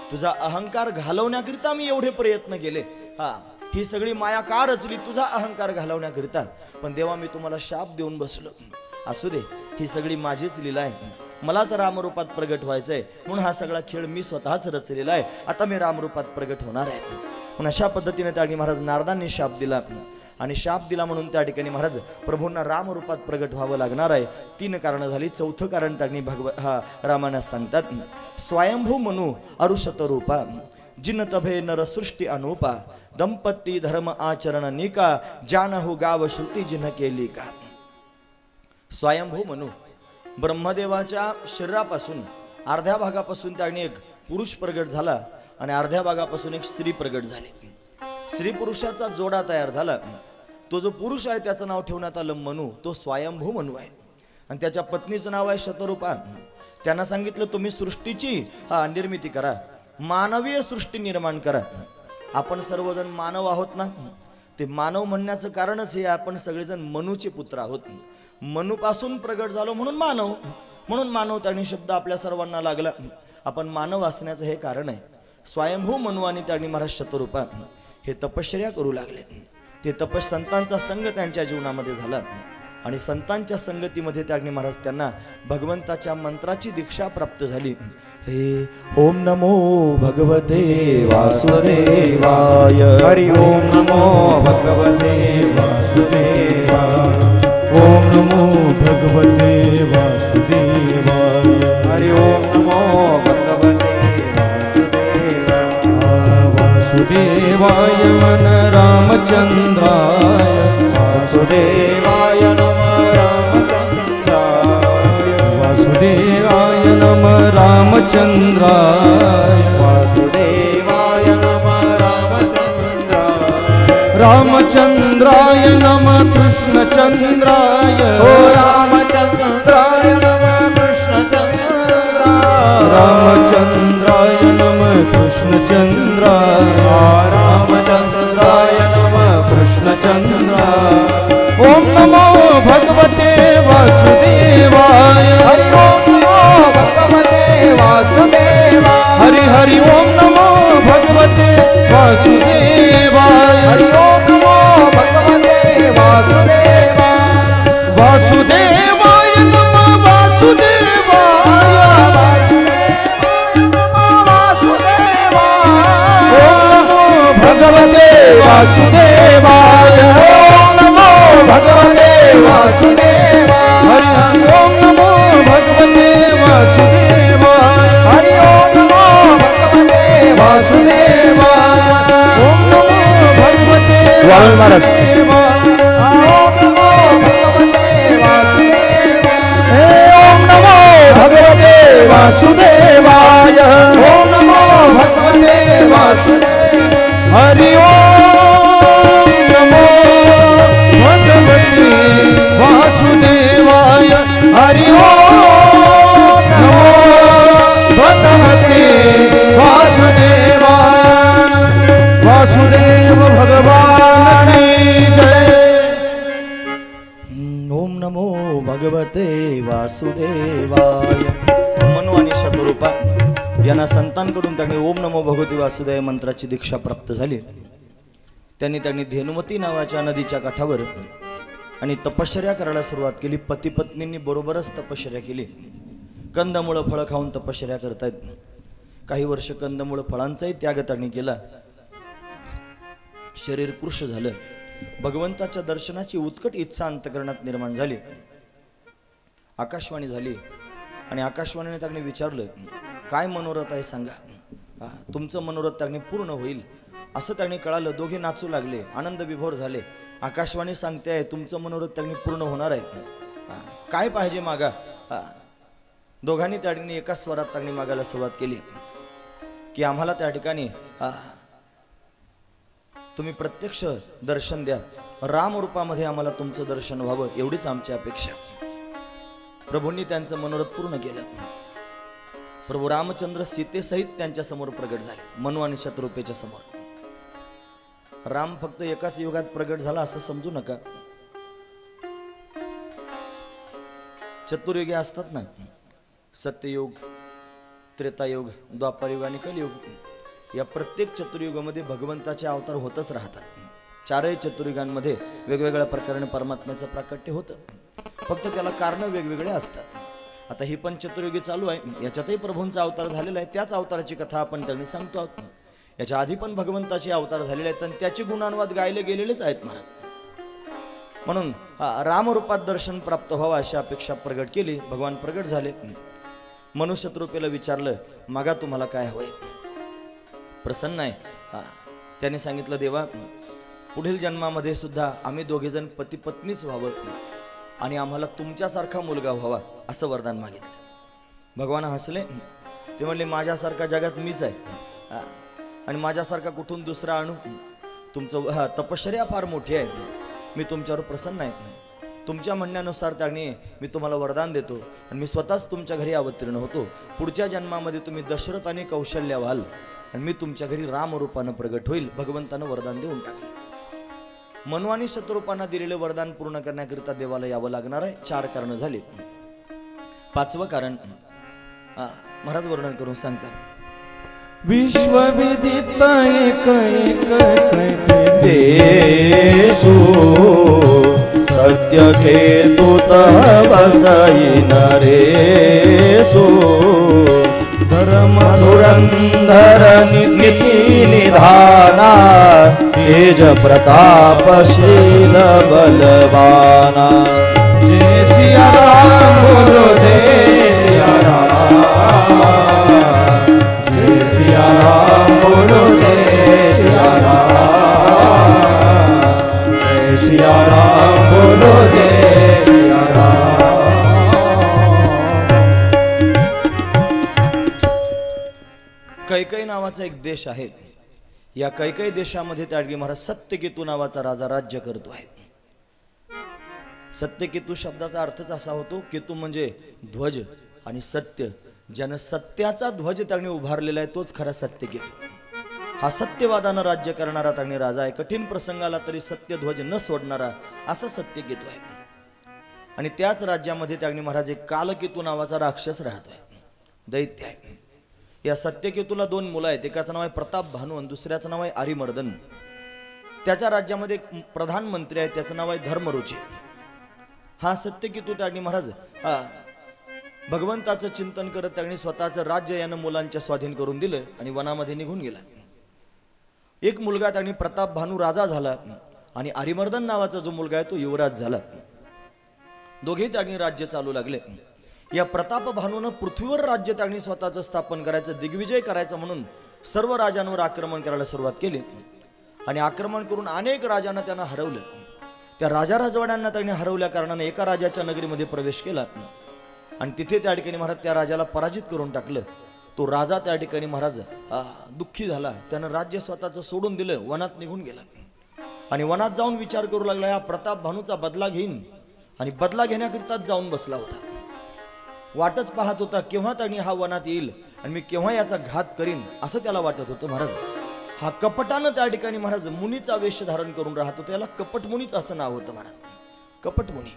तुझा अहंकार घालवण्याकरिता मी एवढे प्रयत्न केले. हा, ही सगळी माया का रचली? तुझा अहंकार घालवण्याकरिता. पण देवा मी तुम्हाला शाप देऊन बसलो. असू दे, ही सगळी माझीच लीला आहे. मलाच रामरूपात प्रगट व्हायचंय म्हणून हा सगळा खेळ मी स्वतःच रचलेला आहे. आता मी रामरूपात प्रगट होणार आहे. पण अशा पद्धतीने त्याने महाराज नारदांनी शाप दिला. आणि शाप दिला म्हणून त्या ठिकाणी महाराज प्रभूंना रामरूपात प्रगट व्हावं लागणार आहे. 3 कारणं झाली. 4थं कारण त्यांनी रामानं सांगतात. स्वयंभू मनू अरुषत रूपा जिन तभे नरसृष्टी अनुपा दंपती धर्म आचरण निका जानहु गाव श्रुती जिन केली का. स्वयंभू मनू ब्रह्मदेवाच्या शरीरापासून अर्ध्या भागापासून त्याने एक पुरुष प्रगट झाला आणि अर्ध्या भागापासून एक स्त्री प्रगट झाली. स्त्री पुरुषाचा जोडा तयार झाला. तो जो पुरुष आहे त्याचं नाव ठेवण्यात आलं मनू. तो स्वयंभू मनू आहे. आणि त्याच्या पत्नीचं नाव आहे शतरूपा. त्यांना सांगितलं तुम्ही सृष्टीची निर्मिती करा, मानवीय सृष्टी निर्माण करा. आपण सर्वजण मानव आहोत ना. ते मानव म्हणण्याचं कारणच हे आपण सगळेजण मनूचे पुत्र आहोत. मनूपासून प्रगट झालो म्हणून मानव. म्हणून मानव त्याने शब्द आपल्या सर्वांना लागला. आपण मानव असण्याचं हे कारण आहे. स्वयंभू मनू आणि त्याने महाराज शतरूपा हे तपश्चर्या करू लागले. ते संतांचा संग त्यांच्या जीवनामध्ये झाला आणि संतांच्या संगतीमध्ये त्याने महाराज त्यांना भगवंताच्या मंत्राची दीक्षा प्राप्त झाली. हे ओम नमो भगवते वासुदेवाय. हरि ओम नमो भगवते वासुदेवाय. ओम नमो भगवते वासुदेवाय. हरि ओम नमो भगवते वासुदेवाय मन रामचंद्राय. वासुदेवाय नम रामचंद्राय. वासुदेवाय नम रामचंद्राय. वासुदेवाय नम रामचंद्राय. रामचंद्राय नम कृष्णचंद्राय. ओ रामचंद्राय नम कृष्णचंद्राय. रामचंद्राय नम कृष्णचंद्राय. रामचंद्राय नम कृष्णचंद्राय. ओम नमो भगवते वासुदेवाय. हरि ओम नमो भगवते वासुदेवाय. हरि हरि ओम नमो भगवते वासुदेवाय. हरि ओम नमो भगवते वासुदेवाय. वासुदेवाय नमः वासुदेवाय. भगवते वासुदेवाय. ओम नमो भगवते वासुदेवाय. हरि ओम नमो भगवते वासुदेवाय. हरि ओम नमो भगवते वासुदेवाय. ओम नमो भगवते वासुदेवाय. ओम नमो भगवते वासुदेवाय. ओम नमो भगवते वासुदेवाय. ओम नमो भगवते वासुदेवाय. हरि ओम नमो भगवते वासुदेवाय. हरि ओम नमो भगवते वासुदेवाय. वासुदेव भगवान की जय. ओम नमो भगवते वासुदेवाय. मनू आणि शतरूपा यांना संतांकडून त्यांनी ओम नमो भगवते वासुदेव मंत्राची दीक्षा प्राप्त झाली. त्यांनी धेनुमती नावाच्या नदीच्या काठावर आणि तपश्चर्या करायला सुरुवात केली. पती पत्नींनी बरोबरच तपश्चर्या केली. कंदमुळं फळं खाऊन तपश्चर्या करतायत. काही वर्ष कंदमुळं फळांचाही त्याग त्यांनी केला. शरीर कृश झालं. भगवंताच्या दर्शनाची उत्कट इच्छा अंतकरणात निर्माण झाली. आकाशवाणी झाली आणि आकाशवाणीने त्यांनी विचारलं काय मनोरथ आहे सांगा. तुमचं मनोरथ त्यांनी पूर्ण होईल असं त्यांनी कळालं. दोघे नाचू लागले, आनंद विभोर झाले. आकाशवाणी सांगते आहे तुमचं मनोरथ त्यांनी पूर्ण होणार आहे. काय पाहिजे मागा. दोघांनी त्या ठिकाणी एकाच स्वरात त्यांनी मागायला सुरुवात केली की आम्हाला त्या ठिकाणी तुम्ही प्रत्यक्ष दर्शन द्या. राम रूपामध्ये आम्हाला तुमचं दर्शन व्हावं एवढीच आमची अपेक्षा. प्रभूंनी त्यांचं मनोरथ पूर्ण केलं. प्रभू रामचंद्र सीतेसहित त्यांच्या समोर प्रगट झाले. मनू आणि शतरूपेच्या समोर. राम फक्त एकाच युगात प्रगट झाला असं समजू नका. चतुर्युगे असतात ना, सत्ययुग, त्रेतायुग, द्वापारयुग आणि कलियुग या प्रत्येक चतुर्युगामध्ये भगवंताचे अवतार होतच राहतात. चारही चतुर्युगांमध्ये वेगवेगळ्या प्रकाराने परमात्म्याचं प्राकट्य होतं, फक्त त्याला कारणं वेगवेगळे असतात. आता ही पण चतुर्युगी चालू आहे, याच्यातही प्रभूंचा अवतार झालेला आहे. त्याच अवताराची कथा आपण त्यांनी सांगतो आहोत. याच्या आधी पण भगवंताचे अवतार झालेले आहेत आणि त्याचे गुणानुवाद गायले गेलेलेच आहेत महाराज. म्हणून रामरूपात दर्शन प्राप्त व्हावं अशी अपेक्षा प्रगट केली. भगवान प्रगट झाले. मनुष्यरूपेला विचारलं, मागा तुम्हाला काय हवंय? प्रसन्न आहे. त्याने सांगितलं, देवा पुढील जन्मामध्ये सुद्धा आम्ही दोघेजण पती पत्नीच व्हावं आणि आम्हाला तुमच्यासारखा मुलगा व्हावा असं वरदान मागितलं. भगवान हसले. ते म्हणले, माझ्यासारखा जगात मीच आहे आणि माझ्यासारखा कुठून दुसरा आणू? तुमचं तपश्चर्या फार मोठी आहे, मी तुमच्यावर प्रसन्न आहे. तुमच्या म्हणण्यानुसार त्याने मी तुम्हाला वरदान देतो आणि मी स्वतःच तुमच्या घरी अवतीर्ण होतो. पुढच्या जन्मामध्ये तुम्ही दशरथ आणि कौशल्य व्हाल आणि मी तुमच्या घरी रामरूपानं प्रगट होईल. भगवंतानं वरदान देऊन टाकलं. मनु आणि शत्रुपांना दिलेले वरदान पूर्ण करण्याकरिता देवाला यावं लागणार आहे. 4 कारणं झाली. 5वं कारण महाराज वर्णन करून सांगतात. विश्वविदित एक एक देसु सत्य केतु बसई नरेसु धर्मधुरंधर नीति निधाना तेज प्रतापशील बलवाना. जय सिया राम बोलो जय सिया राम, जय सिया राम बोलो जय सिया राम, जय सिया राम बोलो जय सिया राम. कैकई नावाचा एक देश आहे. या कैकई देशामध्ये त्याडगी महाराज सत्यकेतू नावाचा राजा राज्य करतो आहे. सत्यकेतू शब्दाचा अर्थच असा होतो, केतू म्हणजे ध्वज आणि सत्य. ज्यानं सत्याचा ध्वज त्याने उभारलेला आहे तोच खरा सत्यकेतू. हा सत्यवादानं राज्य करणारा त्याने राजा आहे. कठीण प्रसंगाला तरी सत्य ध्वज न सोडणारा असा सत्यकेतू आहे. आणि त्याच राज्यामध्ये त्याने महाराज एक कालकेतू नावाचा राक्षस राहतोय, दैत्य आहे. या सत्यकेतूला 2 मुलं आहेत. एकाचं नाव आहे प्रताप भानू आणि दुसऱ्याचं नाव आहे आरिमर्दन. त्याच्या राज्यामध्ये एक प्रधानमंत्री आहे, त्याचं नाव आहे धर्मरुची. हा सत्यकेतू त्याने महाराज भगवंताचं चिंतन करत त्याने स्वतःचं राज्य यानं मुलांच्या स्वाधीन करून दिलं आणि वनामध्ये निघून गेला. एक मुलगा त्याने प्रताप भानू राजा झाला आणि आरिमर्दन नावाचा जो मुलगा आहे तो युवराज झाला. दोघे त्याने राज्य चालू लागले. या प्रताप भानूनं पृथ्वीवर राज्य त्याने स्वतःचं स्थापन करायचं, दिग्विजय करायचं म्हणून सर्व राजांवर आक्रमण करायला सुरुवात केली आणि आक्रमण करून अनेक राजांना त्यानं हरवलं. त्या राजा राजवाड्यांना त्याने हरवल्या कारणाने एका राजाच्या नगरीमध्ये प्रवेश केला आणि तिथे त्या ठिकाणी महाराज त्या राजाला पराजित करून टाकलं. तो राजा त्या ठिकाणी महाराज दुःखी झाला. त्यानं राज्य स्वतःचं सोडून दिलं, वनात निघून गेला आणि वनात जाऊन विचार करू लागला, या प्रताप भानूचा बदला घेईन. आणि बदला घेण्याकरिताच जाऊन बसला होता. वाटच पाहत होता केव्हा त्याने हा वनात येईल आणि मी केव्हा याचा घात करीन असं त्याला वाटत होतं. महाराज हा कपटानं त्या ठिकाणी महाराज मुनीचा वेश धारण करून राहत होता. याला कपटमुनीच असं नाव होतं महाराज, कपटमुनी.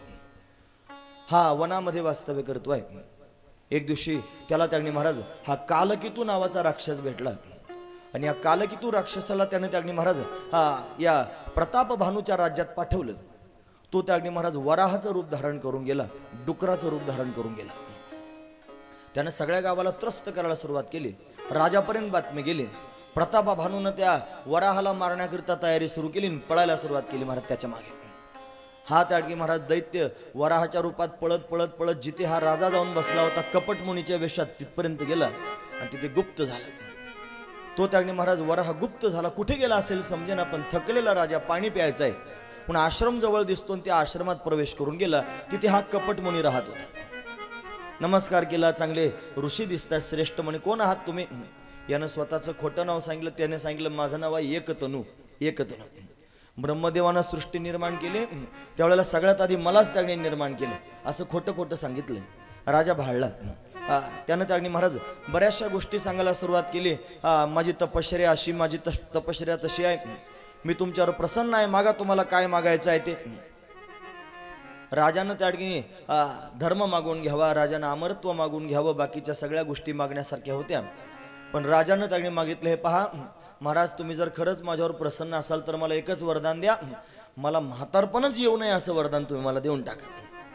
हा वनामध्ये वास्तव्य करतोय. एक दिवशी त्याला त्याने महाराज हा कालकेतू नावाचा राक्षस भेटला आणि या कालकेतू राक्षसाला त्याने त्याने महाराज या प्रताप भानूच्या राज्यात पाठवलं. तो त्याने महाराज वराहाचं रूप धारण करून गेला, डुकराचं रूप धारण करून गेला. त्याने सगळ्या गावाला त्रस्त करायला सुरुवात केली. राजापर्यंत बातमी गेली. प्रताप भानूनं त्या वराहाला मारण्याकरिता तयारी सुरू केली, पळायला सुरुवात केली महाराज त्याच्या मागे. हा त्याडगी महाराज दैत्य वराहाच्या रूपात पळत पळत पळत जिथे हा राजा जाऊन बसला होता कपटमुनीच्या वेशात तिथपर्यंत गेला आणि तिथे गुप्त झाला. तो त्याडगी महाराज वराह गुप्त झाला. कुठे गेला असेल समजेना, पण थकलेला राजा पाणी प्यायचा आहे पण आश्रम जवळ दिसतो आणि त्या आश्रमात प्रवेश करून गेला. तिथे हा कपटमुनी राहत होता. नमस्कार केला. चांगले ऋषी दिसतात, श्रेष्ठ म्हणे. कोण आहात तुम्ही? यानं स्वतःचं खोटं नाव सांगितलं. त्याने सांगितलं माझं नाव आहे एकतनू. एकतनू ब्रह्मदेवानं सृष्टी निर्माण केली, त्यावेळेला सगळ्यात आधी मलाच त्याने निर्माण केलं असं खोटं खोटं सांगितलं. राजा भाळला. त्यानं त्याने महाराज बऱ्याचशा गोष्टी सांगायला सुरुवात केली. माझी तपश्चर्या अशी, माझी तपश्चर्या तशी आहे, मी तुमच्यावर प्रसन्न आहे, मागा तुम्हाला काय मागायचं आहे ते. राजानं त्या ठिकाणी धर्म मागून घ्यावा, राजानं अमरत्व मागून घ्यावं, बाकीच्या सगळ्या गोष्टी मागण्यासारख्या होत्या. पण राजानं त्या ठिकाणी मागितलं, हे पहा महाराज, तुम्ही जर खरंच माझ्यावर प्रसन्न असाल तर मला एकच वरदान द्या, मला म्हातारपणच येऊ नये असं वरदान तुम्ही मला देऊन टाका.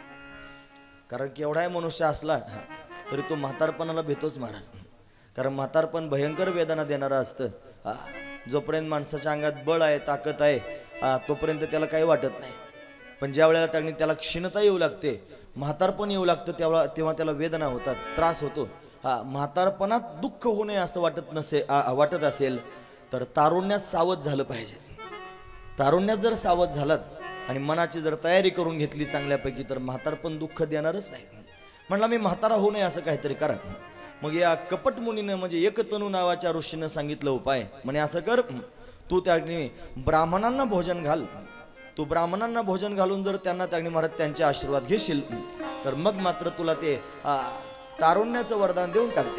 कारण केवढाही मनुष्य असला तरी तो म्हातारपणाला भेटतोच महाराज. कारण म्हातारपण भयंकर वेदना देणारं असतं. जोपर्यंत माणसाच्या अंगात बळ आहे, ताकद आहे, तोपर्यंत त्याला काही वाटत नाही. पण ज्या वेळेला त्याला क्षीणता येऊ लागते, म्हातारपण येऊ लागतं, तेव्हा त्याला वेदना होतात, त्रास होतो. म्हातारपणात दुःख होऊ नये असं वाटत असेल तर तारुण्यात सावध झालं पाहिजे. तारुण्यात जर सावध झालात आणि मनाची जर तयारी करून घेतली चांगल्यापैकी तर म्हातारपण दुःख देणारच नाही. म्हटलं मी म्हातारा होऊ नये असं काहीतरी करा. मग या कपट मुनीनं म्हणजे एकतनू नावाच्या ऋषीनं सांगितलं उपाय. म्हणे असं कर, तू त्या ब्राह्मणांना भोजन घाल. तू ब्राह्मणांना भोजन घालून जर त्यांना त्या महाराज त्यांचे आशीर्वाद घेशील तर मग मात्र तुला ते तारुण्याचं वरदान देऊन टाकते.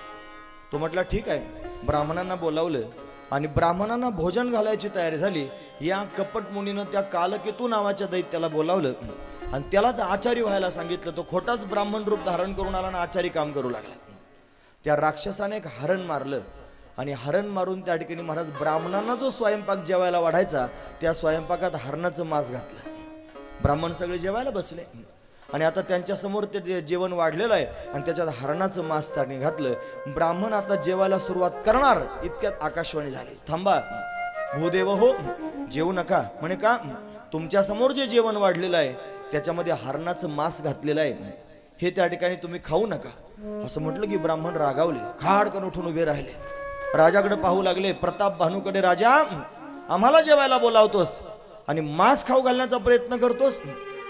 तो म्हटला ठीक आहे. ब्राह्मणांना बोलावलं आणि ब्राह्मणांना भोजन घालायची तयारी झाली. या कपट मुनीनं त्या कालकेतू नावाच्या दैत्याला बोलावलं आणि त्यालाच आचारी व्हायला सांगितलं. तो खोटाच ब्राह्मण रूप धारण करून आला आणि आचारी काम करू लागला. त्या राक्षसाने एक हरण मारलं आणि हरण मारून त्या ठिकाणी महाराज ब्राह्मणांना जो स्वयंपाक जेवायला वाढायचा त्या स्वयंपाकात हरणाचं मांस घातलं. ब्राह्मण सगळे जेवायला बसले आणि आता त्यांच्या समोर ते जेवण वाढलेलं आहे आणि त्याच्यात हरणाचं मांस त्याने घातलं. ब्राह्मण आता जेवायला सुरुवात करणार इतक्यात आकाशवाणी झाली, थांबा भूदेव हो, जेवू नका. म्हणे का? तुमच्या समोर जे जेवण वाढलेलं आहे त्याच्यामध्ये हरणाचं मांस घातलेलं आहे, हे त्या ठिकाणी तुम्ही खाऊ नका. असं म्हटलं की ब्राह्मण रागावले, खाडकन उठून उभे राहिले, राजाकडे पाहू लागले. प्रताप भानूकडे, राजा आम्हाला जेवायला बोलावतोस आणि मांस खाऊ घालण्याचा प्रयत्न करतोस.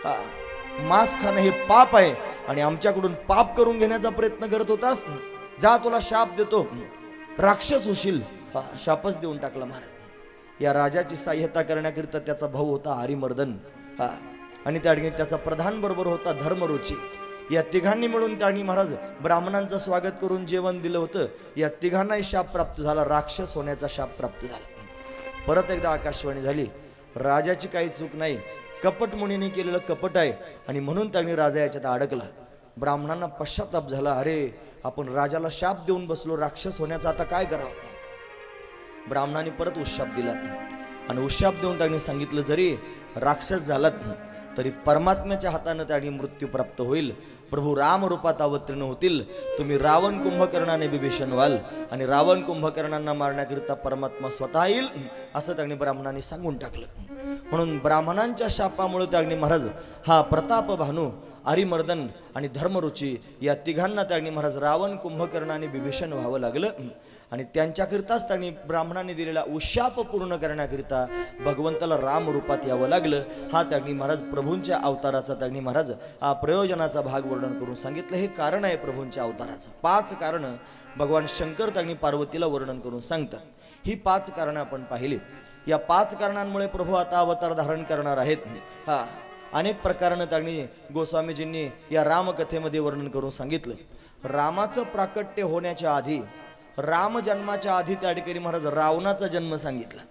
मांस खाणं हे पाप आहे आणि आमच्याकडून पाप करून घेण्याचा प्रयत्न करत होतास. जा, तुला शाप देतो, राक्षस होशील. शापच देऊन टाकला महाराज. या राजाची सहाय्यता करण्याकरिता त्याचा भाऊ होता हरिमर्दन आणि त्या ठिकाणी त्याचा प्रधान बरोबर होता धर्मरुची. या तिघांनी मिळून त्यांनी महाराज ब्राह्मणांचं स्वागत करून जेवण दिलं होतं. या तिघांनाही शाप प्राप्त झाला, राक्षस होण्याचा शाप प्राप्त झाला. परत एकदा आकाशवाणी झाली, राजाची काही चूक नाही, कपट मुनीने केलेलं कपट आहे आणि म्हणून त्यांनी राजा याच्यात अडकला. ब्राह्मणांना पश्चाताप झाला, अरे आपण राजाला शाप देऊन बसलो राक्षस होण्याचा, आता काय करावं. ब्राह्मणांनी परत उशाप दिला आणि उशाप देऊन त्यांनी सांगितलं, जरी राक्षस झालात तरी परमात्म्याच्या हाताने त्यांनी मृत्यू प्राप्त होईल. प्रभू राम रूपात अवतीर्ण होतील. तुम्ही रावण कुंभकर्णाने विभीषण व्हाल आणि रावण कुंभकर्णांना मारण्याकरिता परमात्मा स्वतः येईल असं त्यांनी ब्राह्मणांनी सांगून टाकलं. म्हणून ब्राह्मणांच्या शापामुळे त्यांनी महाराज हा प्रताप भानू, हरिमर्दन आणि धर्मरुची या तिघांना त्यांनी महाराज रावण कुंभकर्ण आणि विभीषण व्हावं लागलं. आणि त्यांच्याकरिताच त्यांनी ब्राह्मणांनी दिलेला उशाप पूर्ण करण्याकरिता भगवंताला राम रूपात यावं लागलं. हा त्यांनी महाराज प्रभूंच्या अवताराचा त्यांनी महाराज हा प्रयोजनाचा भाग वर्णन करून सांगितलं. हे कारण आहे प्रभूंच्या अवताराचं. 5 कारणं भगवान शंकर त्यांनी पार्वतीला वर्णन करून सांगतात. ही 5 कारणं आपण पाहिली. या 5 कारणांमुळे प्रभू आता अवतार धारण करणार आहेत. अनेक प्रकारानं त्यांनी गोस्वामीजींनी या रामकथेमध्ये वर्णन करून सांगितलं. रामाचं प्राकट्य होण्याच्या आधी, राम जन्माच्या आधी त्या ठिकाणी महाराज रावणाचा जन्म सांगितला.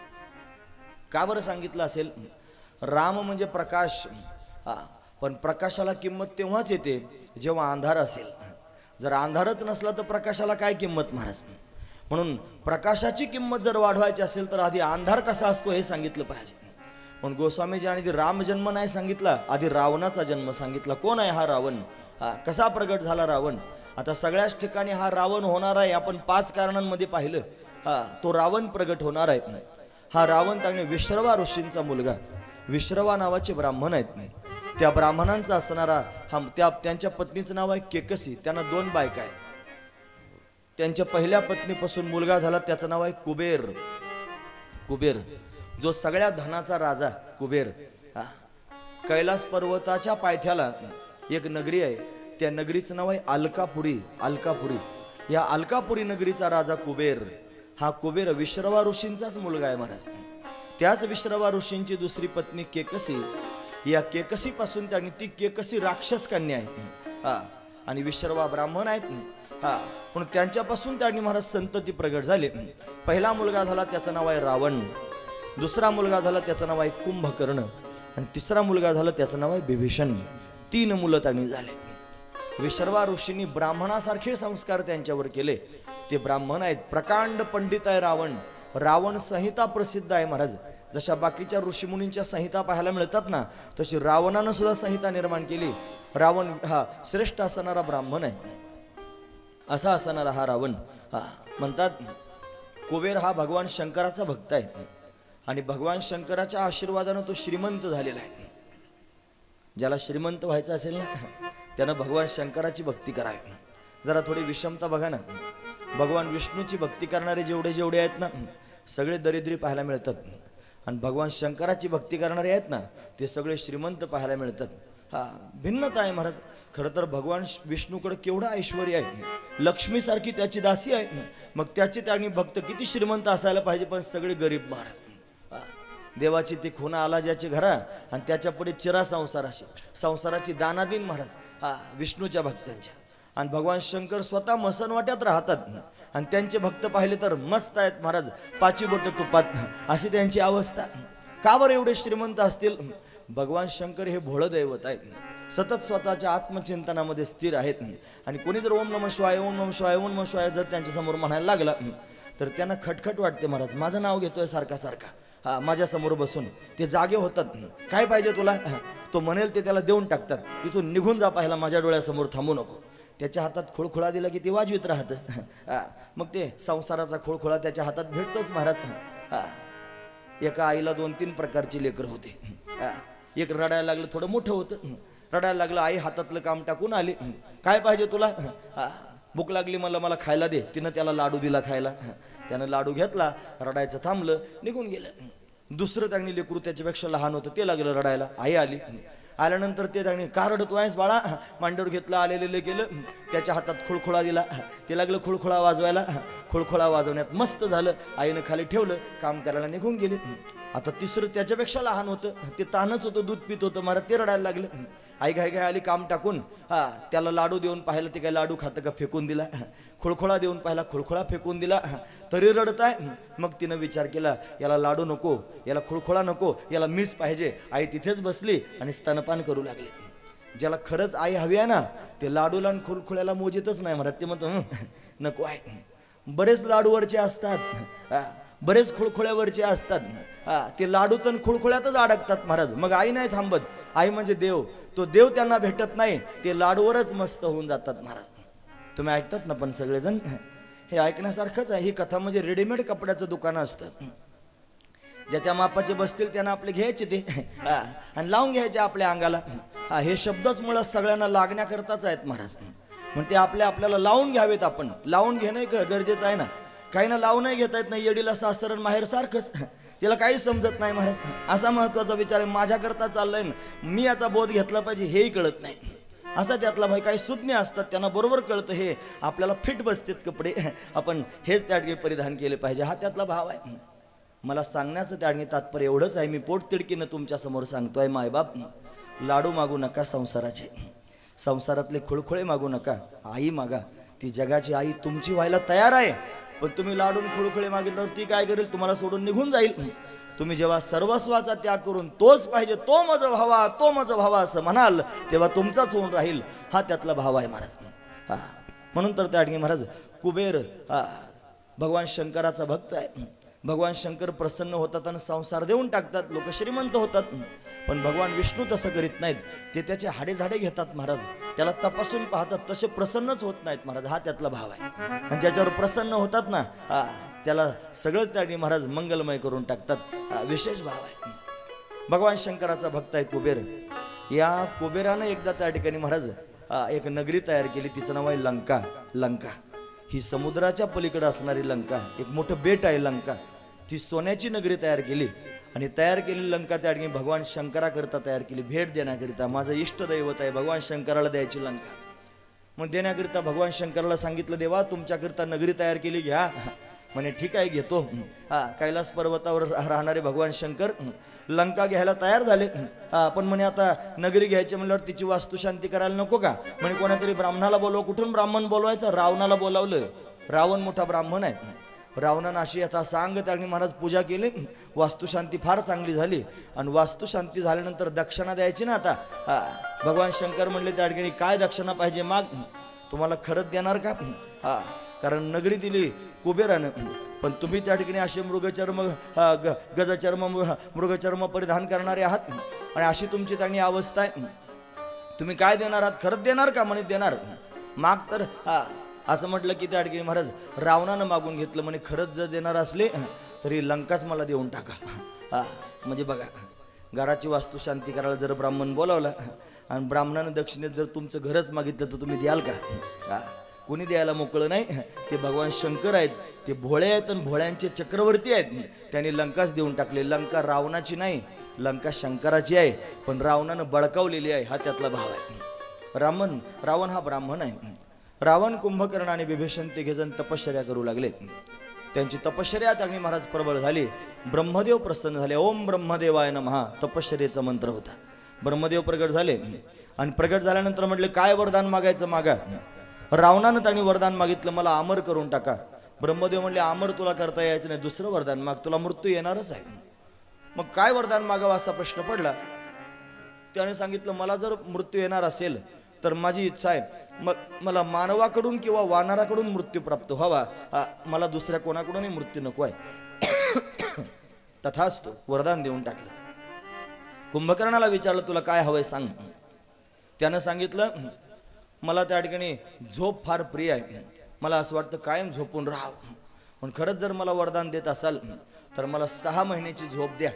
का बरं सांगितलं असेल? राम म्हणजे प्रकाश, पण प्रकाशाला किंमत तेव्हाच येते जेव्हा अंधार असेल. जर अंधारच नसला तर प्रकाशाला काय किंमत महाराज. म्हणून प्रकाशाची किंमत जर वाढवायची असेल तर आधी अंधार कसा असतो हे सांगितलं पाहिजे. पण गोस्वामीजी आणि राम जन्म नाही सांगितला, आधी रावणाचा जन्म सांगितला. कोण आहे हा रावण? कसा प्रगट झाला रावण? आता सगळ्याच ठिकाणी हा रावण होणार आहे. आपण 5 कारणांमध्ये पाहिलं, तो रावण प्रगट होणार आहे. हा रावण त्याने विश्रवा ऋषींचा मुलगा, विश्रवा नावाचे ब्राह्मण आहेत. त्या ब्राह्मणांचा असणारा त्यांच्या पत्नीचं नाव आहे केकसी. त्यांना 2 बायका आहेत. त्यांच्या पहिल्या पत्नीपासून मुलगा झाला, त्याचं नाव आहे कुबेर. कुबेर जो सगळ्या धनाचा राजा कुबेर. कैलास पर्वताच्या पायथ्याला एक नगरी आहे, त्या नगरीचं नाव आहे अलकापुरी. अलकापुरी, या अलकापुरी नगरीचा राजा कुबेर. हा कुबेर विश्रवा ऋषींचाच मुलगा आहे महाराज. त्याच विश्रवा ऋषींची दुसरी पत्नी केकसी. या केकसी पासून त्यांनी, ती केकसी राक्षस कन्या आहे आणि विश्रवा ब्राह्मण आहेत. पण त्यांच्यापासून त्यांनी महाराज संतती प्रगट झाली. पहिला मुलगा झाला त्याचं नाव आहे रावण. दुसरा मुलगा झाला त्याचं नाव आहे कुंभकर्ण. आणि तिसरा मुलगा झाला, त्याचं नाव आहे बिभीषण. 3 मुलं त्यांनी झाले. विशर्वा ऋषींनी ब्राह्मणासारखे संस्कार त्यांच्यावर केले. ते ब्राह्मण आहेत. प्रकांड पंडित आहे रावण. रावण संहिता प्रसिद्ध आहे महाराज. जशा बाकीच्या ऋषीमुनींच्या संहिता पाहायला मिळतात ना, तशी रावणानं सुद्धा संहिता निर्माण केली. रावण हा श्रेष्ठ असणारा ब्राह्मण आहे. असा असणारा हा रावण म्हणतात कुबेर हा भगवान शंकराचा भक्त आहे आणि भगवान शंकराच्या आशीर्वादानं तो श्रीमंत झालेला आहे. ज्याला श्रीमंत व्हायचं असेल ना, त्यानं भगवान शंकराची भक्ती करावी. जरा थोडी विषमता बघा ना, भगवान विष्णूची भक्ती करणारे जेवढे जेवढे आहेत ना, सगळे दरिद्री पाहायला मिळतात. आणि भगवान शंकराची भक्ती करणारे आहेत ना, ते सगळे श्रीमंत पाहायला मिळतात. भिन्नता आहे महाराज. खरं तर भगवान विष्णूकडे केवढं ऐश्वर आहे, लक्ष्मीसारखी त्याची दासी आहे. मग त्याचे त्याने भक्त किती श्रीमंत असायला पाहिजे, पण सगळे गरीब महाराज. देवाची ती खुणा आला ज्याची घरा आणि त्याच्या पुढे चिरा संसार असे संसाराची दानादीन महाराज विष्णूच्या भक्तांच्या. आणि भगवान शंकर स्वतः मसनवाट्यात राहतात आणि त्यांचे भक्त पाहिले तर मस्त आहेत महाराज, 5 बोट तुपात अशी त्यांची अवस्था. का बरं एवढे श्रीमंत असतील? भगवान शंकर हे भोळं दैवत आहे. सतत स्वतःच्या आत्मचिंतनामध्ये स्थिर आहेत. आणि कोणी जर ओम नमः शिवाय ओम नमः शिवाय ओम नमः शिवाय जर त्यांच्या समोर म्हणायला लागला तर त्यांना खटखट वाटते. महाराज माझं नाव घेतोय सारखा सारखा माझ्या समोर बसून. ते जागे होतात. काय पाहिजे तुला? तो म्हणेल ते त्याला देऊन टाकतात. इथून निघून जा, पाहिला माझ्या डोळ्यासमोर थांबू नको. त्याच्या हातात खुळखुळा दिला की ते वाजवीत राहतं. मग ते संसाराचा खुळखुळा त्याच्या हातात भेटतोच महाराज. एका आईला 2-3 प्रकारची लेकरं होते. एक रडायला लागलं, थोडं मोठं होतं. रडायला लागलं, आई हातातलं काम टाकून आली. काय पाहिजे तुला? भूक लागली मला खायला दे. तिनं त्याला लाडू दिला खायला. त्यानं लाडू घेतला, रडायचं थांबलं, निघून गेलं. दुसरं त्यांनी लेकरू त्याच्यापेक्षा लहान होतं, ते लागलं रडायला. आई आली. आल्यानंतर ते त्यांनी का रडतो आहेस बाळा? मांडीवर घेतलं, आलेले केलं. त्याच्या हातात खुळखुळा दिला. ते लागलं खुळखुळा वाजवायला. खुळखुळा वाजवण्यात मस्त झालं. आईनं खाली ठेवलं, काम करायला निघून गेले. आता तिसरं त्याच्यापेक्षा लहान होतं, ते तानच होतं, दूध पित होतं. मला ते रडायला लागलं. आई घाई घाई आली काम टाकून. त्याला लाडू देऊन पाहिलं, ते काय लाडू खातं का? फेकून दिला. खुळखुळा देऊन पाहिला, खुळखुळा फेकून दिला. तरी रडताय. मग तिनं विचार केला, याला लाडू नको, याला खुळखुळा नको, याला मीच पाहिजे. आई तिथेच बसली आणि स्तनपान करू लागली. ज्याला खरंच आई हवी आहे ना, ते लाडूला आणि खुळखुळ्याला मोजितच नाही म्हणत. ते म्हणतो नको आहे. बरेच लाडूवरचे असतात, बरेच खुळखुळ्यावरचे असतात. ते लाडू तर खुळखुळ्यातच अडकतात महाराज. मग आई नाही थांबत. आई म्हणजे देव. तो देव त्यांना भेटत नाही, ते लाडूवरच मस्त होऊन जातात महाराज. तुम्ही ऐकतात ना पण सगळेजण? हे ऐकण्यासारखंच आहे. ही कथा म्हणजे रेडीमेड कपड्याचं दुकान असतं. ज्याच्या मापाचे बसतील त्यांना आपले घ्यायचे ते आणि लावून घ्यायचे आपल्या अंगाला. हे शब्दच मुळात सगळ्यांना लागण्याकरताच आहेत महाराज. मग ते आपल्याला लावून घ्यावेत. आपण लावून घेणं गरजेचं आहे ना. काही ना लावून नाही घेता येत नाही. येडीला सासरण माहेर सारखंच, तिला काही समजत नाही महाराज. असा महत्वाचा विचार आहे. माझ्याकरता चाललाय ना, मी याचा बोध घेतला पाहिजे हेही कळत नाही. असा त्यातला भाई काही सुज्ञ असतात, त्यांना बरोबर कळतं हे आपल्याला फिट बसतात कपडे, आपण हेच त्या ठिकाणी परिधान केले पाहिजे. हा त्यातला भाव आहे. मला सांगण्याचं त्या ठिकाणी तात्पर्य एवढंच आहे. मी पोटतिडकीनं तुमच्या समोर सांगतोय, मायबाप लाडू मागू नका संसाराचे. संसारातले खुळखुळे मागू नका. आई मागा. ती जगाची आई तुमची व्हायला तयार आहे. पण तुम्ही लाडून खुळखुळे मागितल्यावर ती काय करेल? तुम्हाला सोडून निघून जाईल. तुम्ही जेव्हा सर्वस्वाचा त्याग करून तोच पाहिजे, तो माझा भावा, तो माझा भावा असं म्हणाल, तेव्हा तुमचाच होऊन राहील. हा त्यातला भाव आहे महाराज. म्हणून तर त्या ठिकाणी महाराज कुबेर भगवान शंकराचा भक्त आहे. भगवान शंकर प्रसन्न होतात आणि संसार देऊन टाकतात. लोक श्रीमंत होतात. पण भगवान विष्णू तसं करीत नाहीत. ते त्याचे हाडे घेतात महाराज. त्याला तपासून पाहतात, तसे प्रसन्नच होत नाहीत महाराज. हा त्यातला भाव आहे. आणि ज्याच्यावर प्रसन्न होतात ना, त्याला सगळंच त्याने महाराज मंगलमय करून टाकतात. विशेष भाव आहे. भगवान शंकराचा भक्त आहे कुबेर. या कुबेरानं एकदा त्या ठिकाणी महाराज एक नगरी तयार केली. तिचं नाव आहे लंका. लंका ही समुद्राच्या पलीकडे असणारी लंका, एक मोठं बेट आहे लंका. ती सोन्याची नगरी तयार केली. आणि तयार केलेली लंका त्या ठिकाणी भगवान शंकराकरता तयार केली, भेट देण्याकरिता. माझं इष्ट दैवत आहे, भगवान शंकराला द्यायची लंका. मग देण्याकरिता भगवान शंकराला सांगितलं, देवा तुमच्याकरिता नगरी तयार केली, घ्या. म्हणे ठीक आहे घेतो. कैलास पर्वतावर राहणारे भगवान शंकर लंका घ्यायला तयार झाले. पण म्हणे आता नगरी घ्यायची म्हणल्यावर तिची वास्तुशांती करायला नको का? म्हणे कोणातरी ब्राह्मणाला बोलव. कुठून ब्राह्मण बोलवायचं? रावणाला बोलावलं. रावण मोठा ब्राह्मण आहे. रावणानं अशी आता सांग त्यांनी महाराज पूजा केली, वास्तुशांती फार चांगली झाली. आणि वास्तुशांती झाल्यानंतर दक्षिणा द्यायची ना आता. भगवान शंकर म्हणले त्या ठिकाणी काय दक्षिणा पाहिजे माग, तुम्हाला खरंच देणार का? कारण नगरी दिली कुबेरानं, पण तुम्ही त्या ठिकाणी असे मृगचर्म गजचर्म मृगचर्म परिधान करणारे आहात आणि अशी तुमची त्यांनी अवस्था आहे. तुम्ही काय देणार आहात, खरंच देणार का? म्हणे देणार. माग तर असं म्हटलं की त्या ठिकाणी महाराज रावणानं मागून घेतलं. म्हणे खरंच जर देणार असले तरी लंकाच मला देऊन टाका. म्हणजे बघा, घराची वास्तू शांती करायला जर ब्राह्मण बोलावला आणि ब्राह्मणानं दक्षिणेत जर तुमचं घरच मागितलं तर तुम्ही द्याल का? कोणी द्यायला मोकळं नाही. ते भगवान शंकर आहेत, ते भोळे आहेत आणि भोळ्यांचे चक्रवर्ती आहेत. त्यांनी लंकाच देऊन टाकले. लंका रावणाची नाही, लंका शंकराची आहे, पण रावणानं बळकावलेली आहे. हा त्यातला भाव आहे. रावण हा ब्राह्मण आहे. रावण, कुंभकर्ण आणि विभीषण तिघेजण तपश्चर्या करू लागले. त्यांची तपश्चर्या त्यांनी महाराज प्रबळ झाली. ब्रह्मदेव प्रसन्न झाले. ओम ब्रह्मदेवाय नमः तपश्चर्येचा मंत्र होता. ब्रह्मदेव प्रगट झाले आणि प्रगट झाल्यानंतर म्हटले काय वरदान मागायचं मागा. रावणानं त्यांनी वरदान मागितलं, मला अमर करून टाका. ब्रह्मदेव म्हणले अमर तुला करता यायचं नाही, दुसरं वरदान माग, तुला मृत्यू येणारच आहे. मग काय वरदान मागावं असा प्रश्न पडला. त्याने सांगितलं मला जर मृत्यू येणार असेल तर माझी इच्छा आहे मला मानवाकडून किंवा वानराकडून मृत्यू प्राप्त व्हावा. मला दुसऱ्या कोणाकडूनही मृत्यू नको आहे. तथास्तु वरदान देऊन टाकलं. कुंभकर्णाला विचारलं तुला काय हवंय सांग. त्यानं सांगितलं मला त्या ठिकाणी झोप फार प्रिय आहे, मला असं वाटतं कायम झोपून राहावं. पण खरंच जर मला वरदान देत असाल तर मला 6 महिन्याची झोप द्या.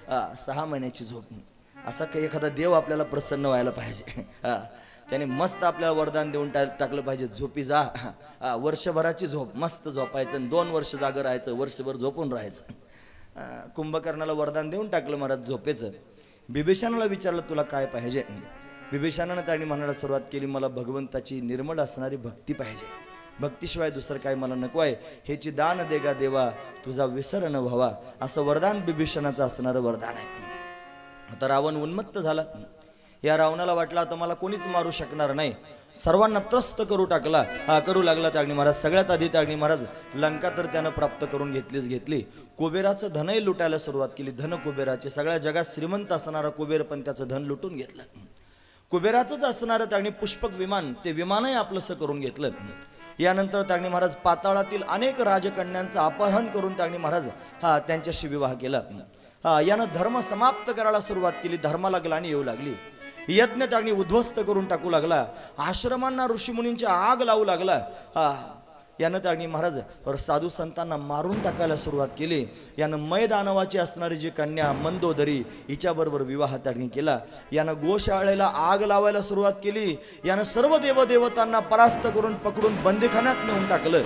6 महिन्याची झोप. असा काही एखादा देव आपल्याला प्रसन्न व्हायला पाहिजे. त्याने मस्त आपल्याला वरदान देऊन टाकलं पाहिजे. झोपी जा, वर्षभराची झोप, मस्त झोपायचं आणि 2 वर्ष जागं राहायचं, वर्षभर झोपून राहायचं. कुंभकर्णाला वरदान देऊन टाकलं महाराज झोपेचं. बिभीषणाला विचारलं तुला काय पाहिजे. बिभीषणानं त्यांनी म्हणायला सुरुवात केली मला भगवंताची निर्मळ असणारी भक्ती पाहिजे, भक्तीशिवाय दुसरं काय मला नको आहे. हेची दान देगा देवा तुझा विसर न व्हावा, असं वरदान बिभीषणाचं असणारं वरदान आहे. आता रावण उन्मत्त झाला. या रावणाला वाटलं आता मला कोणीच मारू शकणार नाही, सर्वांना त्रस्त करू लागला त्यागणी महाराज. सगळ्यात आधी त्यागणी महाराज लंका तर त्यानं प्राप्त करून घेतली. कुबेराचं धनही लुटायला सुरुवात केली. धन कुबेराचे, सगळ्या जगात श्रीमंत असणारा कुबेर पण त्याचं धन लुटून घेतलं. कुबेराचंच असणारं त्याने पुष्पक विमान, ते विमानही आपलंसं करून घेतलं. यानंतर त्यागणी महाराज पाताळातील अनेक राजकन्यांचं अपहरण करून त्यागणी महाराज त्यांच्याशी विवाह केला. यानं धर्म समाप्त करायला सुरुवात केली. धर्माला ग्लानी येऊ लागली. यज्ञ त्यागणी उद्ध्वस्त करून टाकू लागला. आश्रमांना ऋषीमुनींची आग लावू लागला. यानं त्यागणी महाराज साधू संतांना मारून टाकायला सुरुवात केली. यानं मैदानवाची असणारी जी कन्या मंदोदरी हिच्याबरोबर विवाह त्यागणी केला. यानं गोशाळेला आग लावायला सुरुवात केली. यानं सर्व देवदेवतांना परास्त करून पकडून बंदीखान्यात नेऊन टाकलं.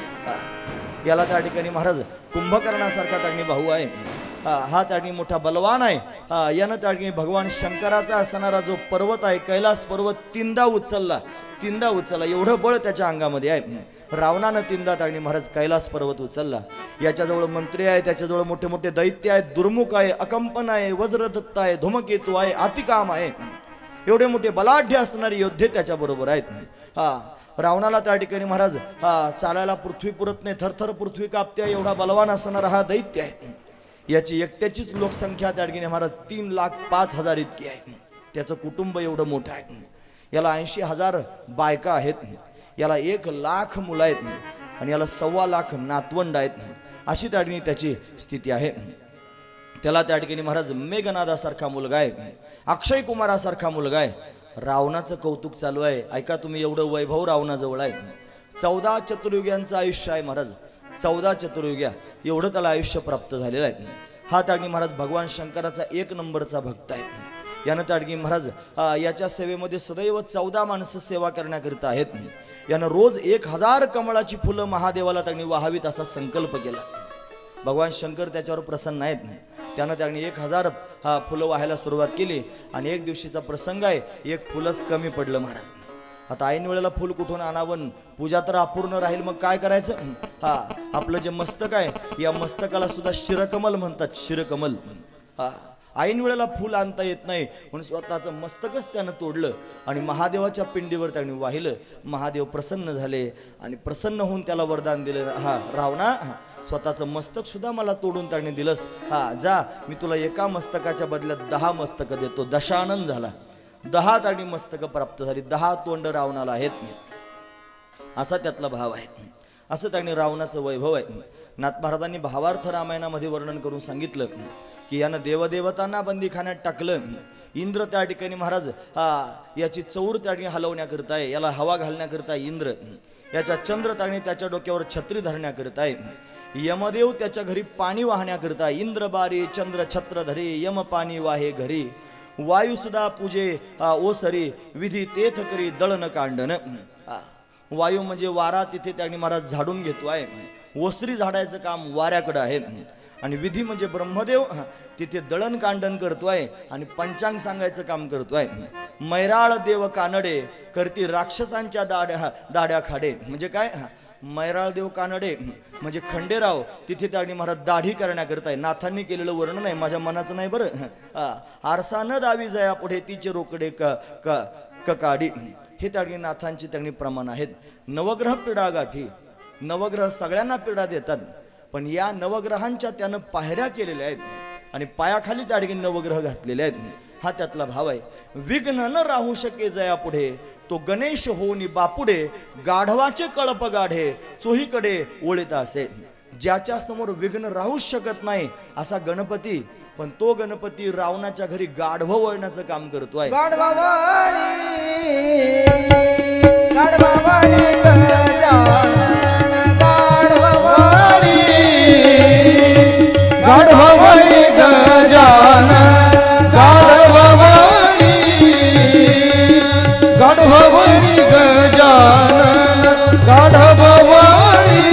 याला त्या ठिकाणी महाराज कुंभकर्णासारखा त्यागणी भाऊ आहे. हा त्या ठिकाणी मोठा बलवान आहे. यानं त्या ठिकाणी भगवान शंकराचा असणारा जो पर्वत आहे कैलास पर्वत तीनदा उचलला. एवढं बळ त्याच्या अंगामध्ये आहे. रावणानं तीनदा त्या ठिकाणी महाराज कैलास पर्वत उचलला. याच्याजवळ मंत्री आहे, त्याच्याजवळ मोठे मोठे दैत्य आहेत, दुर्मुख आहे, अकंपन आहे, वज्रदत्त आहे, धूमकेतू आहे, अतिकाम आहे. एवढे मोठे बलाढ्य असणारे योद्धे त्याच्याबरोबर आहेत. रावणाला त्या ठिकाणी महाराज चालायला पृथ्वी पुरत नाही, थरथर पृथ्वी कापते एवढा बलवान असणारा हा दैत्य आहे. याची एकट्याचीच लोकसंख्या त्या ठिकाणी महाराज 3,05,000 इतकी आहे. त्याचं कुटुंब एवढं मोठं आहे. याला 80,000 बायका आहेत. याला 1,00,000 मुलं आहेत आणि याला 1,25,000 नातवंड आहेत. अशी त्या ठिकाणी त्याची स्थिती आहे. त्याला त्या ठिकाणी महाराज मेघनादासारखा मुलगा आहे, अक्षय कुमारासारखा मुलगा आहे. रावणाचं कौतुक चालू आहे. ऐका तुम्ही, एवढं वैभव रावणाजवळ आहे. 14 चतुर्युग्यांचं आयुष्य आहे महाराज. 14 चतुर्युग्या एवढं त्याला आयुष्य प्राप्त झालेलं आहे. हा त्यागणी महाराज भगवान शंकराचा 1 नंबरचा भक्त आहे. यानं त्यागणी महाराज याच्या सेवेमध्ये सदैव 14 माणसं सेवा करण्याकरिता आहेत. यानं रोज 1000 कमळाची फुलं महादेवाला त्यागणी वाहावीत असा संकल्प केला. भगवान शंकर त्याच्यावर प्रसन्न आहेत. त्यानं त्यागणी 1000 फुलं वाहायला सुरुवात केली आणि एक दिवशीचा प्रसंग आहे, 1 फुलच कमी पडलं महाराज. आता ऐन वेळेला फुल कुठून आणावं, पूजा तर अपूर्ण राहील, मग काय करायचं. आपलं जे मस्तक आहे या मस्तकाला सुद्धा शिरकमल म्हणतात. शिरकमल ऐन वेळेला फूल आणता येत नाही म्हणून स्वतःचं मस्तकच त्यानं तोडलं आणि महादेवाच्या पिंडीवर त्याने वाहिलं. महादेव प्रसन्न झाले आणि प्रसन्न होऊन त्याला वरदान दिलं, हा रावणा, स्वतःचं मस्तक सुद्धा मला तोडून त्याने दिलंस, हा जा, मी तुला एका मस्तकाच्या बदल्यात 10 मस्तकं देतो. दशानन झाला, 10 त्याने मस्तकं प्राप्त झाली, 10 तोंड रावणाला आहेत, असा त्यातला भाव आहे. असं त्याने रावणाचं वैभव आहे. नाथ महाराजांनी भावार्थ रामायणामध्ये वर्णन करून सांगितलं की यानं देवदेवतांना बंदीखान्यात टाकलं. इंद्र त्या ठिकाणी महाराज याची चौर त्याने हलवण्याकरताय, याला हवा घालण्याकरता इंद्र, याच्या चंद्र त्याने त्याच्या डोक्यावर छत्री धरण्याकरताय, यमदेव त्याच्या घरी पाणी वाहण्याकरता, इंद्र बारी चंद्र छत्र धरी, यम पाणी वाहे घरी, वायू सुद्धा पूजे ओसरी, विधी तेथ करी दळण कांडन. वायू म्हणजे वारा, तिथे त्याने महाराज झाडून घेतो आहे, ओसरी झाडायचं काम वाऱ्याकडं आहे. आणि विधी म्हणजे ब्रह्मदेव, तिथे दळण कांडन करतोय आणि पंचांग सांगायचं काम करतोय. मैराळ देव कानडे करती राक्षसांच्या दाड्या खाडे. म्हणजे काय, मैराळ देव कानडे म्हणजे खंडेराव, तिथे त्याने महाराज दाढी करण्याकरताय. नाथांनी केलेलं वर्णन आहे, माझ्या मनाचं नाही बरं. आरसा न दावी जया पुढे तिचे रोकडे काडी, हे त्याने नाथांची त्यांनी प्रमाण आहेत. नवग्रह पिढा गाठी, नवग्रह सगळ्यांना पिढा देतात, पण या नवग्रहांच्या त्यानं पायऱ्या केलेल्या आहेत आणि पायाखाली त्या ठिकाणी नवग्रह घातलेले आहेत. हा त्यातला भाव आहे. विघ्न न राहू शके जया पुढे, तो गणेश होऊनी बापुडे, गाढवाचे कळप गाढे चोहीकडे ओळीत असे. ज्याच्या समोर विघ्न राहूच शकत नाही असा गणपती, पण तो गणपती रावणाच्या घरी गाढव वळण्याचं काम करतोय. गाढवावळी गजानन, गाढवावळी, गाढवावळी गजानन, गाढवावळी,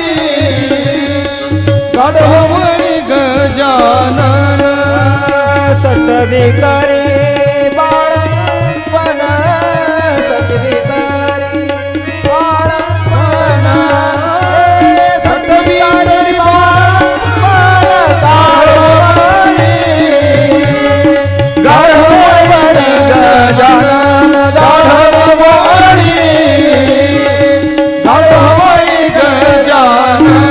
गाढवावळी गजानन. सतविकारी बाळपण, सतविकारी बाळपण, सतविकारी गाढवावळी गजानन, गाढवावळी, गाढवावळी गजानन.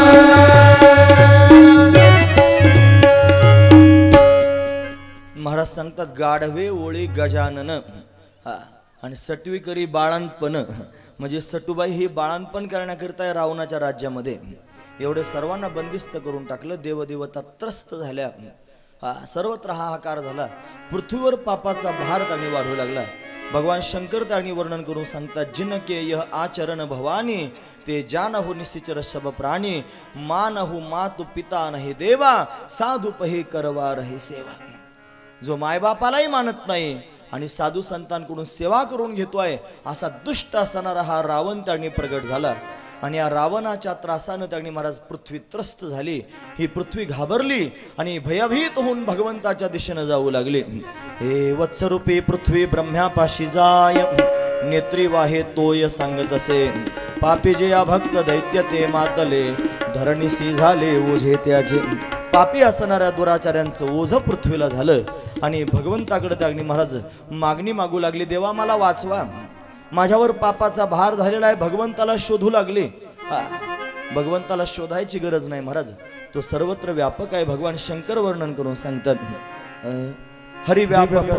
महाराज सांगतात गाढवे ओळी गजानन. आणि सटवी करी बाळांपण, म्हणजे सटुबाई ही बाळांपण करण्याकरता रावणाच्या राज्यामध्ये एवढे सर्वांना बंदिस्त करून टाकलं. देवदेवता त्रस्त झाल्या, सर्वत्र हाहाकार झाला. पृथ्वीवर पापाचा भार त्यांनी वाढू लागला. भगवान शंकर त्यांनी वर्णन करून सांगतात, जिनके यह आचरण भवानी, ते जानहु निशिचर सब प्राणी, मानहु मातु पिता नाही देवा, साधू पहे करवा रही सेवा. जो मायबापालाही मानत नाही आणि साधू संतांकडून सेवा करून घेतोय, असा दुष्ट असणारा हा रावण त्यांनी प्रगट झाला. आणि या रावणाच्या त्रासानं त्यांनी महाराज पृथ्वी त्रस्त झाली. ही पृथ्वी घाबरली आणि भयभीत होऊन भगवंताच्या दिशेनं जाऊ लागली. हे वत्सरूपी पृथ्वी ब्रह्म्यापाशी जाय, नेत्री वाहे तोय सांगत असे, पापी जे या भक्त दैत्य ते मातले, धरणीसी झाले ओझे त्याचे. पापी असणाऱ्या दुराचार्यांचं ओझं पृथ्वीला झालं आणि भगवंताकडे त्यागनी महाराज मागणी मागू लागली, देवा मला वाचवा, माझ्यावर पापाचा भार झालेला आहे. भगवंताला शोधू लागले. भगवंताला शोधायची गरज नाही महाराज, तो सर्वत्र व्यापक आहे. भगवान शंकर वर्णन करून सांगतात, हरिव्यापक,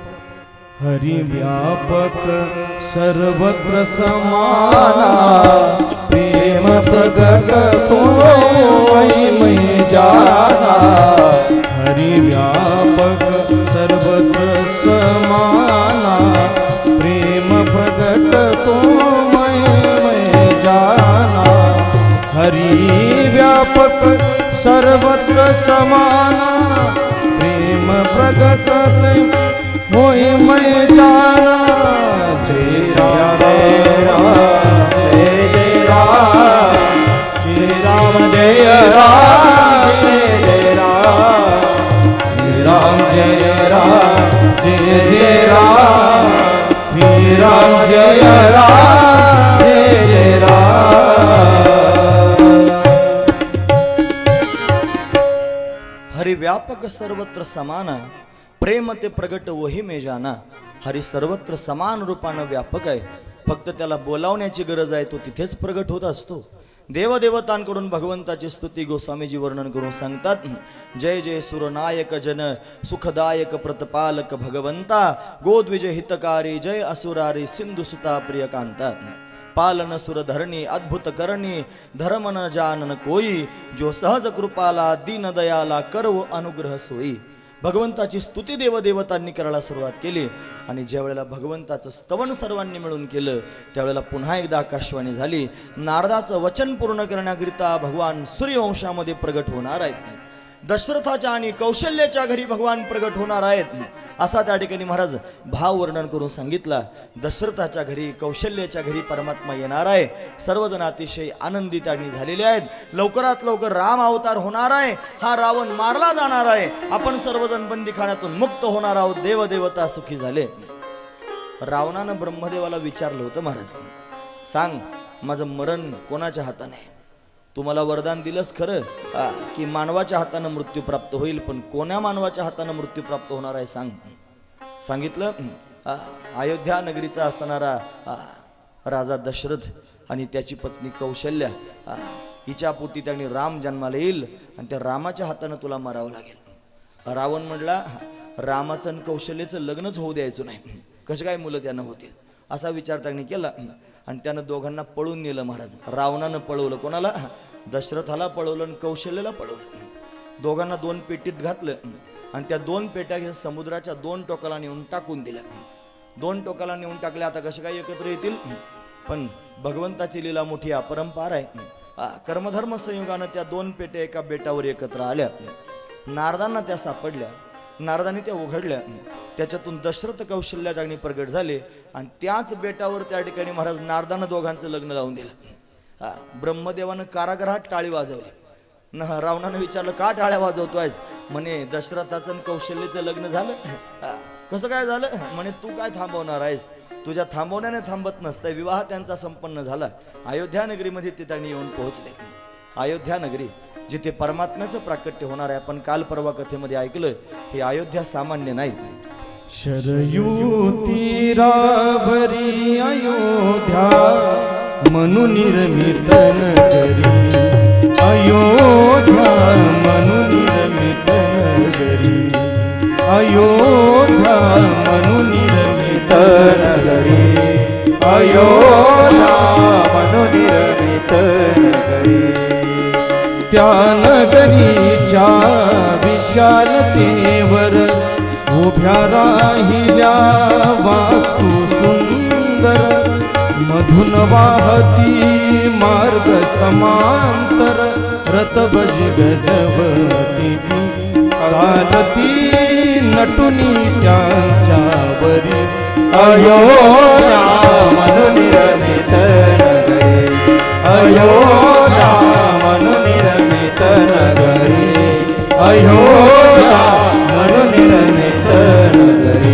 हरिव्यापक सर्वत्र समाना, प्रेम प्रगट तो मै जाना. हरिव्यापक सर्वत्र समाना, प्रेम प्रगट तो मै जाना. हरिव्यापक सर्वत्र समाना, प्रेम प्रगट होय मैं जाना. श्री श्याम जय राम, जय जय राम, श्री राम जय राम, जय राम, श्री राम जय राम, जय जय राम, श्री राम जय राम, जय जय राम. हरिव्यापक सर्वत्र समाना, प्रेम ते प्रगट वही मे जाना, हरी सर्वत्र समान रूपानं व्यापक आहे, फक्त त्याला बोलावण्याची गरज आहे, तो तिथेच प्रगट होत असतो. देवदेवतांकडून भगवंताची स्तुती गोस्वामीजी वर्णन करून सांगतात. जय जय सुरनायक जन सुखदायक प्रतपालक भगवंता, गोद्विजय हितकारी जय असुरारी सिंधु सुता प्रिय कांता, पालन सुरधरणी अद्भुत करणी धर्म न जानन कोई, जो सहज कृपाला दीन दयाला करव अनुग्रह सोयी. भगवंताची स्तुती देवदेवतांनी करायला सुरुवात केली आणि ज्या वेळेला भगवंताचं स्तवन सर्वांनी मिळून केलं त्यावेळेला पुन्हा एकदा आकाशवाणी झाली. नारदाचं वचन पूर्ण करण्याकरिता भगवान सूर्यवंशामध्ये प्रगट होणार आहेत. दशरथाच्या आणि कौशल्याच्या घरी भगवान प्रगट होणार आहेत असा त्या ठिकाणी महाराज भाव वर्णन करून सांगितला. दशरथाच्या घरी कौशल्याच्या घरी परमात्मा येणार आहे. सर्वजण अतिशय आनंदित आणि झालेले आहेत. लवकरात लवकर राम अवतार होणार आहे. हा रावण मारला जाणार आहे. आपण सर्वजण बंदीखान्यातून मुक्त होणार आहोत. देवदेवता सुखी झाले. रावणानं ब्रह्मदेवाला विचारलं होतं, महाराज सांग माझं मरण कोणाच्या हाताने? तुम्हाला वरदान दिलंच खरं की मानवाच्या हातानं मृत्यू प्राप्त होईल, पण कोण्या मानवाच्या हातानं मृत्यू प्राप्त होणार आहे सांग. सांगितलं अयोध्या नगरीचा असणारा राजा दशरथ आणि त्याची पत्नी कौशल्या हिच्या पोटी त्यांनी राम जन्माला येईल आणि त्या रामाच्या हातानं तुला मारावं लागेल. रावण म्हणला रामाचं आणि कौशल्याचं लग्नच होऊ द्यायचं नाही, कसं काय मुलं त्यानं होतील असा विचार त्यांनी केला आणि त्यानं दोघांना पळून नेलं. महाराज रावणानं पळवलं, कोणाला? दशरथाला पळवलं आणि कौशल्याला पळवलं. दोघांना दोन पेटीत घातलं आणि त्या दोन पेट्या घेऊन समुद्राच्या दोन टोकाला नेऊन टाकून दिल्या. दोन टोकाला नेऊन टाकल्या. आता कसे काय एकत्र येतील? पण भगवंताची लीला मोठी अपरंपार आहे. कर्मधर्म संयोगानं त्या दोन पेट्या एका बेटावर एकत्र आल्या. नारदांना त्या सापडल्या. नारदांनी त्या उघडल्या. त्याच्यातून दशरथ कौशल्या जागणी प्रगट झाले आणि त्याच बेटावर त्या ठिकाणी महाराज नारदानं दोघांचं लग्न लावून दिलं. ब्रह्मदेवानं कारागृहात टाळी वाजवली. रावणानं विचारलं का टाळ्या वाजवतोयस? म्हणे दशरथाचं आणि कौशल्याचं लग्न झालं. कसं काय झालं? म्हणे तू काय थांबवणार आहेस? तुझ्या थांबवण्याने थांबत नसतं. विवाह त्यांचा संपन्न झाला. अयोध्या नगरीमध्ये ते त्यांनी येऊन पोहोचले. अयोध्या नगरी जिथे परमात्म्याचं प्राकट्य होणार आहे. आपण काल परवा कथेमध्ये ऐकलं हे अयोध्या सामान्य नाही. शरयू तीरावरी अयोध्या म्हणून निर्मित नगरी, अयोध्या म्हणून निर्मित नगरी, अयोध्या म्हणून निर्मित नगरी, अयोध्या म्हणून निर्मित नगरी. त्या नगरीच्या विशालतेवर उभ्या राहिल्या वास्तू सुंदर, मधुन वाहती मार्ग समांतर, रतबज गजवती चालती नटुनी त्यांच्यावरी, अयोध्या म्हणून निर्मित नगरी, अयोध्या म्हणून निर्मित नगरी, अयोध्या म्हणून निर्मित नगरी.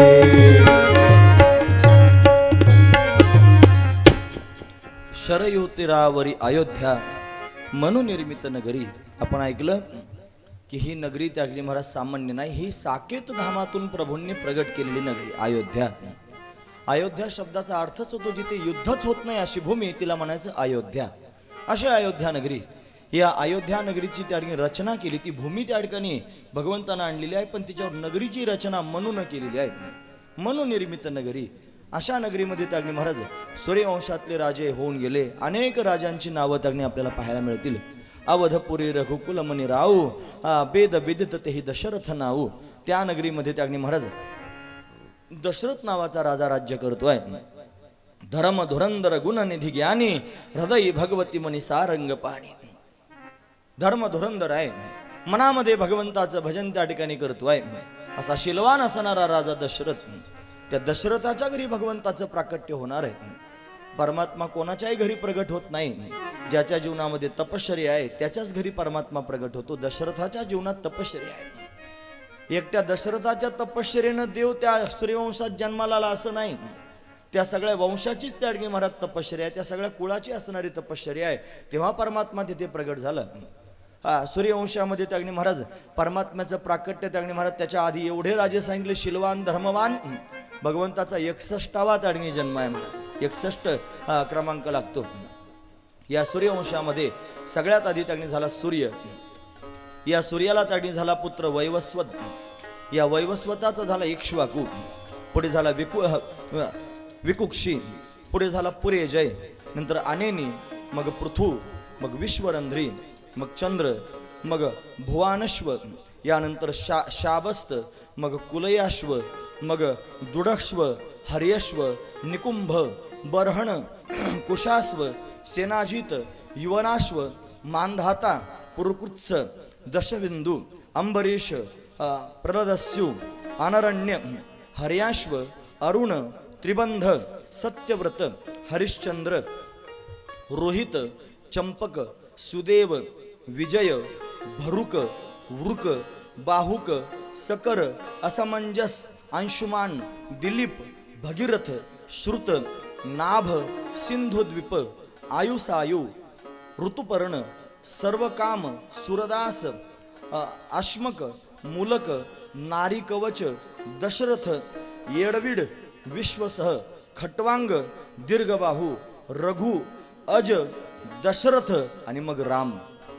शरयू तीरावरी अयोध्या म्हणून निर्मित नगरी. आपण ऐकलं की ही नगरी त्यागली महाराज सामान्य नाही. ही साकेत धामातून प्रभूंनी प्रगट केलेली नगरी अयोध्या. अयोध्या शब्दाचा अर्थच होतो जिथे युद्धच होत नाही अशी भूमी, तिला म्हणायचं अयोध्या. अशी अयोध्या नगरी. या अयोध्या नगरीची त्या ठिकाणी रचना केली, ती भूमी त्या ठिकाणी भगवंतानं आणलेली आहे, पण तिच्यावर नगरीची रचना मनून केलेली आहे. म्हणून निर्मित नगरी. अशा नगरीमध्ये त्यागणी महाराज सूर्यवंशातले राजे होऊन गेले. अनेक राजांची नावं त्यागणी आपल्याला पाहायला मिळतील. अवधपुरी रघुकुल मनी राऊ, वेद विदित तेही दशरथ नाऊ. त्या नगरीमध्ये त्यागणी महाराज दशरथ नावाचा राजा राज्य करतोय. धर्म धुरंदर गुण निधी ज्ञानी, हृदय भगवती मनी सारंग पाणी. धर्म धुरंदर आहे, मनामध्ये भगवंताचं भजन त्या ठिकाणी करतोय. असा शीलवान असणारा राजा दशरथ. त्या दशरथाच्या घरी भगवंताचं प्राकट्य होणार आहे. परमात्मा कोणाच्याही घरी प्रगट होत नाही. ज्याच्या जीवनामध्ये तपश्चर्या आहे त्याच्याच घरी परमात्मा प्रगट होतो. दशरथाच्या जीवनात तपश्चर्या आहे. एकट्या दशरथाच्या तपश्चर्येनं देव त्या सूर्यवंशात जन्माला आला असं नाही. त्या सगळ्या वंशाचीच त्या ठिकाणी महाराज तपश्चर्या आहे. त्या सगळ्या कुळाची असणारी तपश्चर्या आहे. तेव्हा परमात्मा तिथे प्रगट झाला. सूर्यवंशामध्ये त्यागणी महाराज परमात्म्याचं प्राकट्य त्यागणी महाराज त्याच्या आधी एवढे राजे सांगितले, शीलवान धर्मवान. भगवंताचा 61वा त्यागणी जन्म आहे महाराज, 61 क्रमांक लागतो. या सूर्यवंशामध्ये सगळ्यात आधी त्यागणी झाला सूर्य. या सूर्याला त्यागणी झाला पुत्र वैवस्वत. या वैवस्वताचा झाला इक्ष्वाकू, पुढे झाला विकुक्षी, पुढे झाला पुरेजय, नंतर अनेनी, मग पृथू, मग विश्वरंध्री, मग चंद्र, मग भुवानश्व, यानंतर शाबस्त, मग कुलयाश्व, मग दुडक्ष्व, हर्यश्व, निकुंभ, बर्हण, कुशाश्व, सेनाजित, युवनाश्व, मानधाता, पुरुकृत्स, दशबिंदू, अंबरीश, प्रलदस्यु, अनरण्य, हर्याश्व, अरुण, त्रिबंध, सत्यव्रत, हरिश्चंद्र, रोहित, चंपक, सुदेव, विजय, भरुक, वृक, बाहुक, सकर, असमंजस, अंशुमान, दिलीप, भगीरथ, श्रुत, नाभ, सिंधुद्वीप, आयुसायु, ऋतुपर्ण, सर्वकाम, सुरदास, अश्मक, मूलक, नारी कवच, दशरथ, येडविड, विश्वसह, खटवांग, दीर्घबाहू, रघु, अज, दशरथ आणि मग राम.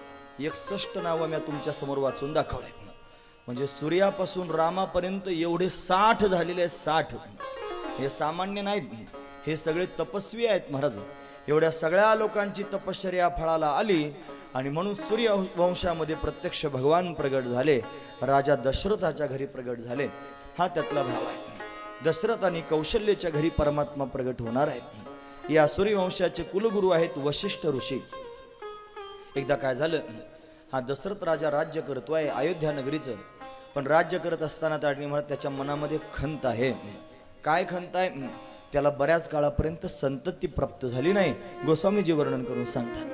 61 नावं मी तुमच्या समोर वाचून दाखवले. म्हणजे सूर्यापासून रामापर्यंत एवढे 60 झालेले 60. हे सामान्य नाहीत, हे सगळे तपस्वी आहेत महाराज. एवढ्या सगळ्या लोकांची तपश्चर्या फळाला आली आणि म्हणून सूर्यवंशामध्ये प्रत्यक्ष भगवान प्रगट झाले. राजा दशरथाच्या घरी प्रगट झाले. हा त्यातला भाव आहे. दशरथ आणि कौशल्याच्या घरी परमात्मा प्रगट होणार आहेत. या सूर्यवंशाचे कुलगुरू आहेत वशिष्ठ ऋषी. एकदा काय झालं, हा दशरथ राजा राज्य करतोय अयोध्या नगरीचं, पण राज्य करत असताना त्याच्या मनामध्ये खंत आहे. काय खंत आहे? त्याला बऱ्याच काळापर्यंत संतती प्राप्त झाली नाही. गोस्वामीजी वर्णन करून सांगतात,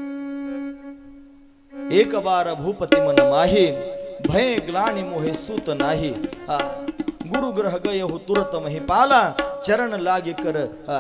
एक बार भूपती मन माही, भय ग्लानी मोहे सूत नाही. गुरु ग्रह गय हो तुरत मही पाला, चरण लागे कर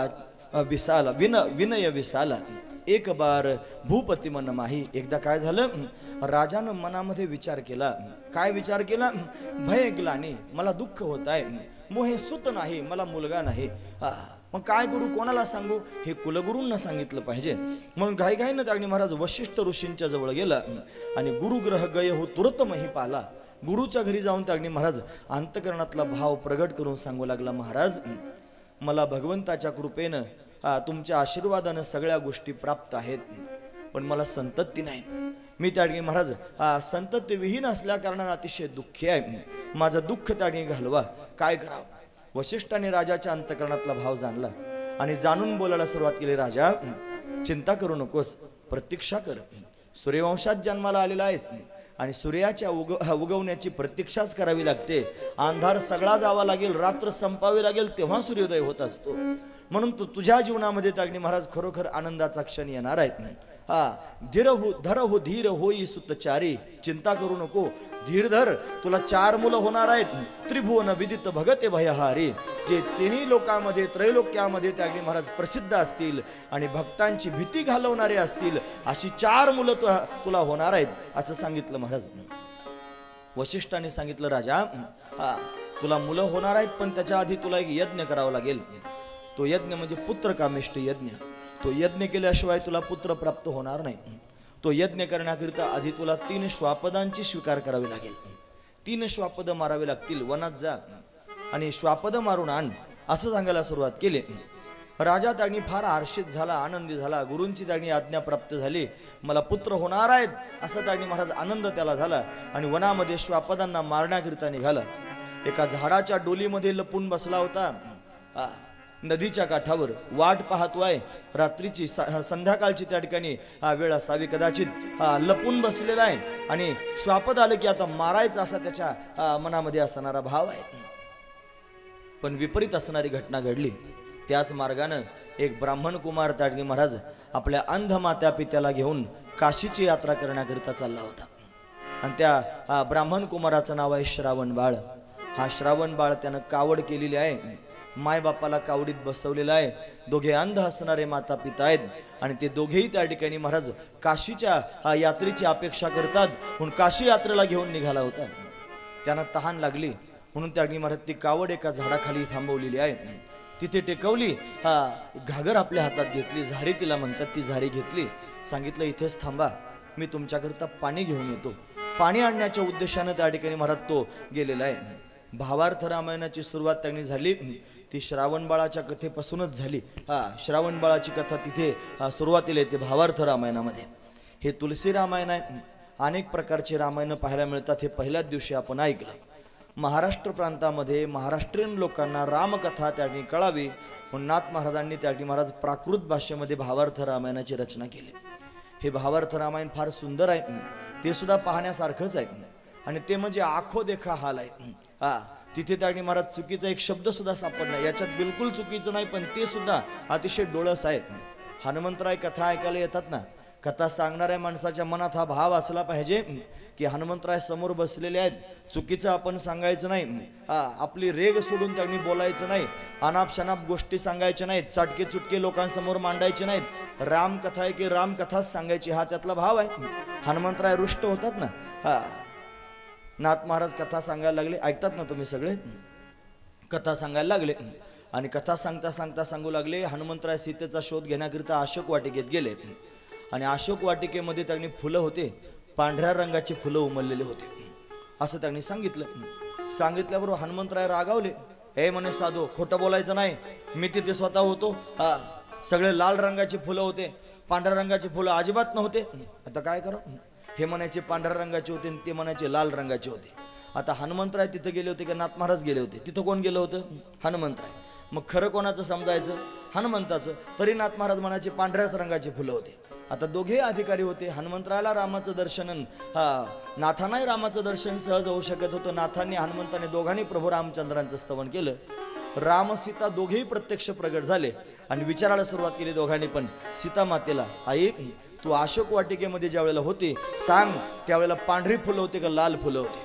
विसाला, विनय विसाला. एक बार भूपती मन माही. एकदा काय झालं, राजानं मनामध्ये विचार केला. काय विचार केला? भय ग्लानी, मला दुःख होत आहे. मोहे सुत नाही, मला मुलगा नाही. मग काय करू, कोणाला सांगू? हे कुलगुरूंना सांगितलं पाहिजे. मग घाईघाईनं त्यागणी महाराज वशिष्ठ ऋषींच्या जवळ गेला आणि गुरुग्रह गय हो तुरत मही पाला. गुरुच्या घरी जाऊन त्यागणी महाराज अंतकरणातला भाव प्रगट करून सांगू लागला, महाराज मला भगवंताच्या कृपेनं तुमच्या आशीर्वादानं सगळ्या गोष्टी प्राप्त आहेत, पण मला संतती नाही. मी त्यागणी महाराज संतती विहीन असल्या कारणाने अतिशय दुःखी आहे. माझं दुःख त्यागणी घालवा, काय करावं? वशिष्ठाने राजाच्या अंतकरणातला भाव जाणला आणि जाणून बोलायला सुरुवात केली. राजा, चिंता करू नकोस, प्रतीक्षा कर. सूर्यवंशात जन्माला आलेला आहेस आणि सूर्याच्या उगवण्याची प्रतीक्षाच करावी लागते. अंधार सगळा जावा लागेल, रात्र संपावी लागेल, तेव्हा सूर्योदय होत असतो. म्हणून तुझ्या जीवनामध्ये त्यागणी महाराज खरोखर आनंदाचा क्षण येणार आहे. धीर हो, धर हो, धीर होई सुतचारी. चिंता करू नको, धीर धर, तुला 4 मुलं होणार आहेत. त्रिभुवन विदित भगते भयहारी, जे तिन्ही लोकांमध्ये त्रैलोक्यामध्ये त्यागणी महाराज प्रसिद्ध असतील आणि भक्तांची भीती घालवणारे असतील, अशी 4 मुलं तुला होणार आहेत, असं सांगितलं महाराज. वशिष्ठाने सांगितलं, राजा तुला मुलं होणार आहेत, पण त्याच्या आधी तुला एक यज्ञ करावा लागेल. तो यज्ञ म्हणजे पुत्र कामिष्ट यज्ञ. तो यज्ञ केल्याशिवाय तुला पुत्र प्राप्त होणार नाही. तो यज्ञ करण्याकरिता आधी तुला 3 श्वापदांची स्वीकार करावी लागेल. 3 श्वापद मारावे लागतील. वनात जा आणि श्वापद मारून आण, असं सांगायला सुरुवात केली. राजा त्यागणी फार हर्षित झाला, आनंदी झाला. गुरूंची त्यागणी आज्ञा प्राप्त झाली, मला पुत्र होणार आहेत, असा त्यागणी महाराज आनंद त्याला झाला आणि वनामध्ये श्वापदांना मारण्याकरिता निघाला. एका झाडाच्या डोलीमध्ये लपून बसला होता. नदीच्या काठावर वाट पाहतोय. रात्रीची संध्याकाळची त्या ठिकाणी वेळ असावी कदाचित. लपून बसलेला आहे आणि श्वापद आलं की आता मारायचं असा त्याच्या मनामध्ये असणारा भाव आहे. पण विपरीत असणारी घटना घडली. त्याच मार्गानं एक ब्राह्मण कुमार त्यागणी महाराज आपल्या अंध मात्या पित्याला घेऊन काशीची यात्रा करण्याकरिता चालला होता. आणि त्या ब्राह्मण कुमाराचं नाव आहे श्रावण बाळ. हा श्रावण बाळ त्यानं कावड केलेली आहे मायबापाला कावडीत बसवलेलं आहे. दोघे अंध असणारे माता पिता आहेत आणि ते दोघेही त्या ठिकाणी महाराज काशीच्या यात्रेची अपेक्षा करतात. म्हणून काशी यात्रेला घेऊन निघाला होता. त्यांना तहान लागली म्हणून त्या ठिकाणी महाराज ती कावड एका झाडाखाली थांबवलेली आहे. तिथे टेकवली, घागर आपल्या हातात घेतली, झारी तिला म्हणतात, ती झारी घेतली. सांगितलं इथेच थांबा, मी तुमच्याकरता पाणी घेऊन येतो. पाणी आणण्याच्या उद्देशानं त्या ठिकाणी महाराज तो गेलेला आहे. भावार्थ रामायणाची सुरुवात त्यांनी झाली ती श्रावणबाळाच्या कथेपासूनच झाली. श्रावणबाळाची कथा तिथे सुरुवातीला येते भावार्थ रामायणामध्ये. हे तुलसी रामायण आहे. अनेक प्रकारचे रामायण पाहायला मिळतात. हे पहिल्याच दिवशी आपण ऐकलं. महाराष्ट्र प्रांतामध्ये महाराष्ट्रीयन लोकांना रामकथा त्या ठिकाणी कळावी म्हणून नाथ महाराजांनी त्या ठिकाणी महाराज प्राकृत भाषेमध्ये भावार्थ रामायणाची रचना केली. हे भावार्थ रामायण फार सुंदर आहे. ते सुद्धा पाहण्यासारखंच आहे. आणि ते म्हणजे आखो देखा हाल आहे. तिथे त्या ठिकाणी महाराज चुकीचा एक शब्द सुद्धा सापडणार, याच्यात बिलकुल चुकीचं नाही, पण ते सुद्धा अतिशय डोळस आहे. हनुमंतराय कथा ऐकायला येतात ना, कथा सांगणाऱ्या माणसाच्या मनात हा भाव असला पाहिजे की हनुमंतराय समोर बसलेले आहेत, चुकीचं आपण सांगायचं नाही, आपली रेग सोडून त्यांनी बोलायचं नाही, अनाप शनाप गोष्टी सांगायच्या नाहीत, चाटके चुटके लोकांसमोर मांडायचे नाहीत, रामकथा आहे की रामकथाच सांगायची, हा त्यातला भाव आहे. हनुमंतराय रुष्ट होतात ना. नाथ महाराज कथा सांगायला लागले, ऐकतात ना तुम्ही सगळे, कथा सांगायला लागले आणि कथा सांगता सांगता सांगू लागले. हनुमंतराय सीतेचा शोध घेण्याकरिता अशोक वाटिकेत गेले आणि अशोक वाटिकेमध्ये त्यांनी फुलं होते, पांढऱ्या रंगाची फुलं उमललेले होते असं त्यांनी सांगितलं. सांगितल्याबरोबर हनुमंतराय रागावले. हे म्हणे साधू, खोटं बोलायचं नाही, मी तिथे स्वतः होतो. सगळे लाल रंगाची फुलं होते, पांढऱ्या रंगाची फुलं अजिबात नव्हते. आता काय करू? हे म्हणायचे पांढऱ्या रंगाचे होते आणि ते म्हणायचे लाल रंगाचे होते. आता हनुमंतराय तिथे गेले होते का नाथ महाराज गेले होते? तिथं कोण गेलं होतं? हनुमंतराय. मग खरं कोणाचं समजायचं? हनुमंताचं. तरी नाथ महाराज म्हणायचे पांढऱ्याच रंगाची फुलं होते. आता दोघे अधिकारी होते. हनुमंतरायला रामाचं दर्शन, नाथांनाही रामाचं दर्शन सहज होऊ शकत होतं. नाथांनी हनुमंताने दोघांनी प्रभू रामचंद्रांचं स्तवन केलं. राम सीता दोघेही प्रत्यक्ष प्रगट झाले आणि विचारायला सुरुवात केली दोघांनी पण. सीता मातेला, आई तू अशोक वाटिकेमध्ये ज्या वेळेला होती सांग, त्यावेळेला पांढरी फुलं होती का लाल फुलं होती?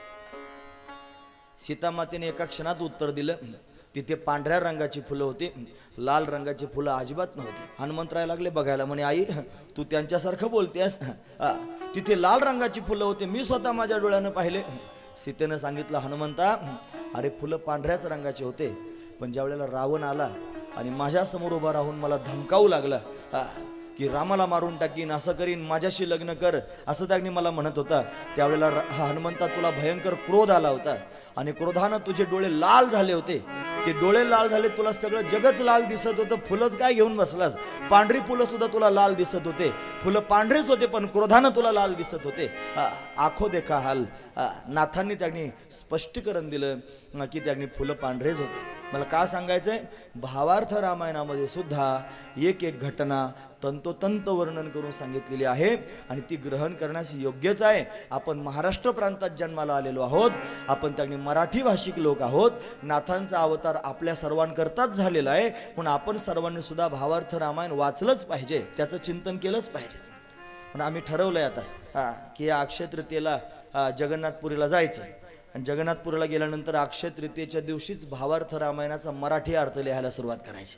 सीता मातेने एका क्षणात उत्तर दिलं, तिथे पांढऱ्या रंगाची फुलं होती, लाल रंगाची फुलं अजिबात नव्हती. हनुमंतराय लागले बघायला, म्हणे आई तू त्यांच्यासारखं बोलतेस, तिथे लाल रंगाची फुलं होते, मी स्वतः माझ्या डोळ्यानं पाहिले. सीतेनं सांगितलं, हनुमंता अरे फुलं पांढऱ्याच रंगाचे होते, पण ज्या वेळेला रावण आला आणि माझ्या समोर उभा राहून मला धमकावू लागला की रामाला मारून टाकीन, असं करीन, माझ्याशी लग्न कर, असं त्यांनी मला म्हणत होता, त्यावेळेला हनुमंता तुला भयंकर क्रोध आला होता आणि क्रोधानं तुझे डोळे लाल झाले होते. ते डोळे लाल झाले, तुला सगळं जगच लाल दिसत होतं, फुलंच काय घेऊन बसलास? पांढरी फुलं सुद्धा तुला लाल दिसत होते, फुलं पांढरेच होते पण क्रोधानं तुला लाल दिसत होते. आखो देखा हाल. नाथांनी त्यांनी स्पष्टीकरण दिलं की त्यांनी फुलं पांढरेच होते. मला का सांगायचंय, भावार्थ रामायणामध्ये सुद्धा एक एक घटना तंतोतंत वर्णन करून सांगितलेली आहे आणि ती ग्रहण करण्यास योग्यच आहे. आपण महाराष्ट्र प्रांतात जन्माला आलेलो आहोत, आपण त्यांनी मराठी भाषिक लोक आहोत. नाथांचा अवतार आपल्या सर्वांकरताच झालेला आहे, म्हणून आपण सर्वांनी सुद्धा भावार्थ रामायण वाचलंच पाहिजे, त्याचं चिंतन केलंच पाहिजे. पण आम्ही ठरवलंय आता की या अक्षय तृतीयेला जगन्नाथपुरीला जायचं आणि जगन्नाथपुरीला गेल्यानंतर अक्षय तृतीयेच्या दिवशीच भावार्थ रामायणाचा मराठी अर्थ लिहायला सुरुवात करायची.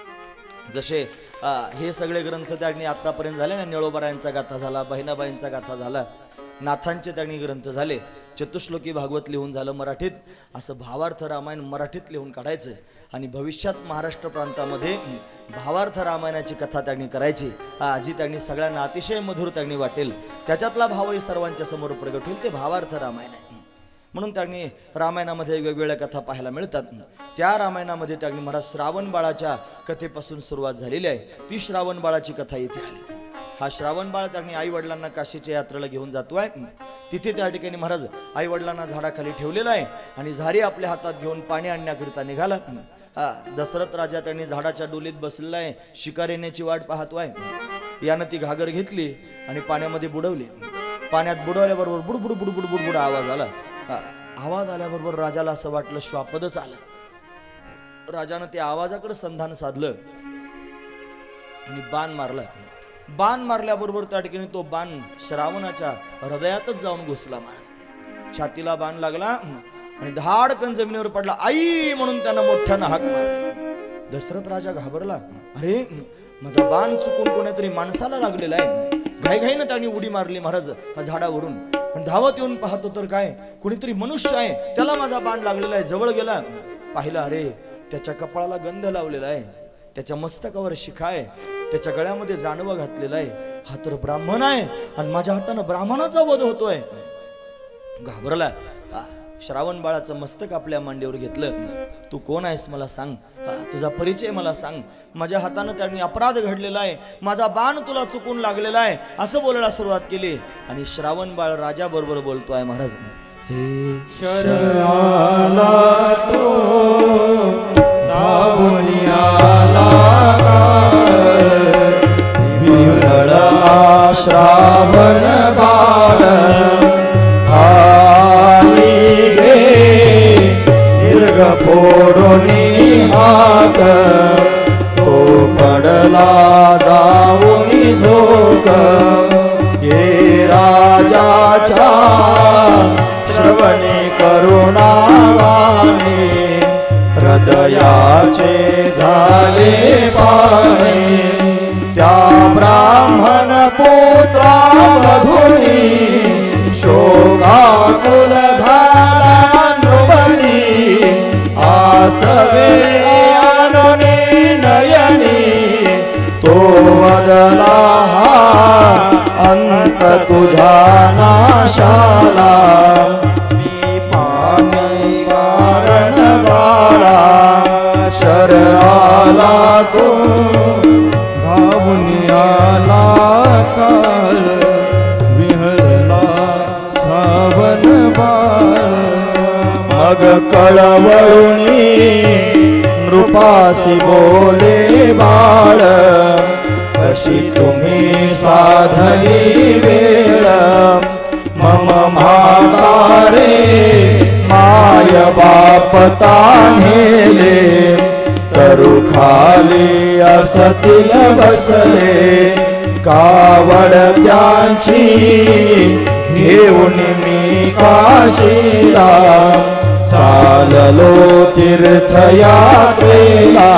जसे हे सगळे ग्रंथ त्यांनी आतापर्यंत झाले ना, निळोबारायांचा गाथा झाला, बहिणाबाईंचा गाथा झाला, नाथांचे त्यांनी ग्रंथ झाले, चतुश्लोकी भागवत लिहून झालं मराठीत, असं भावार्थ रामायण मराठीत लिहून काढायचं आणि भविष्यात महाराष्ट्र प्रांतामध्ये भावार्थ रामायणाची कथा त्यांनी करायची, जी त्यांनी सगळ्यांना अतिशय मधुर त्यांनी वाटेल, त्याच्यातला भावही सर्वांच्या समोर प्रगट होईल, ते भावार्थ रामायण आहे. म्हणून त्यांनी रामायणामध्ये वेगवेगळ्या कथा पाहायला मिळतात. त्या रामायणामध्ये त्यांनी महाराज श्रावण बाळाच्या कथेपासून सुरुवात झालेली आहे. ती श्रावण बाळाची कथा इथे आली. हा श्रावण बाळ त्यांनी आई वडिलांना काशीच्या यात्रेला घेऊन जातोय. तिथे त्या ठिकाणी महाराज आई वडिलांना झाडाखाली ठेवलेला आहे आणि झारी आपल्या हातात घेऊन पाणी आणण्याकरिता निघाला. दशरथ राजा त्यांनी झाडाच्या डोलीत बसलेला आहे, शिकार येण्याची वाट पाहतोय. यानं ती घागर घेतली आणि पाण्यामध्ये बुडवली. पाण्यात बुडवल्याबरोबर बुडबुड बुडबुड बुडबुड आवाज आला. आवाज आल्याबरोबर राजाला असं वाटलं श्वापदच आलं. राजानं त्या आवाजाकडे संधान साधलं आणि बाण मारला. बाण मारल्याबरोबर त्या ठिकाणी तो बाण श्रावणाच्या हृदयातच जाऊन घुसला. महाराज छातीला बाण लागला आणि धाडकन जमिनीवर पडला. आई म्हणून त्यानं मोठ्यानं हाक मारली. दशरथ राजा घाबरला. अरे माझा बाण चुकून कोणीतरी माणसाला लागलेला आहे. घाईघाईनं त्यांनी उडी मारली महाराज झाडावरून आणि धावत येऊन पाहतो तर काय कोणीतरी मनुष्य आहे, त्याला माझा बाण लागलेला आहे. जवळ गेला, पाहिलं अरे त्याच्या कपाळाला गंध लावलेला आहे, त्याच्या मस्तकावर शिखा आहे, त्याच्या गळ्यामध्ये जानवं घातलेलं आहे. हा तर ब्राह्मण आहे आणि माझ्या हातानं ब्राह्मणाचा वध होतोय. घाबरला. श्रावण बाळाचं मस्तक आपल्या मांडीवर घेतलं. तू कोण आहेस मला सांग, तुझा परिचय मला सांग. माझ्या हातानं त्यांनी अपराध घडलेला आहे, माझा बाण तुला चुकून लागलेला आहे असं बोलायला सुरुवात केली. आणि श्रावण बाळ राजा बरोबर बोलतोय महाराज. हे शरणाला तो धावून आला विरळला श्रावण बाळ आई गे दीर्घ फोडोनी हाक. तो पडला जाऊनी झोक. ये राजाच्या श्रवणी करुणावाणी हृदयाचे झाले पाणी. त्या ब्राह्मण पुत्रा मधुनी शोकाकुल झाला नृपती. आसवे आनोनी नयनी तो वदला अंत तुझा नाशाला. पाणी कारण बाळा शर आला तो धावून आला काळ विहरला श्रावण बाळ. मग कळवळुनी नृपासी बोले बाळ. कशी तुम्ही साधली वेळ मम म्हातारे माय बाप तान्हेले. तरु खाली असतील बसले कावड त्यांची घेऊन मी काशीला. चाललो तीर्थयात्रेला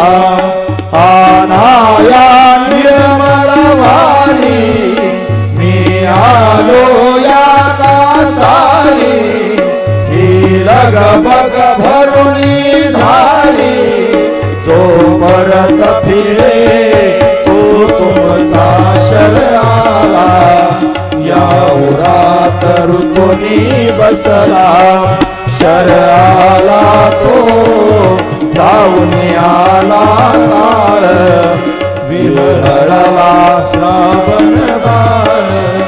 आनाया निर्मळ वारी. मी आलो या कासारी ही लगबग भरुणी झाली. जो परत फिरे तो तुमचा शर आला. या उरात ऋतुनी बसला शर आला तो धावून आला काळ विरळला श्रावण बाळ.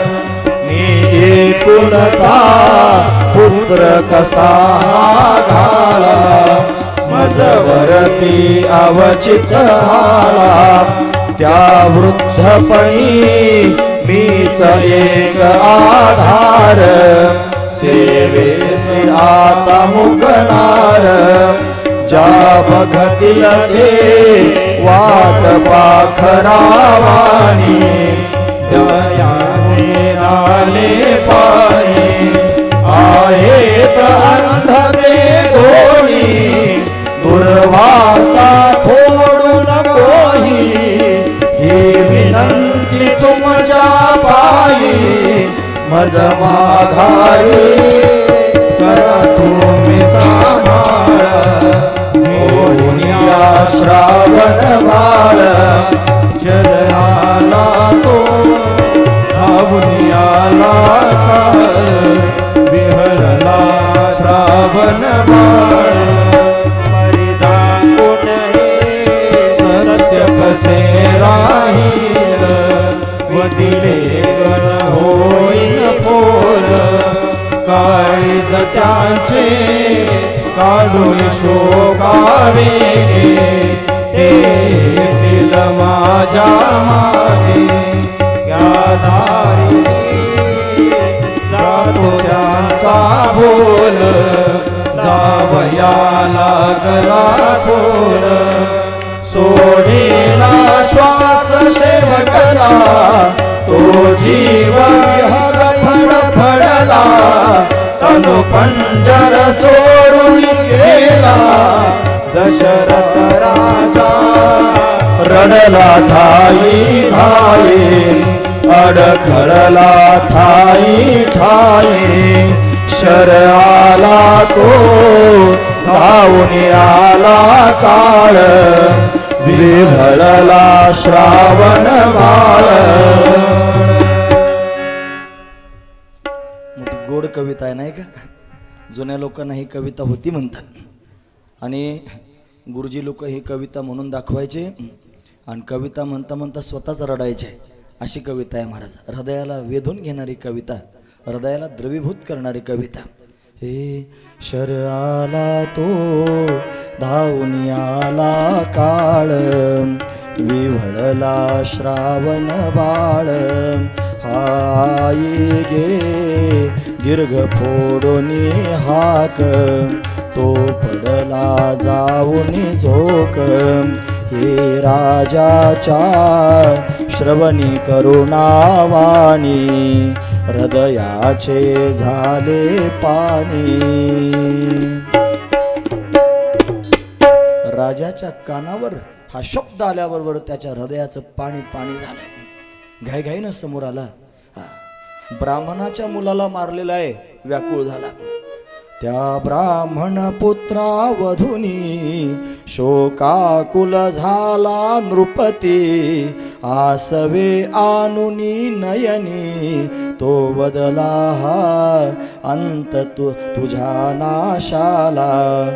एकुलता पुत्र कसा घाला मजवरती अवचित आला. त्या वृद्धपणी मीच एक आधार. सेवेसी आता मुकणार ज्या बघतील ते वाट पाखरावाणी. दयाने आले पाणी आहेत अंध ते दोन्ही. दुर्वार्ता फोडू नकोही ही विनंती तुमच्या पायी. मज माघारी करा तुम्ही सांभाळ. होऊनिया श्रावण बाळ. शर आला तो धावून आला काळ विहरला श्रावण बाळ. सत्य कसे राहील वदिले गण होईन फोर. काळीज त्यांचे काढून शोकावे येतील माझ्या मागे. दारी जातो त्यांचा बोल जावया लागला खोल. सोडीला श्वास शेवटला तो जीव विहग फडफडला. तनु पंजर सोडून गेला दशरथ राजा रडला ठाई ठाई अडखळला ठाई ठाई शर आला तो धावून आला काळ विभळला श्रावण बाळ मोठी गोड कविता आहे नाही का? जुन्या लोकांना ही कविता होती म्हणतात आणि गुरुजी लोक ही कविता म्हणून दाखवायचे आणि कविता म्हणता म्हणता स्वतःच रडायचे. अशी कविता आहे महाराज. हृदयाला वेधून घेणारी कविता, हृदयाला द्रवीभूत करणारी कविता. हे शर आला तो धावून आला काळ विव्हळला श्रावण बाळ हाई गे दीर्घ फोडोनी हाक तो पडला जाऊन झोक हे राजाच्या श्रवणी करुणावाणी हृदयाचे झाले पाणी. राजाच्या कानावर हा शब्द आल्याबरोबर त्याच्या हृदयाचं पाणी पाणी झालं. घाईघाईनं समोर आला. ब्राह्मणाच्या मुलाला मारलेला आहे, व्याकुळ झाला. त्या ब्राह्मण पुत्रा वधुनी शोकाकुल झाला नृपती आसवे आनुनी नयनी तो बदला हा अंत तुझ्या नाशाला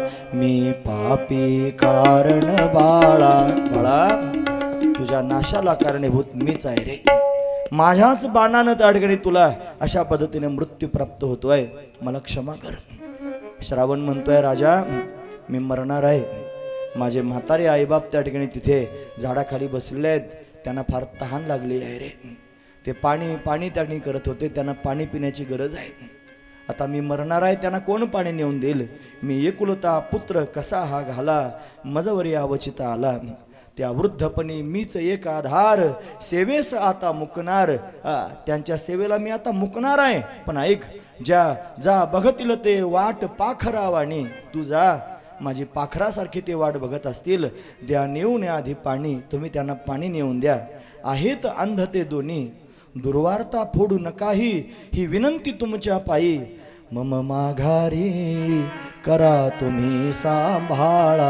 मी पापी कारण बाळा. बाळा तुझ्या नाशाला कारणीभूत मीच आहे रे. माझ्याच बाणानं त्या ठिकाणी तुला अशा पद्धतीने मृत्यू प्राप्त होतोय, मला क्षमा कर. श्रावण म्हणतोय राजा मी मरणार आहे. माझे म्हातारे आईबाप त्या ठिकाणी तिथे झाडाखाली बसलेले आहेत, त्यांना फार तहान लागली आहे रे. ते पाणी पाणी त्या ठिकाणी करत होते, त्यांना पाणी पिण्याची गरज आहे. आता मी मरणार आहे, त्यांना कोण पाणी नेऊन देईल. मी एकुलता पुत्र कसा हा घाला मजवरी अवचिता आला. त्या वृद्धपणी मीच एक आधार सेवेस आता मुकणार. त्यांच्या सेवेला मी आता मुकणार आहे. पण ऐक, जा बघतील ते वाट पाखरावाणी. तू जा, माझी पाखरासारखी ते वाट बघत असतील. द्या नेऊन आधी पाणी, तुम्ही त्यांना पाणी नेऊन द्या. आहेत अंध ते दोन्ही, दुर्वार्ता फोडू नकाही, ही विनंती तुमच्या पायी. मम माघारी करा तुम्ही सांभाळा,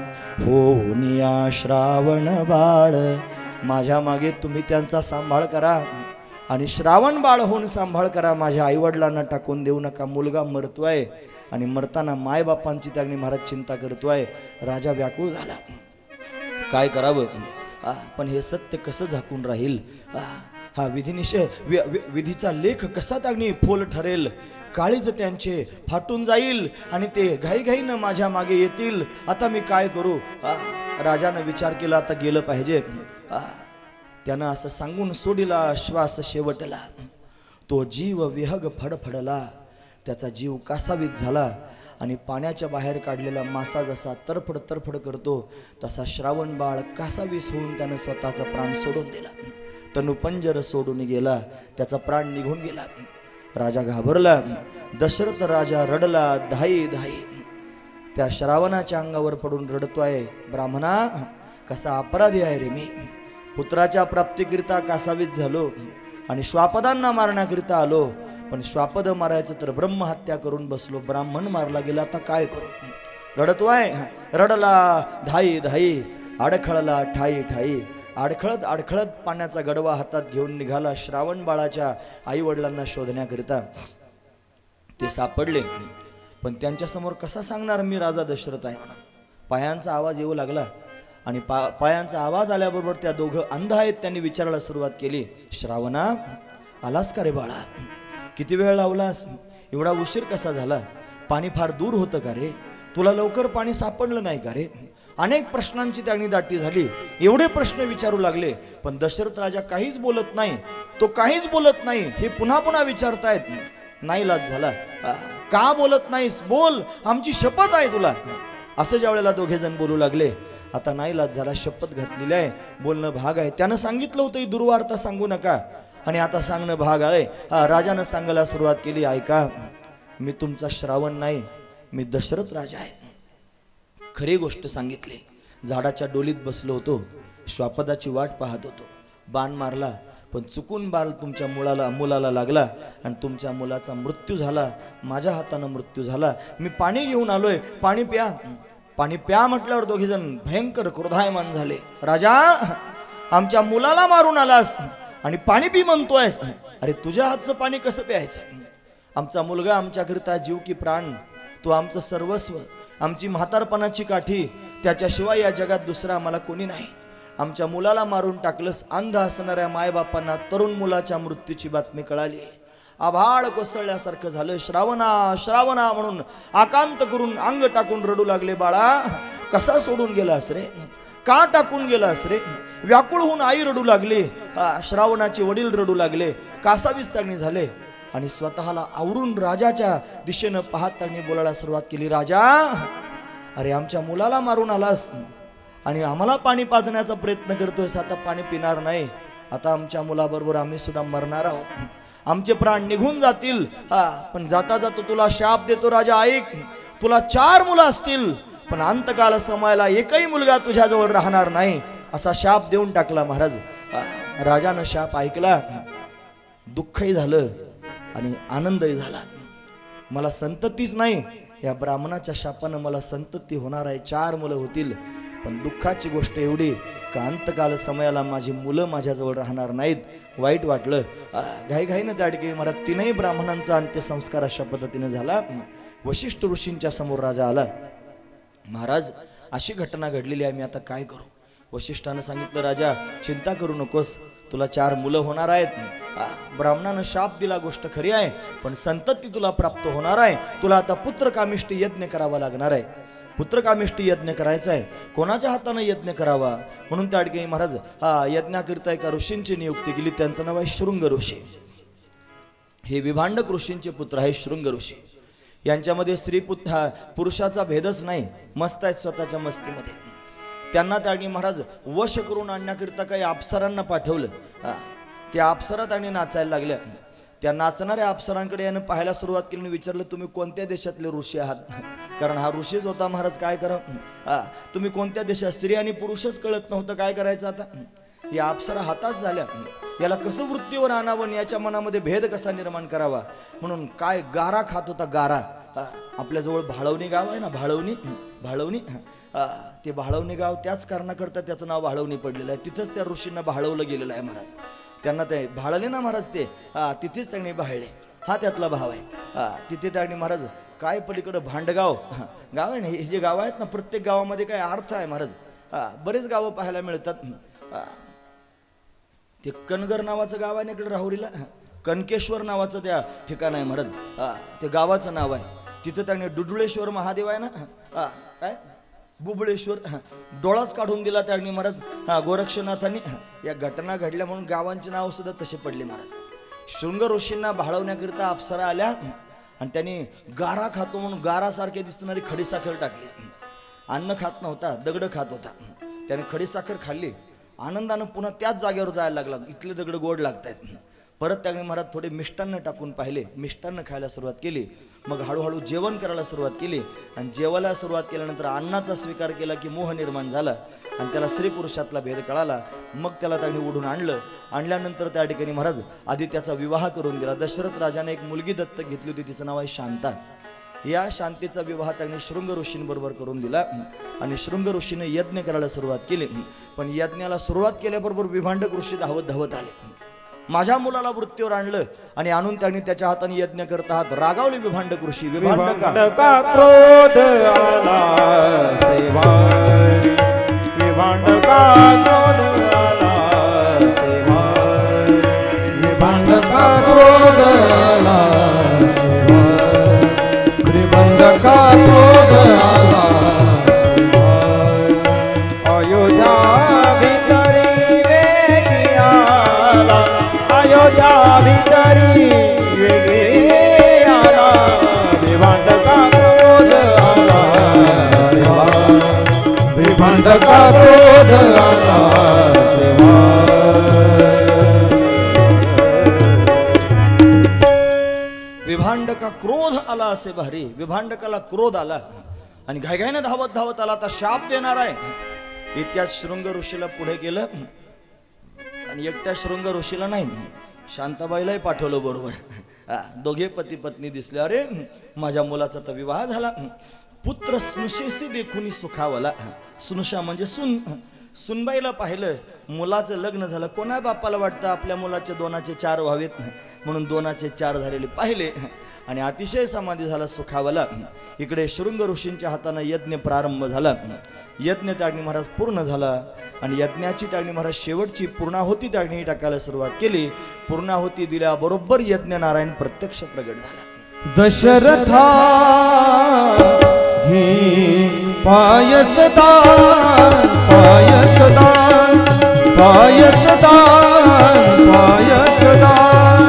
होऊनिया श्रावण बाळ. माझ्या मागे तुम्ही त्यांचा सांभाळ करा आणि श्रावण बाळ होऊन सांभाळ करा. माझ्या आईवडिलांना टाकून देऊ नका. मुलगा मरतोय आणि मरताना मायबापांची त्यागणी महाराज चिंता करतोय. राजा व्याकुळ झाला, काय करावं. पण हे सत्य कसं झाकून राहील. हा विधीचा लेख कसा त्यागणी फोल ठरेल. काळीज त्यांचे फाटून जाईल आणि ते घाईघाईनं माझ्या मागे येतील. आता मी काय करू. राजानं विचार केला, आता गेलं पाहिजे. त्यानं असं सांगून सोडिला श्वास शेवटला. तो जीव विहग फडफडला, त्याचा जीव कासावीस झाला आणि पाण्याच्या बाहेर काढलेला मासा जसा तरफड तरफड करतो तसा श्रावण बाळ कासावीस होऊन त्यानं स्वतःचा प्राण सोडून दिला. तनुपंजर सोडून गेला, त्याचा प्राण निघून गेला. राजा घाबरला. दशरथ राजा रडला धाई धाई. त्या श्रावणाच्या अंगावर पडून रडतोय, ब्राह्मणा कसा अपराधी आहे रे मी. पुत्राच्या प्राप्तीकरिता कासावीस झालो आणि श्वापदांना मारण्याकरिता आलो, पण श्वापद मारायचं तर ब्रह्महत्या करून बसलो. ब्राह्मण मारला गेला, आता काय करू. रडतोय, रडला धाई धाई, अडखळला ठाई ठाई. अडखळत अडखळत पाण्याचा गडवा हातात घेऊन निघाला श्रावण बाळाच्या आई वडिलांना शोधण्याकरिता. ते सापडले, पण त्यांच्यासमोर कसा सांगणार मी राजा दशरथ आहे म्हणून. पायांचा आवाज येऊ लागला आणि पायांचा आवाज आल्याबरोबर त्या दोघं अंध आहेत, त्यांनी विचारायला सुरुवात केली, श्रावणा आलास का रे बाळा. किती वेळ लावलास, एवढा उशीर कसा झाला. पाणी फार दूर होतं का रे. तुला लवकर पाणी सापडलं नाही का रे. अनेक प्रश्नांची त्यांनी दाटी झाली. एवढे प्रश्न विचारू लागले, पण दशरथ राजा काहीच बोलत नाही. तो काहीच बोलत नाही. हे पुन्हा पुन्हा विचारतायत. नाईलाज झाला. का बोलत नाहीस, बोल, आमची शपथ आहे तुला. असं ज्या वेळेला दोघे जण बोलू लागले, आता नाईलाज झाला. शपथ घातलेली आहे, बोलणं भाग आहे. त्यानं सांगितलं होतं ही दुर्वार्ता सांगू नका आणि आता सांगणं भाग आहे. राजानं सांगायला सुरुवात केली, ऐका मी तुमचा श्रावण नाही, मी दशरथ राजा आहे. खरी गोष्ट सांगितली. झाडाच्या डोलीत बसलो होतो, श्वापदाची वाट पाहत होतो. बाण मारला, पण चुकून बाल तुमच्या मुलाला लागला आणि तुमच्या मुलाचा मृत्यू झाला. माझ्या हातानं मृत्यू झाला. मी पाणी घेऊन आलोय, पाणी प्या. पाणी प्या म्हटल्यावर दोघे जण भयंकर क्रोधायमान झाले. राजा, आमच्या मुलाला मारून आलास आणि पाणी पी म्हणतोयस. अरे तुझ्या हातचं पाणी कसं प्यायचं? आमचा मुलगा आमच्याकरिता जीव की प्राण, तो आमचं सर्वस्व, आमची म्हातारपणाची काठी, त्याच्याशिवाय या जगात दुसरा आम्हाला कोणी नाही. आमच्या मुलाला मारून टाकलंस. अंध असणाऱ्या मायबापांना तरुण मुलाच्या मृत्यूची बातमी कळाली. आभाळ कोसळल्यासारखं झालं. श्रावणा श्रावणा म्हणून आकांत करून अंग टाकून रडू लागले. बाळा, कसा सोडून गेलास रे? का टाकून गेलास रे? व्याकुळ होऊन आई रडू लागली. श्रावणाचे वडील रडू लागले. कासाविस्तागणी झाले आणि स्वतःला आवरून राजाच्या दिशेनं पाहत त्यांनी बोलायला सुरुवात केली. राजा, अरे आमच्या मुलाला मारून आलास आणि आम्हाला पाणी पाजण्याचा प्रयत्न करतोयस. आता पाणी पिणार नाही. आता आमच्या मुलाबरोबर आम्ही सुद्धा मरणार आहोत. आमचे प्राण निघून जातील. पण जाता जातो तुला शाप देतो राजा, ऐक. तुला 4 मुलं असतील, पण अंतकाल समयाला एकही मुलगा तुझ्याजवळ राहणार नाही, असा शाप देऊन टाकला महाराज. राजानं शाप ऐकला. दुःखही झालं आणि आनंदही झाला. मला संततीच नाही, या ब्राह्मणाच्या शापानं मला संतती होणार आहे. 4 मुलं होतील. पण दुःखाची गोष्ट एवढी का अंतकाल समयाला माझी मुलं माझ्याजवळ राहणार नाहीत. वाईट वाटलं. घाईघाईनं त्या ठिकाणी मला 3ही ब्राह्मणांचा अंत्यसंस्कार अशा पद्धतीने झाला. वशिष्ठ ऋषींच्या समोर राजा आला. महाराज, अशी घटना घडलेली आहे, मी आता काय करू? वशिष्ठानं सांगितलं, राजा चिंता करू नकोस, तुला 4 मुलं होणार आहेत. ब्राह्मणानं शाप दिला, गोष्ट खरी आहे, पण संतती तुला प्राप्त होणार आहे. तुला आता पुत्रकामिष्टी यज्ञ करावा लागणार आहे. पुत्रकामिष्टी यज्ञ करायचा आहे. कोणाच्या हातानं यज्ञ करावा म्हणून त्या ठिकाणी महाराज यज्ञाकरिता एका ऋषींची नियुक्ती केली. त्यांचं नाव आहे शृंग ऋषी. हे विभांडक ऋषींचे पुत्र आहे शृंग ऋषी. यांच्यामध्ये स्त्री पुरुषाचा भेदच नाही, मस्त आहेत स्वतःच्या मस्तीमध्ये. त्यांना त्या ठिकाणी महाराज वश करून आणण्याकरिता काही अप्सरांना पाठवलं. त्या अप्सरा त्यांनी नाचायला लागल्या. त्या नाचणाऱ्या अप्सरांकडे यानं पाहायला सुरुवात केली आणि विचारलं, तुम्ही कोणत्या देशातले ऋषी आहात? कारण हा ऋषीच होता महाराज. काय करा, तुम्ही कोणत्या देशात? स्त्री आणि पुरुषच कळत नव्हतं, काय करायचं आता? या अप्सरा हाताच झाल्या. याला कसं वृत्तीवर आणावं, याच्या मनामध्ये भेद कसा निर्माण करावा म्हणून काय गारा खात होता. गारा, आपल्याजवळ भाळवणी गाव आहे ना, भाळवणी ते भाळवणी गाव त्याच कारणाकरता त्याचं नाव भाळवणी पडलेलं आहे. तिथंच त्या ऋषींना भाळवलं गेलेलं आहे महाराज. त्यांना ते भाळले ना महाराज, ते तिथेच त्यांनी भाळले. हा त्यातला भाव आहे. तिथे त्यांनी महाराज काय पलीकडं भांडगाव गाव आहे ना, हे जे गाव आहेत ना, प्रत्येक गावामध्ये काय अर्थ आहे महाराज. बरेच गावं पाहायला मिळतात. ते कनगर नावाचं गाव आहे ना इकडे राहुरीला, कनकेश्वर नावाचं त्या ठिकाण आहे महाराज. ते गावाचं नाव आहे. तिथं त्यांनी डुडुळेश्वर महादेव आहे ना, काय बुबळेश्वर, डोळाच काढून दिला त्यांनी महाराज. गोरक्षनाथांनी. या घटना घडल्या म्हणून गावांचे नाव सुद्धा तसे पडले महाराज. शृंग ऋषींना भाळवण्याकरिता अप्सरा आल्या आणि त्यांनी गारा खातो म्हणून गारासारखे दिसणारी खडीसाखर टाकली. अन्न खात नव्हता, दगड खात होता. त्याने खडीसाखर खाल्ली. आनंदानं पुन्हा त्याच जागेवर जायला लागला. इथले दगड गोड लागतायत. परत त्याने महाराज थोडे मिष्टान्न टाकून पाहिले. मिष्टान्न खायला सुरुवात केली. मग हळूहळू जेवण करायला सुरुवात केली आणि जेवायला सुरुवात केल्यानंतर अन्नाचा स्वीकार केला की मोह निर्माण झाला आणि त्याला स्त्री पुरुषातला भेद कळाला. मग त्याला त्यांनी ओढून आणलं. आणल्यानंतर त्या ठिकाणी महाराज आधी त्याचा विवाह करून दिला. दशरथ राजाने एक मुलगी दत्तक घेतली होती, तिचं नाव आहे शांता. या शांतीचा विवाह त्यांनी शृंग ऋषींबरोबर करून दिला आणि शृंग ऋषीने यज्ञ करायला सुरुवात केली. पण यज्ञाला सुरुवात केल्याबरोबर विभांडक ऋषी धावत धावत आले. माझ्या मुलाला वृत्तीवर आणलं आणि आणून त्यांनी त्याच्या हाताने यज्ञ करत आहात. रागावले विभांडक ऋषी. विभांडका क्रोध आला सेवारी, विभांडका क्रोध आला सेवारी, विभांडका क्रोध आला सेवारी, विभांडका क्रोध आला सेवारी. अयोध्या भितरी वेगी आला, अयोध्या भितरी वेगी आला, विभांडका क्रोध आला सेवारी, विभांडका क्रोध आला सेवारी. विभांडका क्रोध आला असे भारी, विभांडकाला क्रोध आला आणि घाईघाईने धावत धावत आला, आता शाप देणार आहे. इतक्यात शृंग ऋषीला पुढे गेलं आणि एकट्या शृंग ऋषीला नाही, शांताबाईलाही पाठवलं बरोबर. दोघे पती पत्नी दिसले. अरे माझ्या मुलाचा तर विवाह झाला, पुत्र स्नुषेसी देखुनी सुखावला. स्नुषा म्हणजे सुनबाईला पाहिलं, मुलाचं लग्न झालं. कोणा बापाला वाटतं आपल्या मुलाचे 2चे 4 व्हावेत, म्हणून 2चे 4 झालेले पाहिले आणि अतिशय समाधी झाला, सुखावला. इकडे शृंग ऋषींच्या हातानं यज्ञ प्रारंभ झाला. यज्ञ त्यागणी महाराज पूर्ण झाला आणि यज्ञाची त्यागणी महाराज शेवटची पूर्णाहुती त्यागणी टाकायला सुरुवात केली. पूर्णाहुती दिल्याबरोबर यज्ञ नारायण प्रत्यक्ष प्रगट झाला. दशरथा घे पायसदान पायसदान पायसदान पायसदान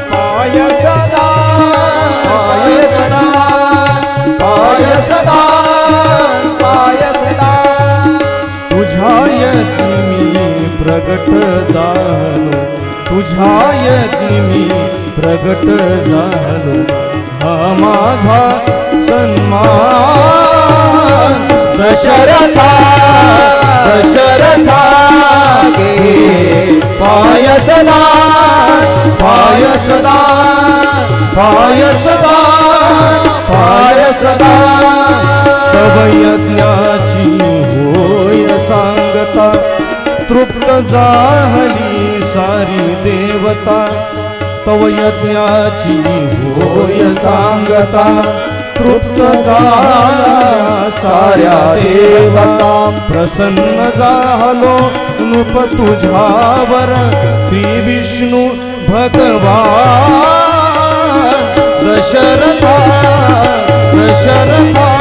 पायसदान पायसदान पायसदान तुझ्या यज्ञी मी प्रगट झालो, तुझ्या यज्ञी मी प्रगट झालो. हा माझा सन्मान दशरथा दशरथा घे पायसदान पायसदान पायसदान पायसदान तव यज्ञाची होय सांगता, तृप्त झाली सारी देवता. तव यज्ञाची होय सांगता, तृप्त झाल्या साऱ्या देवता. प्रसन्न झालो नृप तुझ्यावर श्री विष्णू भगवान. दशरथा दशरथा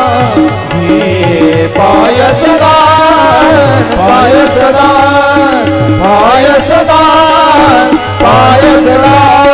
घे पायसदान पायसदान पायसदान पायसदान.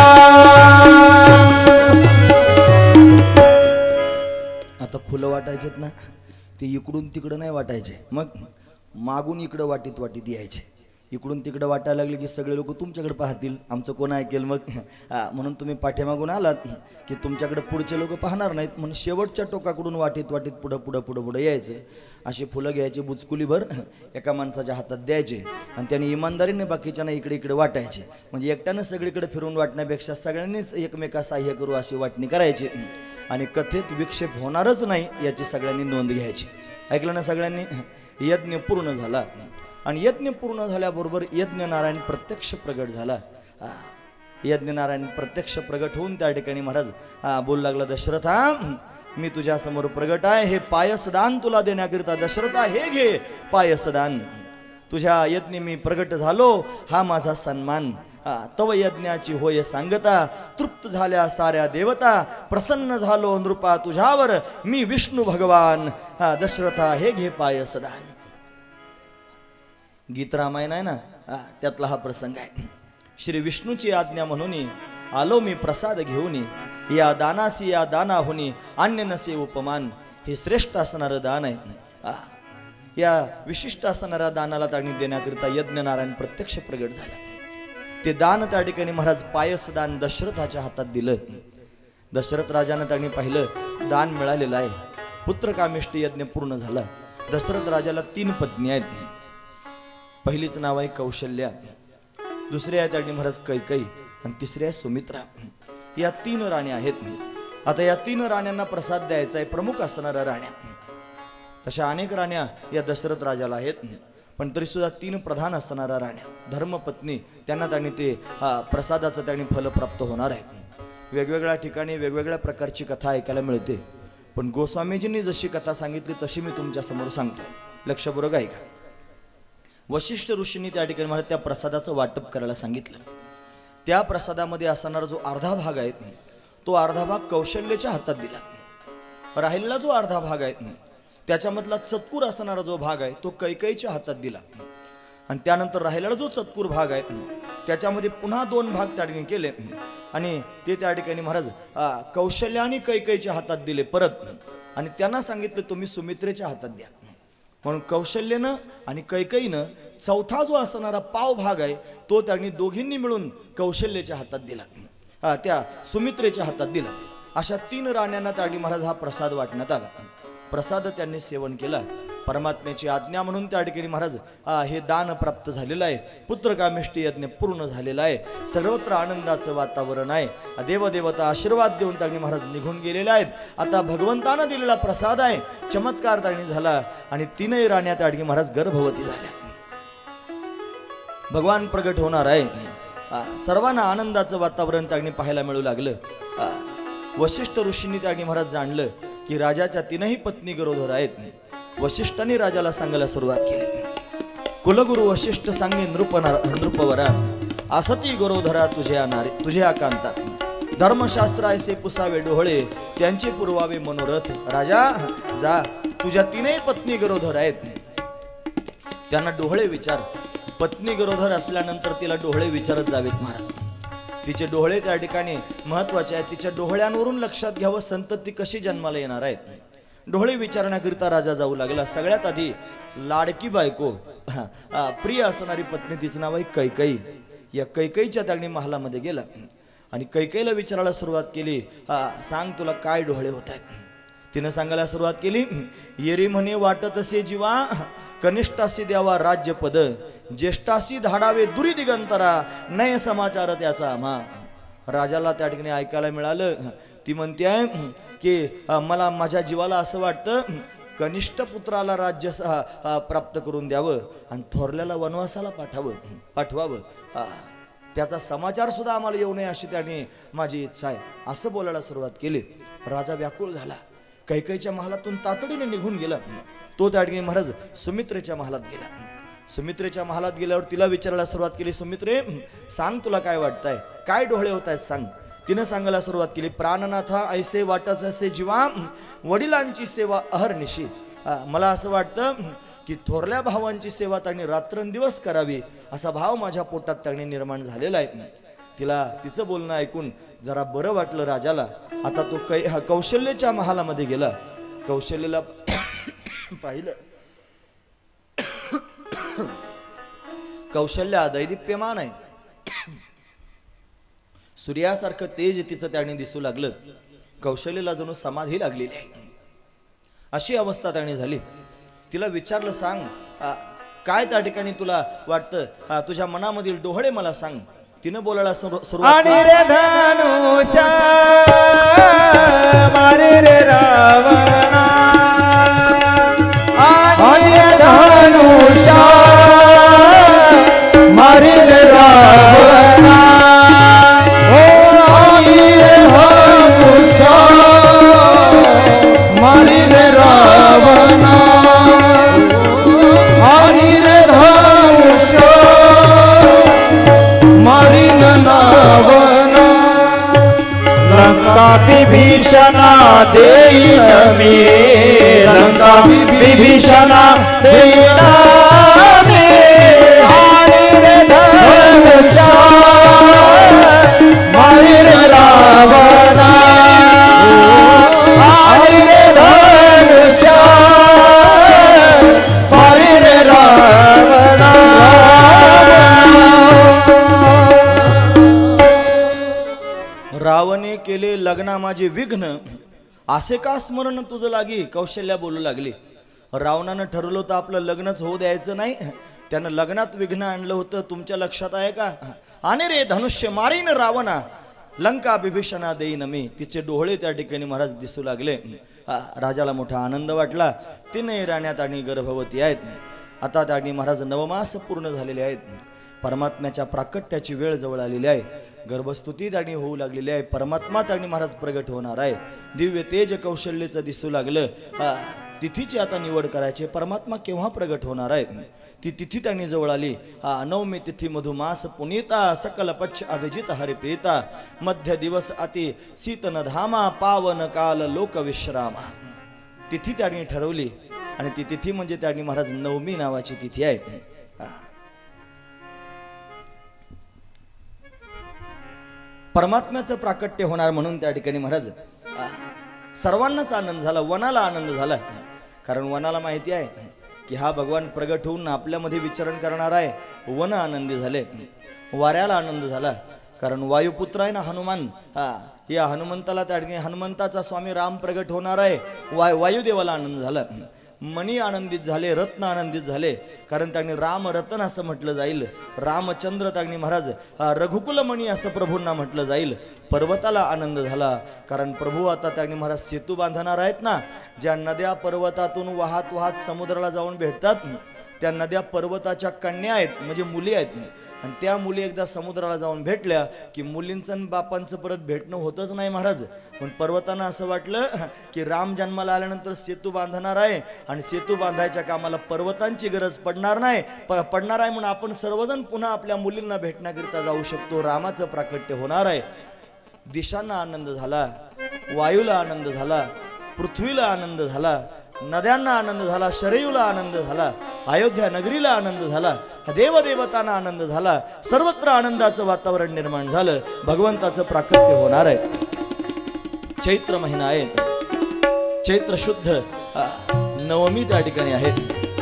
आता फुलं वाटायचेत ना, ते इकडून तिकडं नाही वाटायचे, मग मागून इकडं वाटीत वाटीत यायचे. इकडून तिकडं वाटायला लागले की सगळे लोक तुमच्याकडे पाहतील, आमचं कोण ऐकेल मग. म्हणून तुम्ही पाठीमागून आलात की तुमच्याकडे पुढचे लोक पाहणार नाहीत, म्हणून शेवटच्या टोकाकडून वाटीत वाटीत पुढं पुढं पुढं पुढं यायचं. अशी फुलं घ्यायची बुचकुलीभर एका माणसाच्या हातात द्यायचे आणि त्याने इमानदारीने बाकीच्यांना इकडे इकडे वाटायचे. म्हणजे एकट्यानं सगळीकडे फिरून वाटण्यापेक्षा सगळ्यांनीच एकमेका सहाय्य करू अशी वाटणी करायची आणि कथेत विक्षेप होणारच नाही याची सगळ्यांनी नोंद घ्यायची. ऐकलं ना सगळ्यांनी. यज्ञ पूर्ण झाला आणि यज्ञ पूर्ण झाल्याबरोबर यज्ञ नारायण प्रत्यक्ष प्रगट झाला. यज्ञ नारायण प्रत्यक्ष प्रगट होऊन त्या ठिकाणी महाराज बोलू लागला, दशरथा मी तुझ्या समोर प्रगट आहे, हे पायसदान तुला देण्याकरिता. दशरथा हे घे पायसदान, तुझ्या यज्ञ मी प्रगट झालो, हा माझा सन्मान. तव यज्ञाची होय सांगता, तृप्त झाल्या साऱ्या देवता. प्रसन्न झालो नृपा तुझ्यावर, मी विष्णू भगवान. दशरथा हे घे पायसदान. गीत रामायण आहे ना, त्यातला हा प्रसंग आहे. श्री विष्णूची आज्ञा म्हणून आलो मी प्रसाद घेऊन, या दानासी या दानाहुनी अन्य नसे उपमान. हे श्रेष्ठ असणारं दान आहे. या विशिष्ट असणाऱ्या दानाला त्यांनी देण्याकरिता यज्ञ नारायण प्रत्यक्ष प्रगट झाला. ते दान त्या ठिकाणी महाराज पायसदान दशरथाच्या हातात दिलं. दशरथ राजानं त्यांनी पाहिलं दान मिळालेलं आहे, पुत्रकामिष्ट यज्ञ पूर्ण झाला. दशरथ राजाला 3 पत्नी आहेत. पहिलीच नाव आहे कौशल्या, दुसरी आहे त्यांनी महाराज कैकई आणि तिसरी आहे सुमित्रा. या 3 राण्या आहेत. आता या 3 राण्यांना प्रसाद द्यायचा आहे, प्रमुख असणाऱ्या राण्या. तशा अनेक राण्या या दशरथ राजाला आहेत, पण तरी सुद्धा 3 प्रधान असणाऱ्या राण्या धर्मपत्नी, त्यांना त्यांनी ते प्रसादाचं त्यांनी फल प्राप्त होणार आहे. वेगवेगळ्या ठिकाणी वेगवेगळ्या प्रकारची कथा ऐकायला मिळते, पण गोस्वामीजींनी जशी कथा सांगितली तशी मी तुमच्या समोर सांगतो. लक्षपूर्वक ऐका. वशिष्ठ ऋषींनी त्या ठिकाणी मला त्या प्रसादाचं वाटप करायला सांगितलं. त्या प्रसादामध्ये असणारा जो अर्धा भाग आहे तो अर्धा भाग कौशल्याच्या हातात दिला. राहिलेला जो अर्धा भाग आहे त्याच्यामधला चतकुर असणारा जो भाग आहे तो कैकईच्या हातात दिला. आणि त्यानंतर राहिलेला जो चतकुर भाग आहे त्याच्यामध्ये पुन्हा 2 भाग त्या ठिकाणी केले आणि ते त्या ठिकाणी महाराज कौशल्या आणि कैकईच्या हातात दिले परत. आणि त्यांना सांगितलं तुम्ही सुमित्रेच्या हातात द्या. म्हणून कौशल्यनं आणि कैकईनं चौथा जो असणारा पाव भाग आहे तो त्यांनी दोघींनी मिळून कौशल्याच्या हातात दिला. त्या सुमित्रेच्या हातात दिला. अशा 3 राण्यांना त्यागी महाराज हा प्रसाद वाटण्यात आला. प्रसाद त्यांनी सेवन केला. परमात्म्याची आज्ञा म्हणून त्या ठिकाणी महाराज हे दान प्राप्त झालेलं आहे. पुत्रकामेष्टी यज्ञ पूर्ण झालेला आहे. सर्वत्र आनंदाचं वातावरण आहे. देवदेवता आशीर्वाद देऊन त्यागी महाराज निघून गेलेले आहेत. आता भगवंतानं दिलेला प्रसाद आहे. चमत्कार त्यागी झाला आणि 3 राण्या त्या ठिकाणी महाराज गर्भवती झाल्या. भगवान प्रगट होणार आहे. सर्वांना आनंदाचं वातावरण त्यागी पाहायला मिळू लागलं. वशिष्ठ ऋषींनी त्यागी महाराज जाणलं की राजाच्या 3ही पत्नी गरोदर आहेत. वशिष्ठांनी राजाला सांगायला सुरुवात केली. कुलगुरु वशिष्ठ सांगे नृपवरा असती गरोधरा तुझे कांता धर्मशास्त्र ऐसे पुसावे डोहळे त्यांचे पुरवावे मनोरथ. राजा जा, तुझ्या 3ही पत्नी गरोधर आहेत. त्यांना डोहळे विचार. पत्नी गरोधर असल्यानंतर तिला डोहळे विचारत जावेत महाराज. तिचे डोहळे त्या ठिकाणी महत्वाचे आहेत. तिच्या डोहळ्यांवरून लक्षात घ्यावं संतती कशी जन्माला येणार आहे. डोहळे विचारण्याकरिता राजा जाऊ लागला. सगळ्यात आधी लाडकी बायको, प्रिय असणारी पत्नी, तिचं नाव आहे कैकई. या कैकईच्या त्यागणी महालामध्ये गेला आणि कैकईला विचारायला सुरुवात केली, सांग तुला काय डोहळे होत आहेत. तिनं सांगायला सुरुवात केली, येरी म्हणे वाटत असे जीवा कनिष्ठासी द्यावा राज्यपद ज्येष्ठासी धाडावे दुरी दिगंतरा नय समाचार त्याचा आम्हा. राजाला त्या ठिकाणी ऐकायला मिळालं. ती म्हणते आहे की मला माझ्या जीवाला असं वाटतं कनिष्ठ पुत्राला राज्य प्राप्त करून द्यावं आणि थोरल्याला वनवासाला पाठवावं. त्याचा समाचार सुद्धा आम्हाला येऊ नये अशी त्याने माझी इच्छा आहे. असं बोलायला सुरुवात केली. राजा व्याकुळ झाला. कैकईच्या महालातून तातडीने निघून गेला. तो त्या ठिकाणी महाराज सुमित्रेच्या महालात गेला. सुमित्रेच्या महालात गेल्यावर तिला विचारायला सुरुवात केली, सुमित्रे सांग तुला काय वाटतंय, काय डोळे होत आहेत सांग. तिने सांगायला सुरुवात केली, प्राणनाथा ऐसे वाटच असे जीवा वडिलांची सेवा अहर्निशी. मला असं वाटतं की थोरल्या भावांची सेवा त्यांनी रात्रंदिवस करावी असा भाव माझ्या पोटात त्यांनी निर्माण झालेला आहे. तिला तिचं बोलणं ऐकून जरा बरं वाटलं राजाला. आता तो कौशल्याच्या महालामध्ये गेला. कौशल्याला पाहिलं. कौशल्या दैदिप्यमान आहे. सूर्यासारखं तेज तिचं त्याने दिसू लागलं. कौशल्याला जणू समाधी लागलेली आहे अशी अवस्था त्याने झाली. तिला विचारलं, सांग काय त्या ठिकाणी तुला वाटतं, तुझ्या मनामधील डोहळे मला सांग. तिनं बोलायला सुरुवात केली, विभीषणा देईन मी लंका विभीषणा देईन मी हरी रे धनुषा मारी रे रावणा हरी रे धनुषा मारी रे रावणा. रावणे केले लग्ना माझे विघ्न असे का स्मरण तुझं लागी. कौशल्या बोलू लागली, रावणानं ठरवलं होतं आपलं लग्नच होऊ द्यायचं नाही, त्यानं लग्नात विघ्न आणलं होतं. तुमच्या लक्षात आहे का. आणि रे धनुष्य मारीन रावणा लंका विभीषणा देईन मी. तिचे डोळे त्या ठिकाणी महाराज दिसू लागले. राजाला मोठा आनंद वाटला. 3 राण्यात आणि गर्भवती आहेत. आता त्या ठिकाणी महाराज नवमास पूर्ण झालेले आहेत. परमात्म्याच्या प्राकट्याची वेळ जवळ आलेली आहे. गर्भस्तुती त्याने होऊ लागलेली आहे. परमात्मा त्याने महाराज प्रगट होणार आहे. दिव्य तेज कौशल्याचं दिसू लागलं. तिथीची आता निवड करायची. परमात्मा केव्हा प्रगट होणार आहे ती तिथी त्यांनी जवळ आली. नवमी तिथी मधुमास पुनीता सकल पच्छ अभिजित हरिप्रीता मध्य दिवस अति शीतन धामा पावन काल लोक विश्रामा. तिथी त्यांनी ठरवली आणि ती तिथी म्हणजे त्यांनी महाराज नवमी नावाची तिथी आहे. परमात्म्याचं प्राकट्य होणार म्हणून त्या ठिकाणी महाराज सर्वांनाच आनंद झाला. वनाला आनंद झाला. कारण वनाला माहिती आहे की हा भगवान प्रगट होऊन आपल्यामध्ये विचरण करणार आहे. वन आनंदी झाले. वाऱ्याला आनंद झाला. कारण वायुपुत्र आहे ना हनुमान, या हनुमंताला त्या ठिकाणी हनुमंताचा स्वामी राम प्रगट होणार आहे. वायुदेवाला आनंद झाला, मणी आनंदित झाले, रत्न आनंदित झाले. कारण त्यांनी राम रतन असं म्हटलं जाईल, रामचंद्र त्यांनी महाराज रघुकुल मणी असं प्रभूंना म्हटलं जाईल. पर्वताला आनंद झाला कारण प्रभू आता त्यांनी महाराज सेतू बांधणार आहेत ना. ज्या नद्या पर्वतातून वाहत वाहत समुद्राला जाऊन भेटतात त्या नद्या पर्वताच्या कन्या आहेत, म्हणजे मुली आहेत. आणि त्या मुली एकदा समुद्राला जाऊन भेटल्या की मुलींचं आणि बापांचं परत भेटणं होतच नाही महाराज. पण पर्वतांना असं वाटलं की राम जन्माला आल्यानंतर सेतू बांधणार आहे आणि सेतू बांधायच्या कामाला पर्वतांची गरज पडणार नाही, पडणार आहे म्हणून आपण सर्वजण पुन्हा आपल्या मुलींना भेटण्याकरिता जाऊ शकतो. रामाचं प्राकट्य होणार आहे. दिशांना आनंद झाला, वायूला आनंद झाला, पृथ्वीला आनंद झाला, नद्यांना आनंद झाला, शरयूला आनंद झाला, अयोध्या नगरीला आनंद झाला, देवदेवतांना आनंद झाला. सर्वत्र आनंदाचं वातावरण निर्माण झालं. भगवंताचं प्राकट्य होणार आहे. चैत्र महिना आहे, चैत्र शुद्ध नवमी त्या ठिकाणी आहे.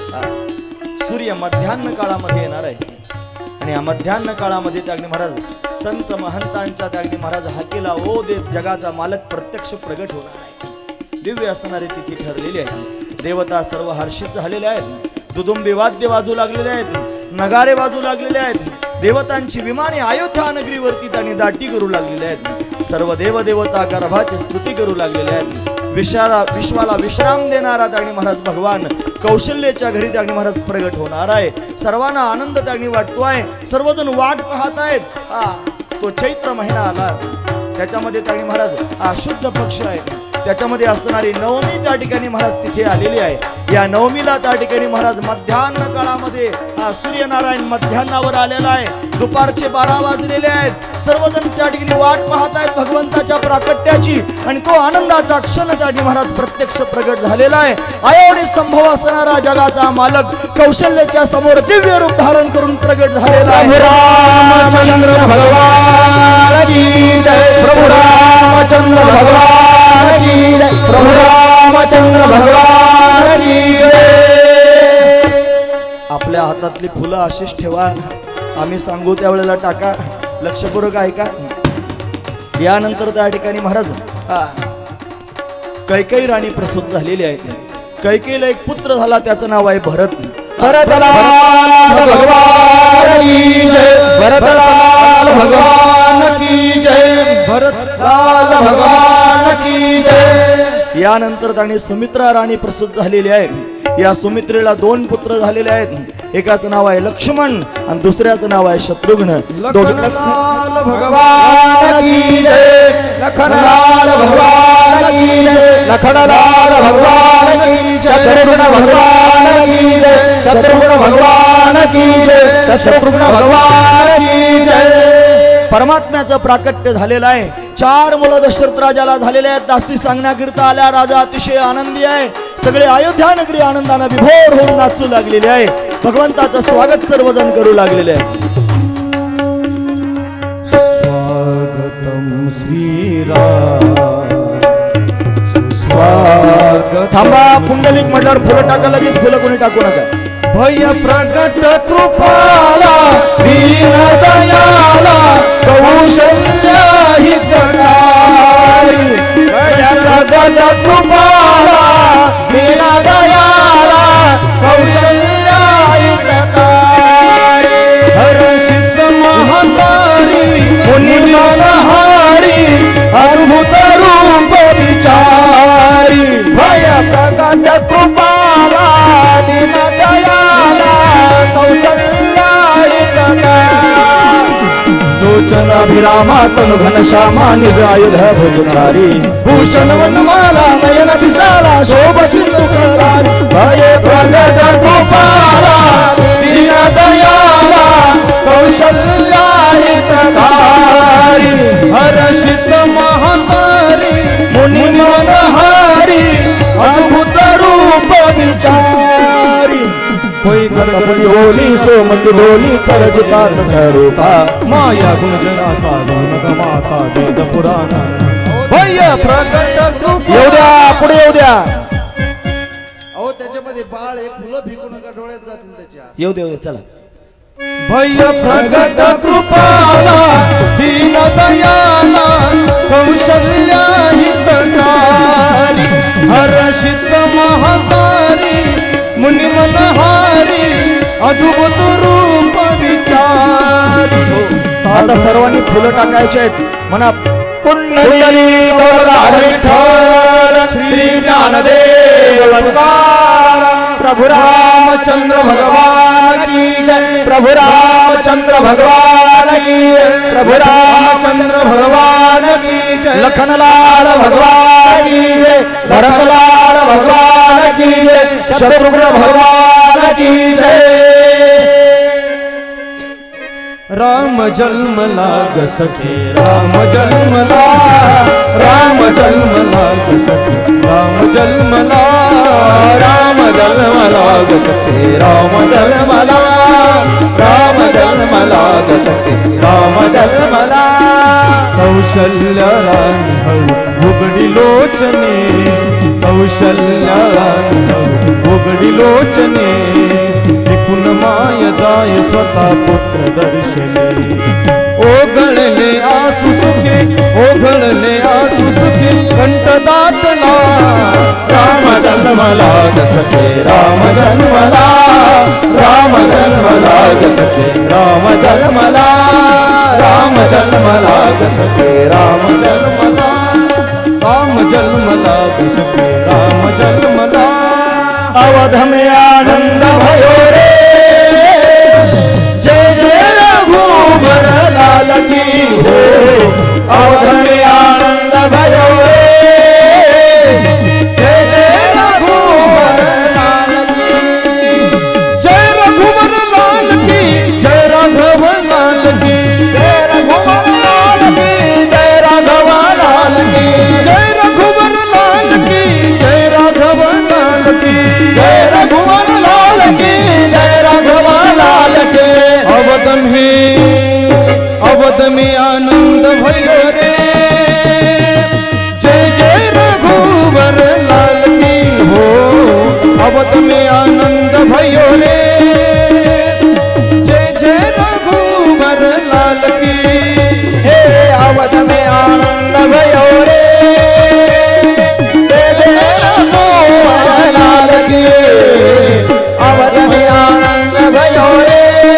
सूर्य मध्यान्ह काळामध्ये येणार आहे आणि या मध्यान्ह काळामध्ये त्यागणी महाराज संत महंतांच्या त्यागणी महाराज हाकेला ओ देव जगाचा मालक प्रत्यक्ष प्रगट होणार आहे. दिव्य असणारी तिथी ठरलेली आहे. देवता सर्व हर्षित झालेल्या आहेत. दुदुंबी वाद्य वाजू लागलेले आहेत, नगारे वाजू लागलेले आहेत. देवतांची विमाने अयोध्या नगरीवरती त्यांनी दाटी करू लागलेले आहेत. सर्व देवदेवता गर्भाची स्तुती करू लागलेले आहेत. विश्वाला विश्राम देणारा त्यागणी महाराज भगवान कौशल्याच्या घरी त्यागणी महाराज प्रगट होणार आहे. सर्वांना आनंद त्यागणी वाटतो आहे. सर्वजण वाट पाहत आहेत. तो चैत्र महिना आला, त्याच्यामध्ये त्यागणी महाराज शुद्ध पक्ष आहे. त्याच्यामध्ये असणारी नवमी त्या ठिकाणी महाराज तिथे आलेली आहे. या नवमीला त्या ठिकाणी महाराज मध्यान्ह काळामध्ये सूर्यनारायण मध्यान्हावर आलेला आहे. दुपारचे 12 वाजलेले आहेत. सर्वजण त्या ठिकाणी वाट पाहत आहेत भगवंताच्या प्राकट्याची आणि तो आनंदाचा क्षण त्या ठिकाणी महाराज प्रत्यक्ष प्रगट झालेला आहे. अयोनी संभव असणारा जगाचा मालक कौशल्याच्या समोर दिव्य रूप धारण करून प्रगट झालेला आहे. रामचंद्र भगवान की जय, प्रभु रामचंद्र भगवान की जय, प्रभु रामचंद्र भगवान की जय. आपल्या हातातली फुलं अशीच ठेवा. आम्ही सांगू त्यावेळेला टाका. लक्षपूर्वक ऐका. यानंतर त्या ठिकाणी महाराज कैकेयी राणी प्रसूत झालेली आहे. कैकेयीला एक पुत्र झाला, त्याचं नाव आहे भरत. भरतलाल भगवान की जय, भरतलाल भगवान की जय, भरतलाल भगवान की जय. यानंतर त्याने सुमित्रा राणी प्रसूत झालेली आहे. या सुमित्रेला 2 पुत्र झालेले आहेत. एकाचं नाव आहे लक्ष्मण आणि दुसऱ्याचं नाव आहे शत्रुघ्न. लखनलाल भगवान की जय, लखनलाल भगवान की जय, लखनलाल भगवान की जय, शत्रुघ्न भगवान की जय, शत्रुघ्न भगवान की जय, शत्रुघ्न भगवान की जय. परमात्म्याचं प्राकट्य झालेलं आहे. 4 मुलं दशरथ राजाला झालेले आहेत. दासी सांगण्याकरिता आल्या. राजा अतिशय आनंदी आहे. सगळे अयोध्या नगरी आनंदाने विभोर होऊन नाचू लागलेले आहे. भगवंताचं स्वागत सर्वजण करू लागलेले आहे. स्वागतम श्रीराम, स्वागत. थांबा, पुंडलिक म्हटल्यावर फुलं टाका. लगेच फुलं कोणी टाकू नका. भय प्रगट कृपाला, दीन दयाला, कौशल्य हितकारी. भय प्रगट कृपाला, दीन दयाला, कौशल्य हितकारी. हर्षित महतारी, मुनि मनहारी, अद्भुत रूप विचारी. भय प्रगट कृपाला, दीन दयाला, कौशल्या लोचनाभिरामा तनु घनश्यामा निज आयुध भुजधारी. भूषण वनमाला नयन विशाला शोभ सिंधु करारी. भय प्रगट कृपाला, दीन दयाला, कौशल्या हितकारी. हर्षित महतारी, मुनि मनहारी, अद्भुत रूप विचारी. कोई गणपती होली सोमती होली तरजतात स्वरूपा. माया गुणजना साधन माता वेद पुराण. भय प्रगट येऊ द्या, पुढे येऊ द्या. अहो त्याच्यामध्ये बाळ आहे, फुलं फेकू नका, डोळ्यात जातील त्याच्या. येऊ दे, चला. भय प्रगट कृपाला, दीन अद्भुत रूप विचार. आता सर्वांनी फुलं टाकायचे आहेत म्हणा. पुंडलिक वरदार विठ्ठल श्री ज्ञानदेव तुकाराम. प्रभु रामचंद्र भगवान की जय. प्रभु रामचंद्र भगवान की जय. प्रभु रामचंद्र भगवान की जय. लखनलाल भगवान की जय. भरतलाल भगवान की जय. शत्रुघ्न भगवान की जय. राम जन्मला ग सखे राम जन्मला. राम जन्मला ग सखे राम जन्मला. राम जन्मला ग सखे राम जन्मला. राम जन्मला ग सखे राम जन्मला. कौशल्य राणी हऊ उघडी लोचने. कौशल्य राणी हऊ उघडी लोचने. निपुण माय जाय स्वतः पुत्र दर्शने. ओघळले आसू सुखे ओघळले आसू सुखे कंठ दाटला. राम जन्मला ग सखे राम जन्मला. राम जन्मला ग सखे राम जन्मला. राम जन्मला ग सखे राम जन्मला. राम जन्मला ग सखे राम जन्मला. अवध में आनंद भयो रे. जय जय रघुबर लाल की हो. अवध में आनंद भयो रे. जय जय रघुबर लाल की. जय रघुबर लाल की. जय राघव लाल की. जय रघुवर लाल की. जय राघव लाल की. जय रघुबर लाल की. जय राघव लाल की. जय रघुवर लाल की. जय राघव लाल की. अवध में आनंद भयो रे. जय जय रघुबर लाल की हो. अवध में आनंद भयो रे. जय जय रघुबर लाल की. हे अवध में आनंद भयो रे. जय जय रघुवर लाल की. अवध में आनंद भयो रे.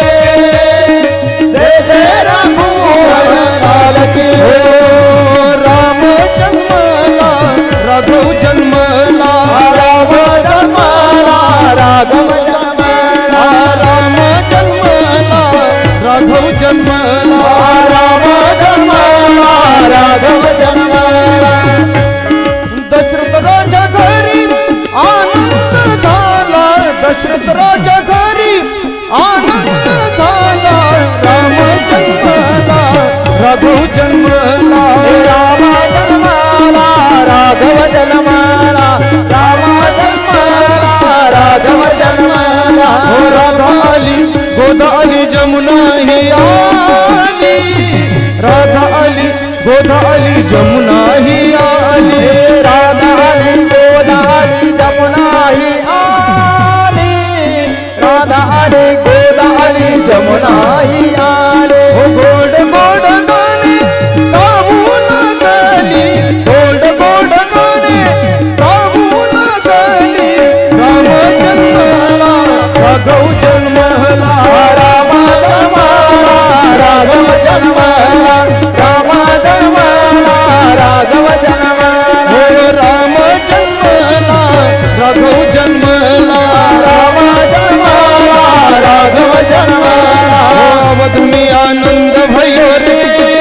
जय जय रघुवर लाल की. राम जन्मला राघव जन्मला. राम जन्मला राघव जन्मला. राम जन्मला राघव जन्मला. राम जन्मला राघव जन्मला. दशरथ राजा घरी आनंद झाला. दशरथ राजा घरी आनंद झाला. राम जन्मला राघव जन्मला. राम जन्मला राघव जन्मला. राम जन्मला राघव जन्मला. हो राधा आली गोदा आली जमुना ही आली. राधा आली गोदा आली जमुना ही आली. राधा आली गोदा आली जमुना ही आली. राधा आली गोदा आली जमुना ही आली. हो गोड गोड गाणे गाऊन गेली. गोड गोड गाणे गाऊन गेली. राम जन्मला राघव जन्मला. राम जन्मला राघव जन्मला. राम जन्मला राघव जन्मला. हो राम जन्मला राघव जन्मला. राम जन्मला राघव जन्मला. अवध में आनंद भयो रे.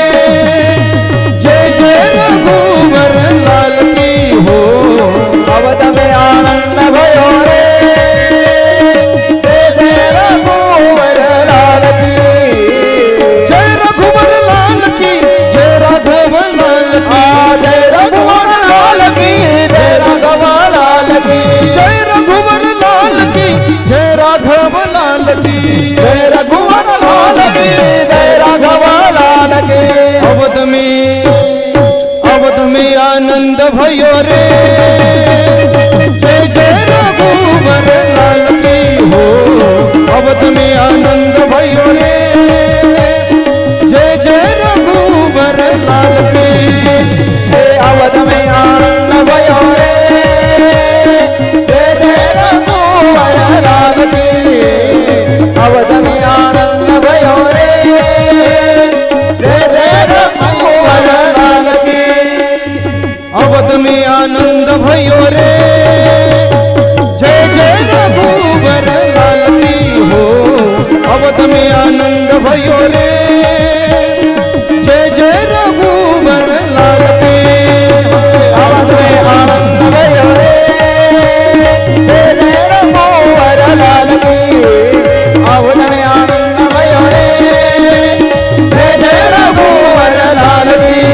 जय जय रघुवर लाल की हो. अवध में आनंद भयो रे. जय जय रघुवर लाल की. जय रघुवर लाल की. जय राघव लाल की. जय रघुवर लाल की. जय राघव लाल की. जय रघुवर लाल की. जय राघव लाल की. जय रघुवर लाल की. जय राघव लाल की. अवध में आनंद भयो रे. जय जय रघुवर लाल की हो. अवध में आनंद भयो रे. जय जय रघुवर लाल की. अवध में आनंद भयो रे. जय जय रघुवर लाल की. भयो रे जय जय रघुवर लाल की हो अवध में आनंद भयो रे जय जय रघुवर लाल की अवध में आनंद भयो रे जय जय रघुवर लाल की अवध में आनंद भयो रे जय जय रघुवर लाल की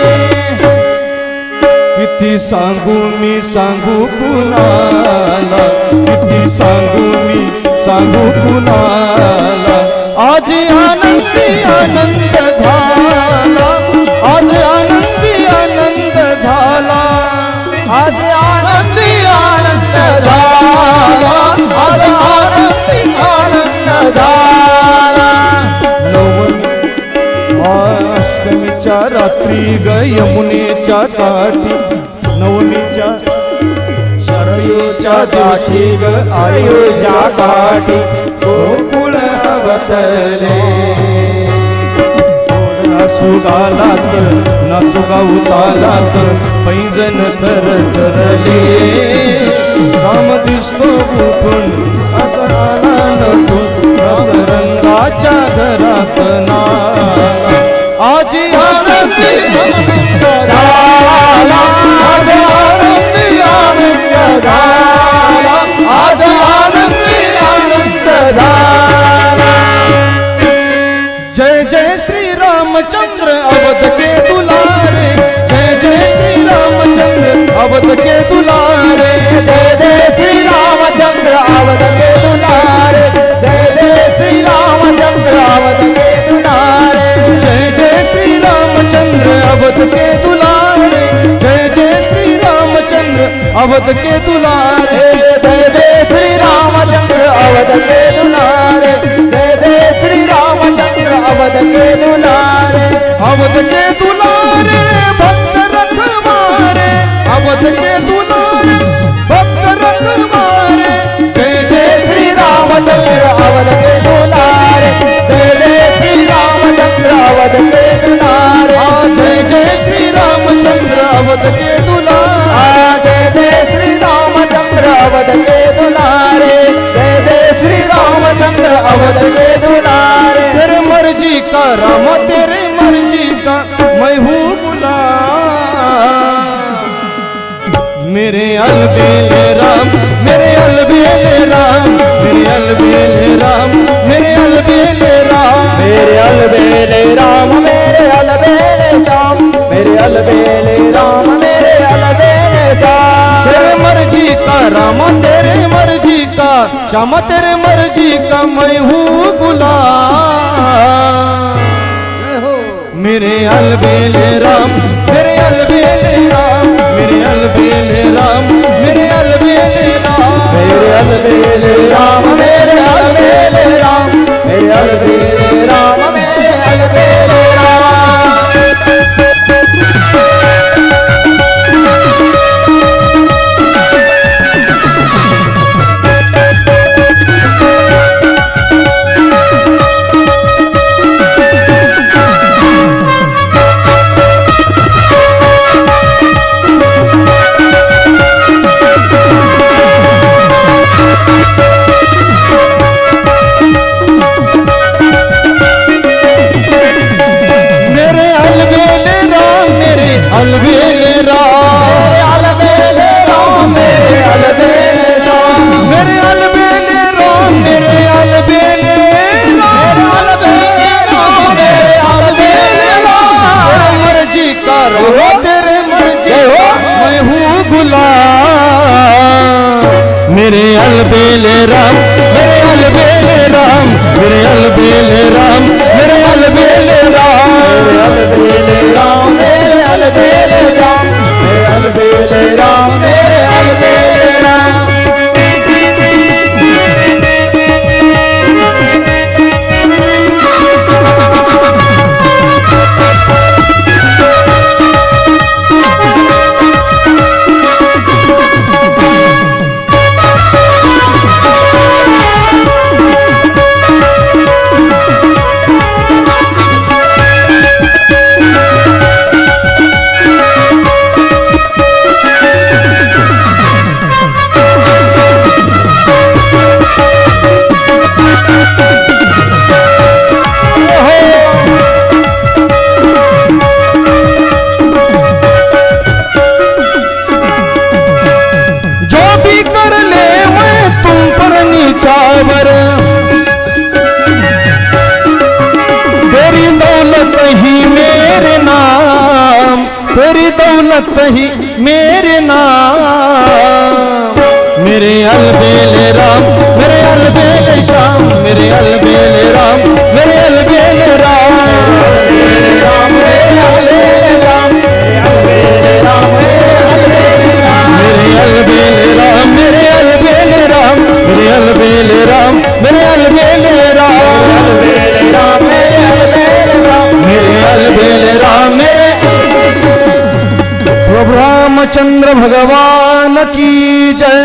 किती सांगू मी सांगू कुणाला किती सांगू मी सांगू कुणाला आज आनंदी आनंद झाला आज आनंदी आनंद झाला आज आनंदी आनंद झाला आज आनंदी आनंद झाला अष्टमीच्या रात्री ग यमुनेच्या काठी नवमीच्या शरयूच्या दिवशी ग आयोच्या काठी गोकुळ अवतरले नाचू गालात नाचू गाऊ तालात पैंजन थरथरले राम दिसतो उठून असा आला नचून रस रंगाच्या घरात नाला आज आनंदी आनंद झाला आज आनंदी आनंद झाला आज आनंदी आनंद झाला जय जय श्री रामचंद्र अवध के दुलारे जय जय श्री रामचंद्र अवध के दुलारे जय जय श्री रामचंद्र अवध के दुलारे जय जय श्री रामचंद्र अवध के दुलारे जय जय श्री रामचंद्र अवध के दुलारे जय जय श्री रामचंद्र अवध के दुलारे जय जय श्री रामचंद्र अवध के दुलारे जय जय श्री रामचंद्र अवध के दुलारे अवध के दुलारे भक्त रखवारे अवध के दुलारे भक्त रखवारे जय जय श्री रामचंद्र अवध के दुलारे जय जय श्री रामचंद्र अवध के दुलारे जय जय श्री रामचंद्र अवध के दुलारे जय जय श्री रामचंद्र अवध के दुलारे जय जय श्री रामचंद्र अवध के दुलारे तेरे मर्जी का राम तेरे मर्जी का मैं हूँ गुलाम मेरे अलबेले राम मेरे अलबेले राम मेरे अलबेले राम मेरे अलबेले राम मेरे अलबेले राम मेरे अलबेले श्याम मेरे अलबेले राम मेरे अलबेले श्याम तेरे मर्जी का राम तेरे मर्जी का श्याम तेरे मर्जी का मैं हूँ गुलाम मेरे अलबेले राम मेरे अलबेले राम मेरे अलबेले राम मेरे अलबेले राम मेरे अलबेले राम मेरे अलबेले राम मेरे अलबेले राम मेरे अलबेले राम अलबेले राम मेरे अलबेले राम मेरे अलबेले राम मेरे अलबेले राम अलबेले राम मेरे अलबेले राम मर्जी का रो तेरे मर्जी मैं हूँ गुलाम मेरे अलबेले राम मेरे अलबेले राम मेरे अलबेले राम मेरे अलबेले राम मेरे अलबेले राम मेरे अलबेले राम मेरे अलबेले राम मेरे अलबेले राम तेरी दौलत ही मेरे नाम। मेरे अलबेले राम मेरे अलबेले श्याम मेरे अलबेले राम मेरे अलबेले राम मेरे राम मेरे अलबेले राम मेरे राम मेरे अलबेले राम मेरे अलबेले राम मेरे अलबेले राम मेरे अलबेले राम मेरे राम मेरे अलबेले राम मेरे अलबेले राम मेरे प्रभु रामचंद्र भगवान की जय।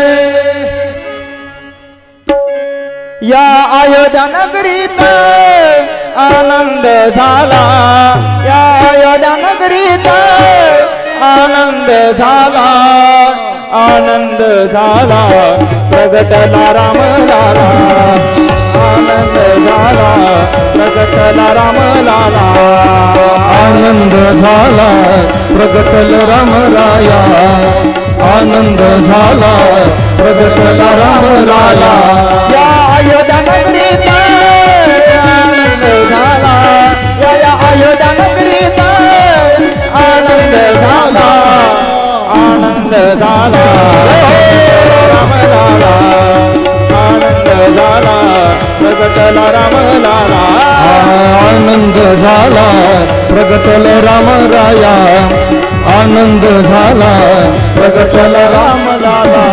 या अयोध्या नगरीत आनंद झाला, या अयोध्या नगरीत आनंद झाला, आनंद झाला प्रगटला राम लाला, आनंद झाला प्रगटला राम लाला, आनंद झाला प्रगटल राम राया, आनंद झाला प्रगटला राम लाला। या अयोध्या नगरीत आनंद झाला, या अयोध्या नगरीत आनंद झाला, आनंद झाला राम लाला, आनंद झाला प्रगटला राम लाला, आनंद झाला प्रगटल राम राया, आनंद झाला प्रगटल राम लाला।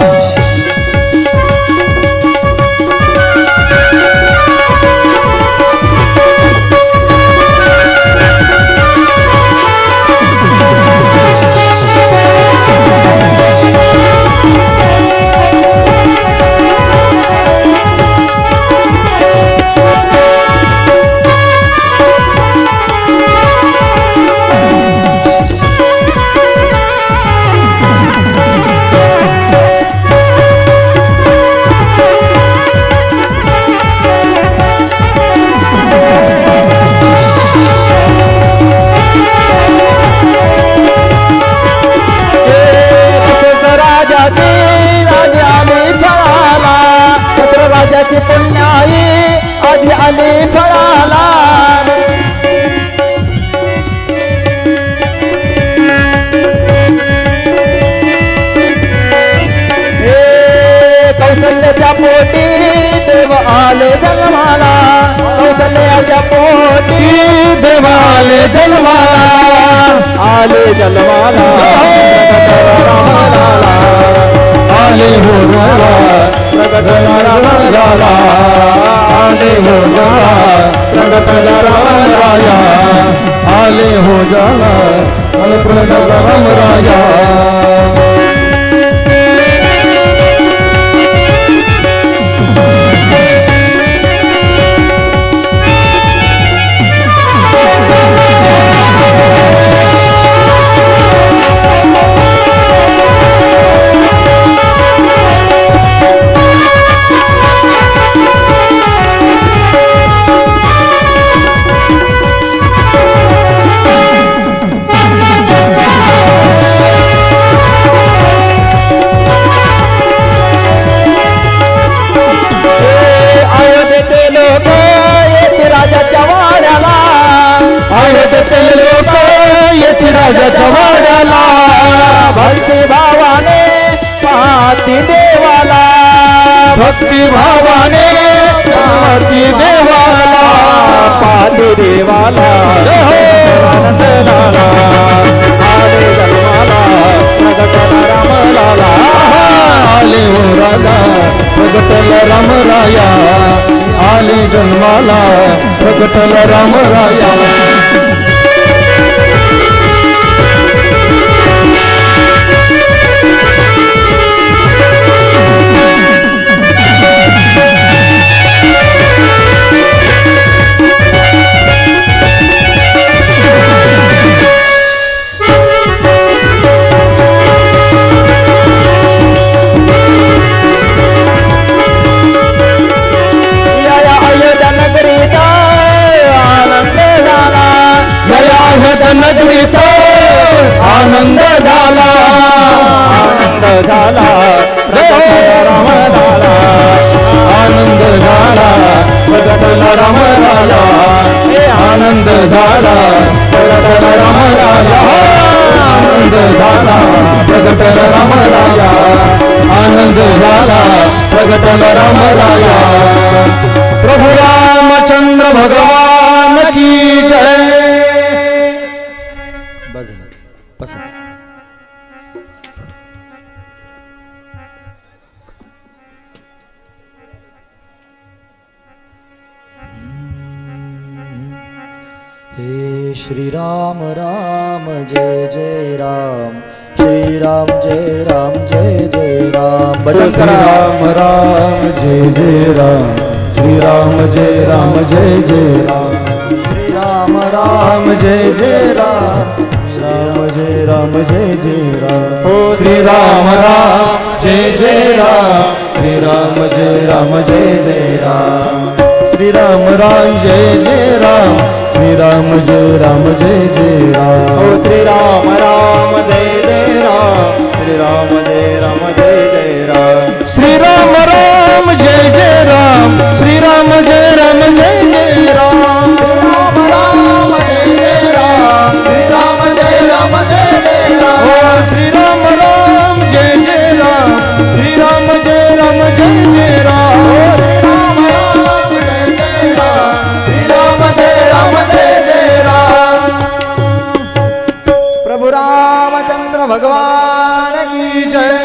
पुण्याई आधी आले फळाला, कौशल्याच्या पोटी देव आले जन्माला, कौशल्याच्या पोटी देव आले जन्माला, आले जन्माला आले हो जाला प्रगटला राम लाला, आले हो जाला प्रगटला राम राया, आले हो जाला प्रगटला राम राया। राजाच्या वाड्याला, भक्ती भावाने पाहती देवाला, भक्ती भावाने पाहती देवाला, पाहती देवाला आनंद झाला, आले जन्माला प्रगटला राम लाला, आले हो राजा प्रगटल राम राया, आले जन्माला प्रगटल राम राया। नगरीत आनंद झाला, आनंद झाला राम लाला, आनंद झाला प्रगटला राम लाला, आनंद झाला प्रगटला राम लाला, प्रगटला रामराया आनंद झाला प्रगटला रामराया प्रभु रामचंद्र भगवान की जय बस झालं. बसा. हे श्री राम राम जय जय राम श्री राम जय राम जय जय राम भजन श्री करा. राम राम जय जय राम श्री राम जय राम जय जय राम श्री राम राम राम जय जय राम राम जय राम जय जय राम हो श्री राम जय जय राम श्री राम जय राम जय जय राम श्री राम जय जय राम श्री राम जय राम जय जय राम हो श्री राम जय जय राम श्री राम जय राम जय जय राम श्री राम जय जय राम श्री राम जय राम जय जय राम राम जय जय राम श्री राम जय राम जय जय राम हो श्री राम जय जय राम श्री राम जय राम जय जय राम हो श्री राम जय जय राम श्री राम जय राम जय जय राम प्रभु रामचंद्र भगवान की जय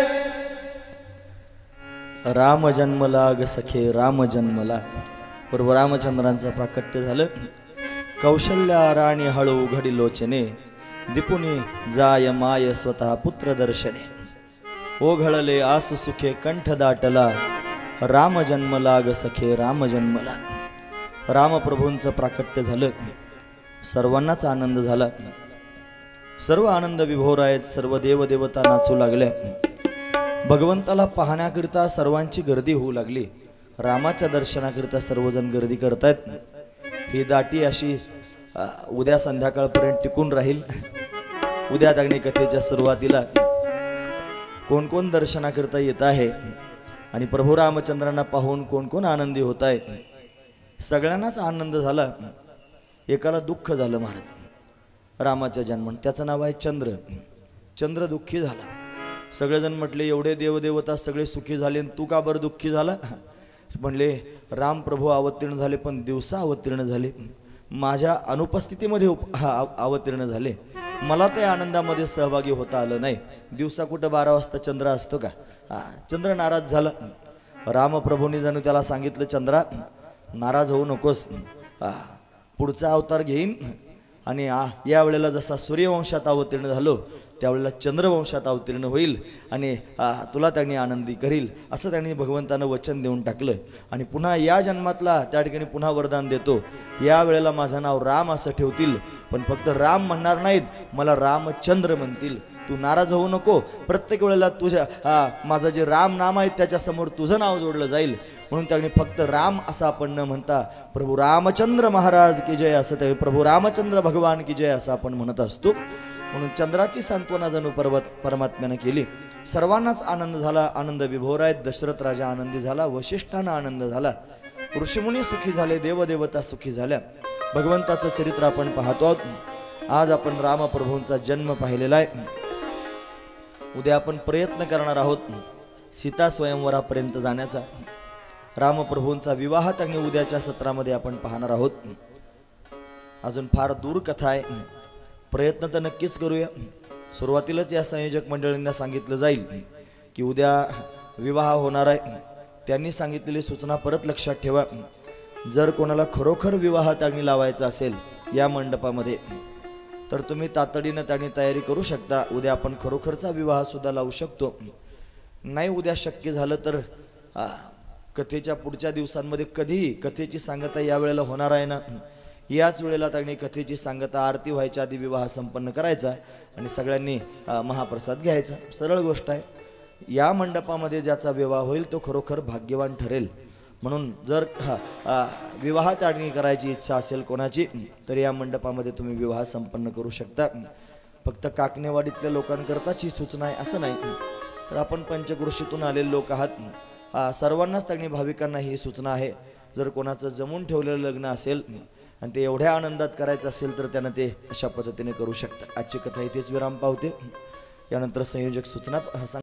राम जन्मला ग सखे राम जन्मला. बरोबर रामचंद्रांचं प्राकट्य झालं. कौशल्या राणी हळू घडी लोचने दिपुनी जाय माय स्वतः पुत्र दर्शने ओघळले आसु सुखे कंठ दाटला राम जन्मला ग सखे राम जन्मला. रामप्रभूंचं प्राकट्य झालं. सर्वांनाच आनंद झाला. सर्व आनंद विभोर आहेत. सर्व देवदेवता नाचू लागल्या. भगवंताला पाहण्याकरिता सर्वांची गर्दी होऊ लागली. रामाच्या दर्शनाकरिता सर्वजण गर्दी करतायत. ही दाटी अशी उद्या संध्याकाळपर्यंत टिकून राहील. उद्या अग्नी कथेच्या सुरुवातीला कोण कोण दर्शनाकरिता येत आहे आणि प्रभू रामचंद्रांना पाहून कोण कोण आनंदी होत आहे. सगळ्यांनाच आनंद झाला. एकाला दुःख झालं महाराज रामाच्या जन्मानं. त्याचं नाव आहे चंद्र. चंद्र दुःखी झाला. सगळेजण म्हटले एवढे देवदेवता सगळे सुखी झाले आणि तू का बरं दुःखी झाला. म्हणले राम प्रभू अवतीर्ण झाले पण दिवसा अवतीर्ण झाले. माझ्या अनुपस्थितीमध्ये अवतीर्ण झाले. मला त्या आनंदामध्ये सहभागी होता आलं नाही. दिवसा कुठं 12 वाजता चंद्र असतो का. चंद्र नाराज झाला. रामप्रभूंनी जणू त्याला सांगितलं चंद्रा नाराज होऊ नकोस. पुढचा अवतार घेईन आणि या वेळेला जसा सूर्यवंशात अवतीर्ण झालो त्यावेळेला चंद्रवंशात अवतीर्ण होईल आणि तुला त्यांनी आनंदी करील असं त्यांनी भगवंतानं वचन देऊन टाकलं. आणि पुन्हा या जन्मातला त्या ठिकाणी पुन्हा वरदान देतो. या वेळेला माझं नाव राम असं ठेवतील पण फक्त राम म्हणणार नाहीत मला रामचंद्र म्हणतील. तू नाराज होऊ नको. प्रत्येक वेळेला तुझ्या माझं जे राम नाम आहे त्याच्यासमोर तुझं नाव जोडलं जाईल. म्हणून त्यांनी फक्त राम असं आपण न म्हणता प्रभू रामचंद्र महाराज की जय असं त्या प्रभू रामचंद्र भगवान की जय असं आपण म्हणत असतो. म्हणून चंद्राची सांत्वना जणू परमात्म्यानं केली. सर्वांनाच आनंद झाला. आनंद विभोर आहेत. दशरथ राजा आनंदी झाला. वशिष्ठांना आनंद झाला. ऋषीमुनी सुखी झाले. देवदेवता सुखी झाल्या. भगवंताचं चरित्र आपण पाहतो आहोत. आज आपण रामप्रभूंचा जन्म पाहिलेला आहे. उद्या आपण प्रयत्न करणार आहोत सीता स्वयंवरापर्यंत जाण्याचा. रामप्रभूंचा विवाह त्यांनी उद्याच्या सत्रामध्ये आपण पाहणार आहोत. अजून फार दूर कथा आहे. प्रयत्न तर नक्कीच करूया. सुरुवातीलाच या संयोजक मंडळींना सांगितलं जाईल की उद्या विवाह होणार आहे. त्यांनी सांगितलेली सूचना परत लक्षात ठेवा. जर कोणाला खरोखर विवाह त्यांनी लावायचा असेल या मंडपामध्ये तर तुम्ही तातडीनं त्यांनी तयारी करू शकता. उद्या आपण खरोखरचा विवाह सुद्धा लावू शकतो. नाही उद्या शक्य झालं तर कथेच्या पुढच्या दिवसांमध्ये कधीही कथेची सांगता या वेळेला होणार आहे ना. याच वेळेला त्यांनी कथेची सांगता आरती व्हायच्या आधी विवाह संपन्न करायचा आणि सगळ्यांनी महाप्रसाद घ्यायचा. सरळ गोष्ट आहे. या मंडपामध्ये ज्याचा विवाह होईल तो खरोखर भाग्यवान ठरेल. म्हणून जर विवाह ताडणी करायची इच्छा असेल कोणाची तर या मंडपामध्ये तुम्ही विवाह संपन्न करू शकता. फक्त काकणेवाडीतल्या लोकांकरताच ही सूचना आहे असं नाही. तर आपण पंचक्रोशीतून आलेले लोक आहात. सर्वांनाच त्यांनी भाविकांना ही सूचना आहे. जर कोणाचं जमून ठेवलेलं लग्न असेल आणि ते एवढ्या आनंदात करायचं असेल तर त्यानं ते अशा पद्धतीने करू शकतं. आजची कथा इथेच विराम पावते. यानंतर संयोजक सूचना